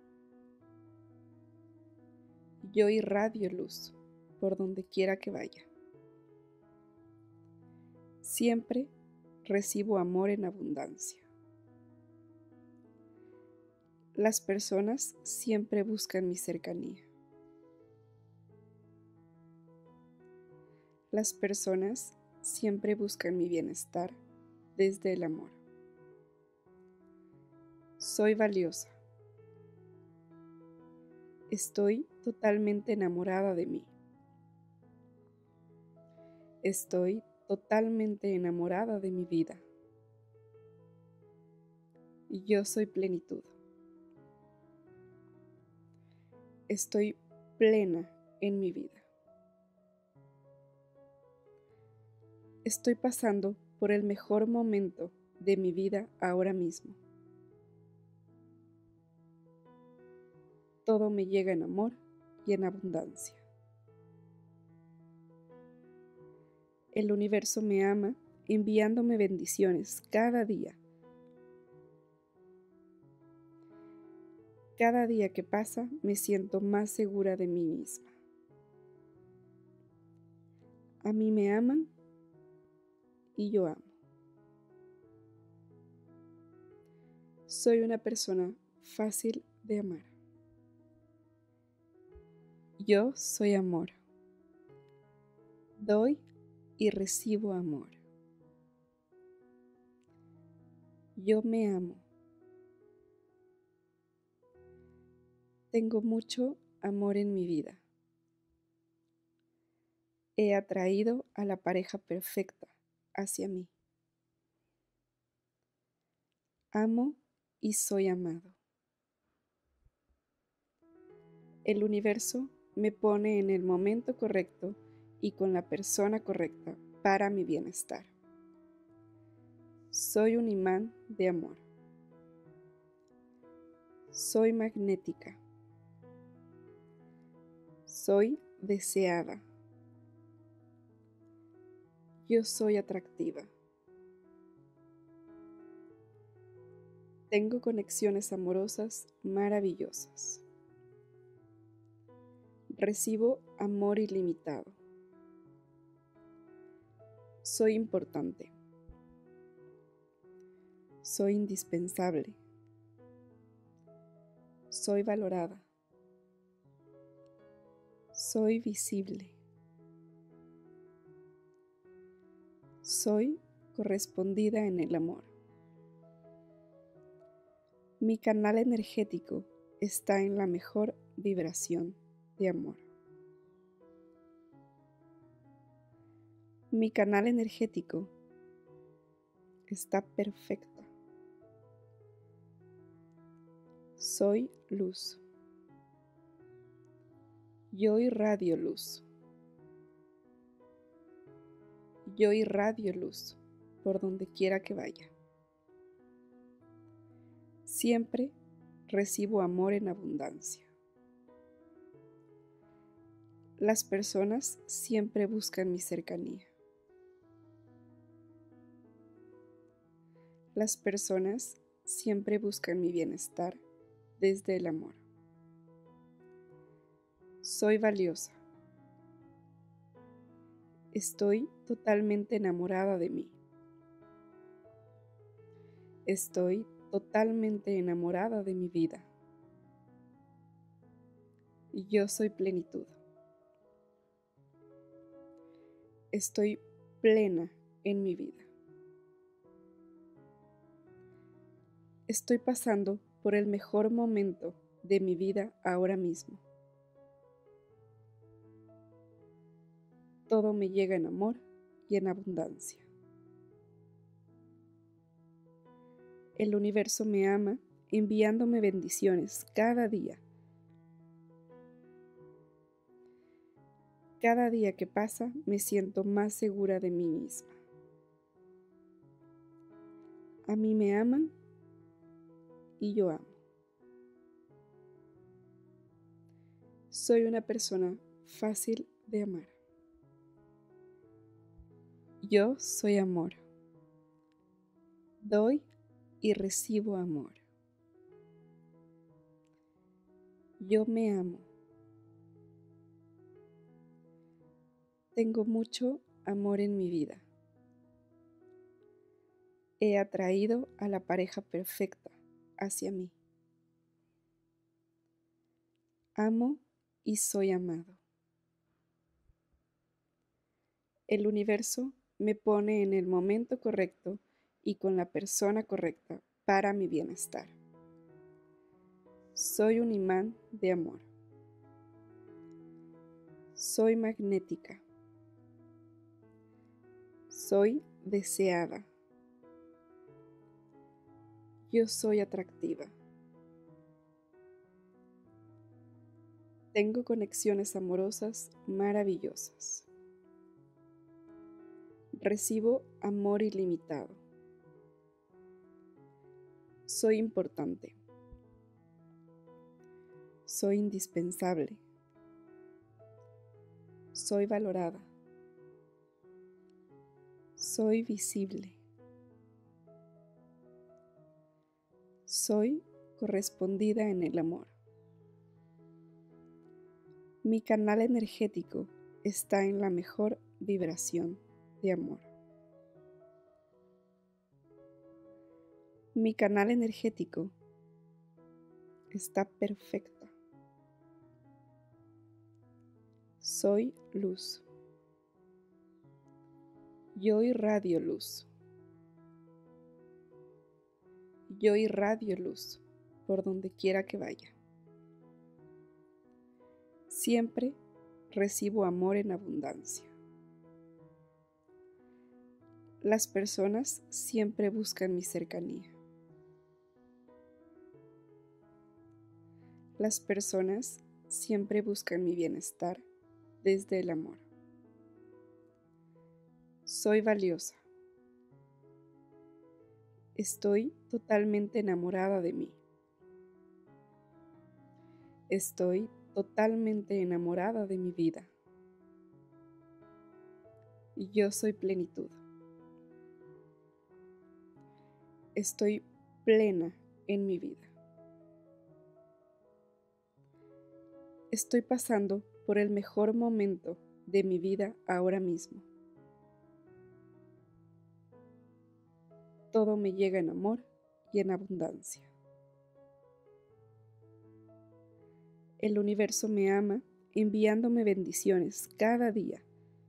Yo irradio luz por donde quiera que vaya. Siempre recibo amor en abundancia. Las personas siempre buscan mi cercanía. Las personas siempre buscan mi bienestar desde el amor. Soy valiosa. Estoy totalmente enamorada de mí. Estoy totalmente enamorada de mi vida. Y yo soy plenitud. Estoy plena en mi vida. Estoy pasando por el mejor momento de mi vida ahora mismo. Todo me llega en amor y en abundancia. El universo me ama enviándome bendiciones cada día. Cada día que pasa me siento más segura de mí misma. A mí me aman y yo amo. Soy una persona fácil de amar. Yo soy amor. Doy y recibo amor. Yo me amo. Tengo mucho amor en mi vida. He atraído a la pareja perfecta hacia mí. Amo y soy amado. El universo me pone en el momento correcto y con la persona correcta para mi bienestar. Soy un imán de amor. Soy magnética. Soy deseada. Yo soy atractiva. Tengo conexiones amorosas maravillosas. Recibo amor ilimitado. Soy importante. Soy indispensable. Soy valorada. Soy visible. Soy correspondida en el amor. Mi canal energético está en la mejor vibración de amor. Mi canal energético está perfecto. Soy luz. Yo irradio luz. Yo irradio luz por donde quiera que vaya. Siempre recibo amor en abundancia. Las personas siempre buscan mi cercanía. Las personas siempre buscan mi bienestar desde el amor. Soy valiosa. Estoy totalmente enamorada de mí. Estoy totalmente enamorada de mi vida. Y yo soy plenitud. Estoy plena en mi vida. Estoy pasando por el mejor momento de mi vida ahora mismo. Todo me llega en amor y en abundancia. El universo me ama enviándome bendiciones cada día. Cada día que pasa me siento más segura de mí misma. A mí me aman y yo amo. Soy una persona fácil de amar. Yo soy amor. Doy y recibo amor. Yo me amo. Tengo mucho amor en mi vida. He atraído a la pareja perfecta hacia mí. Amo y soy amado. El universo me pone en el momento correcto y con la persona correcta para mi bienestar. Soy un imán de amor. Soy magnética. Soy deseada. Yo soy atractiva. Tengo conexiones amorosas maravillosas. Recibo amor ilimitado. Soy importante. Soy indispensable. Soy valorada. Soy visible. Soy correspondida en el amor. Mi canal energético está en la mejor vibración de amor. Mi canal energético está perfecto. Soy luz. Yo irradio luz. Yo irradio luz por donde quiera que vaya. Siempre recibo amor en abundancia. Las personas siempre buscan mi cercanía. Las personas siempre buscan mi bienestar desde el amor. Soy valiosa. Estoy totalmente enamorada de mí. Estoy totalmente enamorada de mi vida. Y yo soy plenitud. Estoy plena en mi vida. Estoy pasando por el mejor momento de mi vida ahora mismo. Todo me llega en amor y en abundancia. El universo me ama enviándome bendiciones cada día.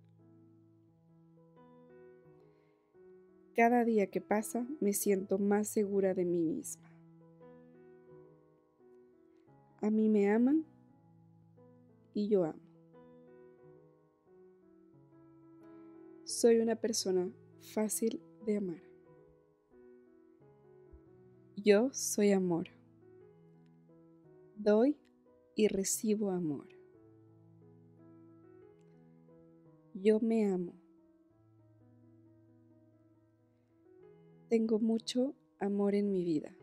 Cada día que pasa me siento más segura de mí misma. A mí me aman y yo amo. Soy una persona fácil de amar. Yo soy amor. Doy y recibo amor. Yo me amo. Tengo mucho amor en mi vida.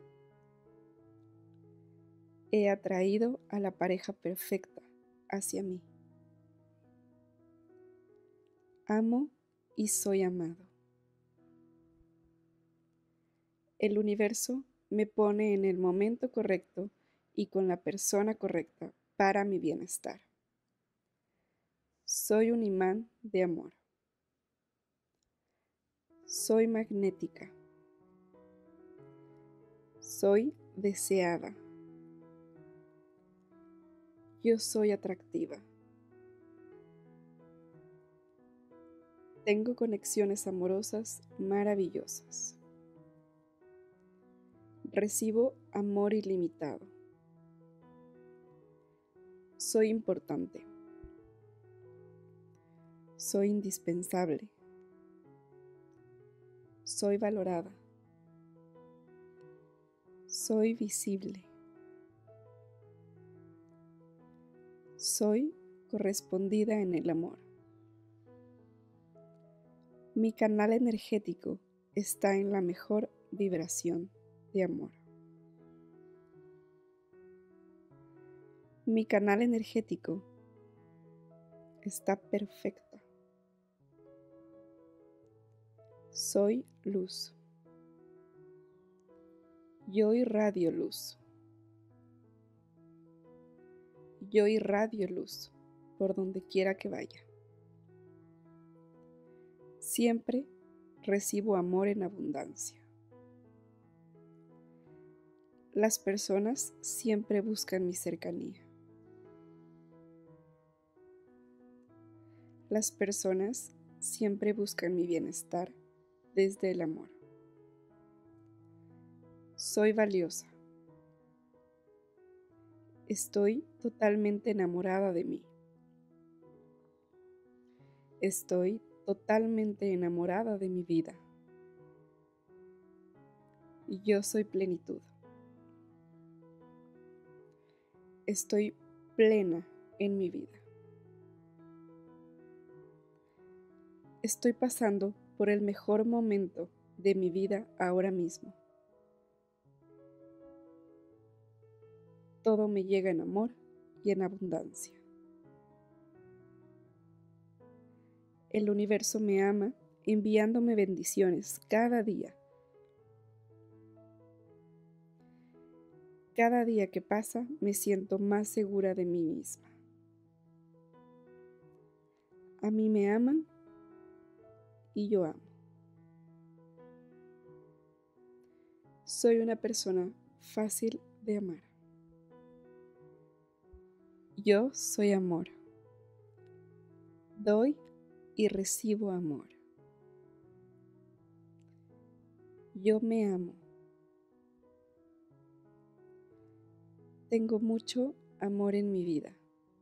He atraído a la pareja perfecta hacia mí. Amo y soy amado. El universo me pone en el momento correcto y con la persona correcta para mi bienestar. Soy un imán de amor. Soy magnética. Soy deseada. Yo soy atractiva. Tengo conexiones amorosas maravillosas. Recibo amor ilimitado. Soy importante. Soy indispensable. Soy valorada. Soy visible. Soy correspondida en el amor. Mi canal energético está en la mejor vibración de amor. Mi canal energético está perfecto. Soy luz. Yo irradio luz. Yo irradio luz por donde quiera que vaya. Siempre recibo amor en abundancia. Las personas siempre buscan mi cercanía. Las personas siempre buscan mi bienestar desde el amor. Soy valiosa. Estoy totalmente enamorada de mí. Estoy totalmente enamorada de mi vida. Y yo soy plenitud. Estoy plena en mi vida. Estoy pasando por el mejor momento de mi vida ahora mismo. Todo me llega en amor y en abundancia. El universo me ama enviándome bendiciones cada día. Cada día que pasa me siento más segura de mí misma. A mí me aman y yo amo. Soy una persona fácil de amar. Yo soy amor. Doy y recibo amor. Yo me amo. Tengo mucho amor en mi vida.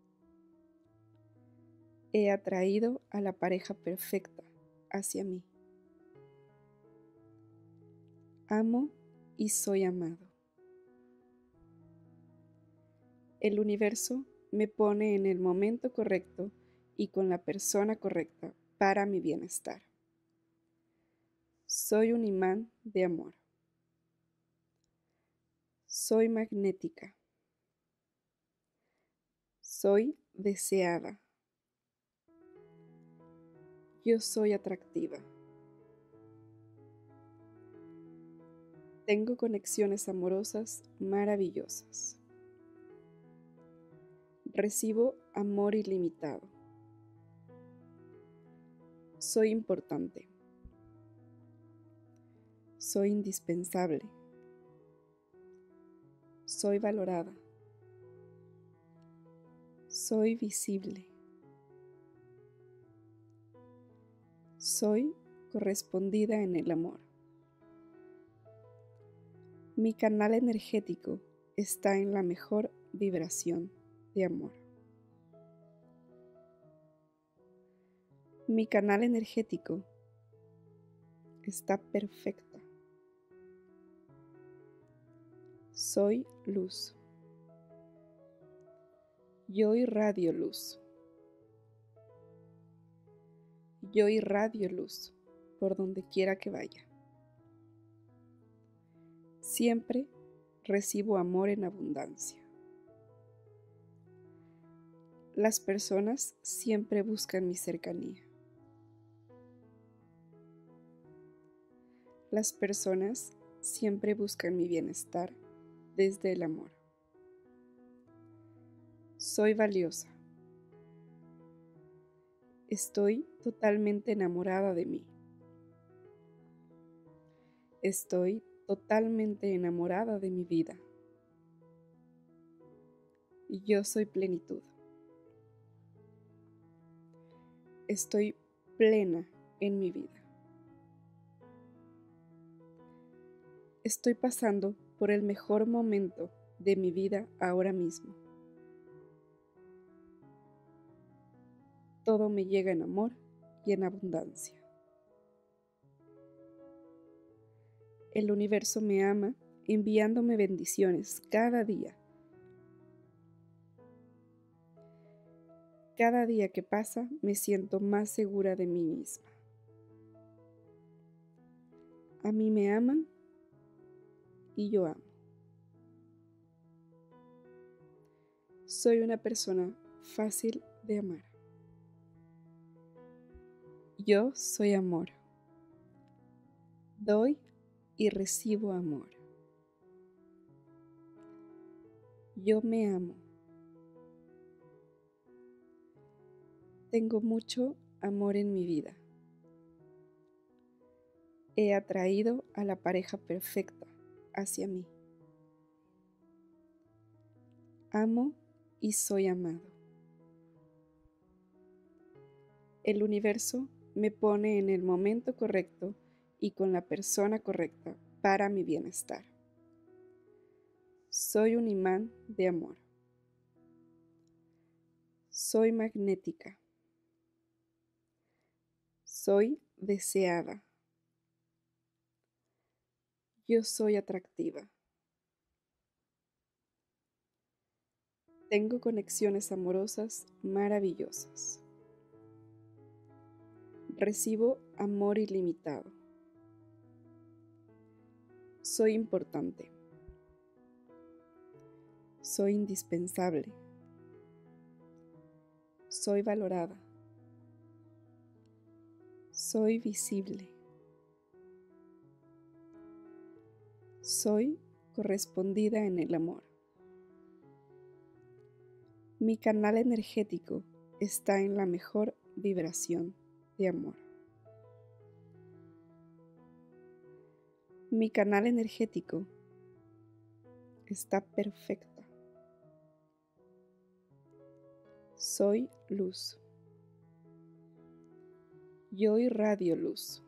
He atraído a la pareja perfecta hacia mí. Amo y soy amado. El universo me pone en el momento correcto y con la persona correcta para mi bienestar. Soy un imán de amor. Soy magnética. Soy deseada. Yo soy atractiva. Tengo conexiones amorosas maravillosas. Recibo amor ilimitado. Soy importante. Soy indispensable. Soy valorada. Soy visible. Soy correspondida en el amor. Mi canal energético está en la mejor vibración de amor. Mi canal energético está perfecta. Soy luz. Yo irradio luz. Yo irradio luz por donde quiera que vaya. Siempre recibo amor en abundancia. Las personas siempre buscan mi cercanía. Las personas siempre buscan mi bienestar desde el amor. Soy valiosa. Estoy totalmente enamorada de mí. Estoy totalmente enamorada de mi vida. Y yo soy plenitud. Estoy plena en mi vida. Estoy pasando por el mejor momento de mi vida ahora mismo. Todo me llega en amor y en abundancia. El universo me ama enviándome bendiciones cada día. Cada día que pasa me siento más segura de mí misma. A mí me aman y yo amo. Soy una persona fácil de amar. Yo soy amor. Doy y recibo amor. Yo me amo. Tengo mucho amor en mi vida. He atraído a la pareja perfecta hacia mí. Amo y soy amado. El universo me pone en el momento correcto y con la persona correcta para mi bienestar. Soy un imán de amor. Soy magnética. Soy deseada. Yo soy atractiva. Tengo conexiones amorosas maravillosas. Recibo amor ilimitado. Soy importante. Soy indispensable. Soy valorada. Soy visible. Soy correspondida en el amor. Mi canal energético está en la mejor vibración de amor. Mi canal energético está perfecta. Soy luz. Yo irradio luz.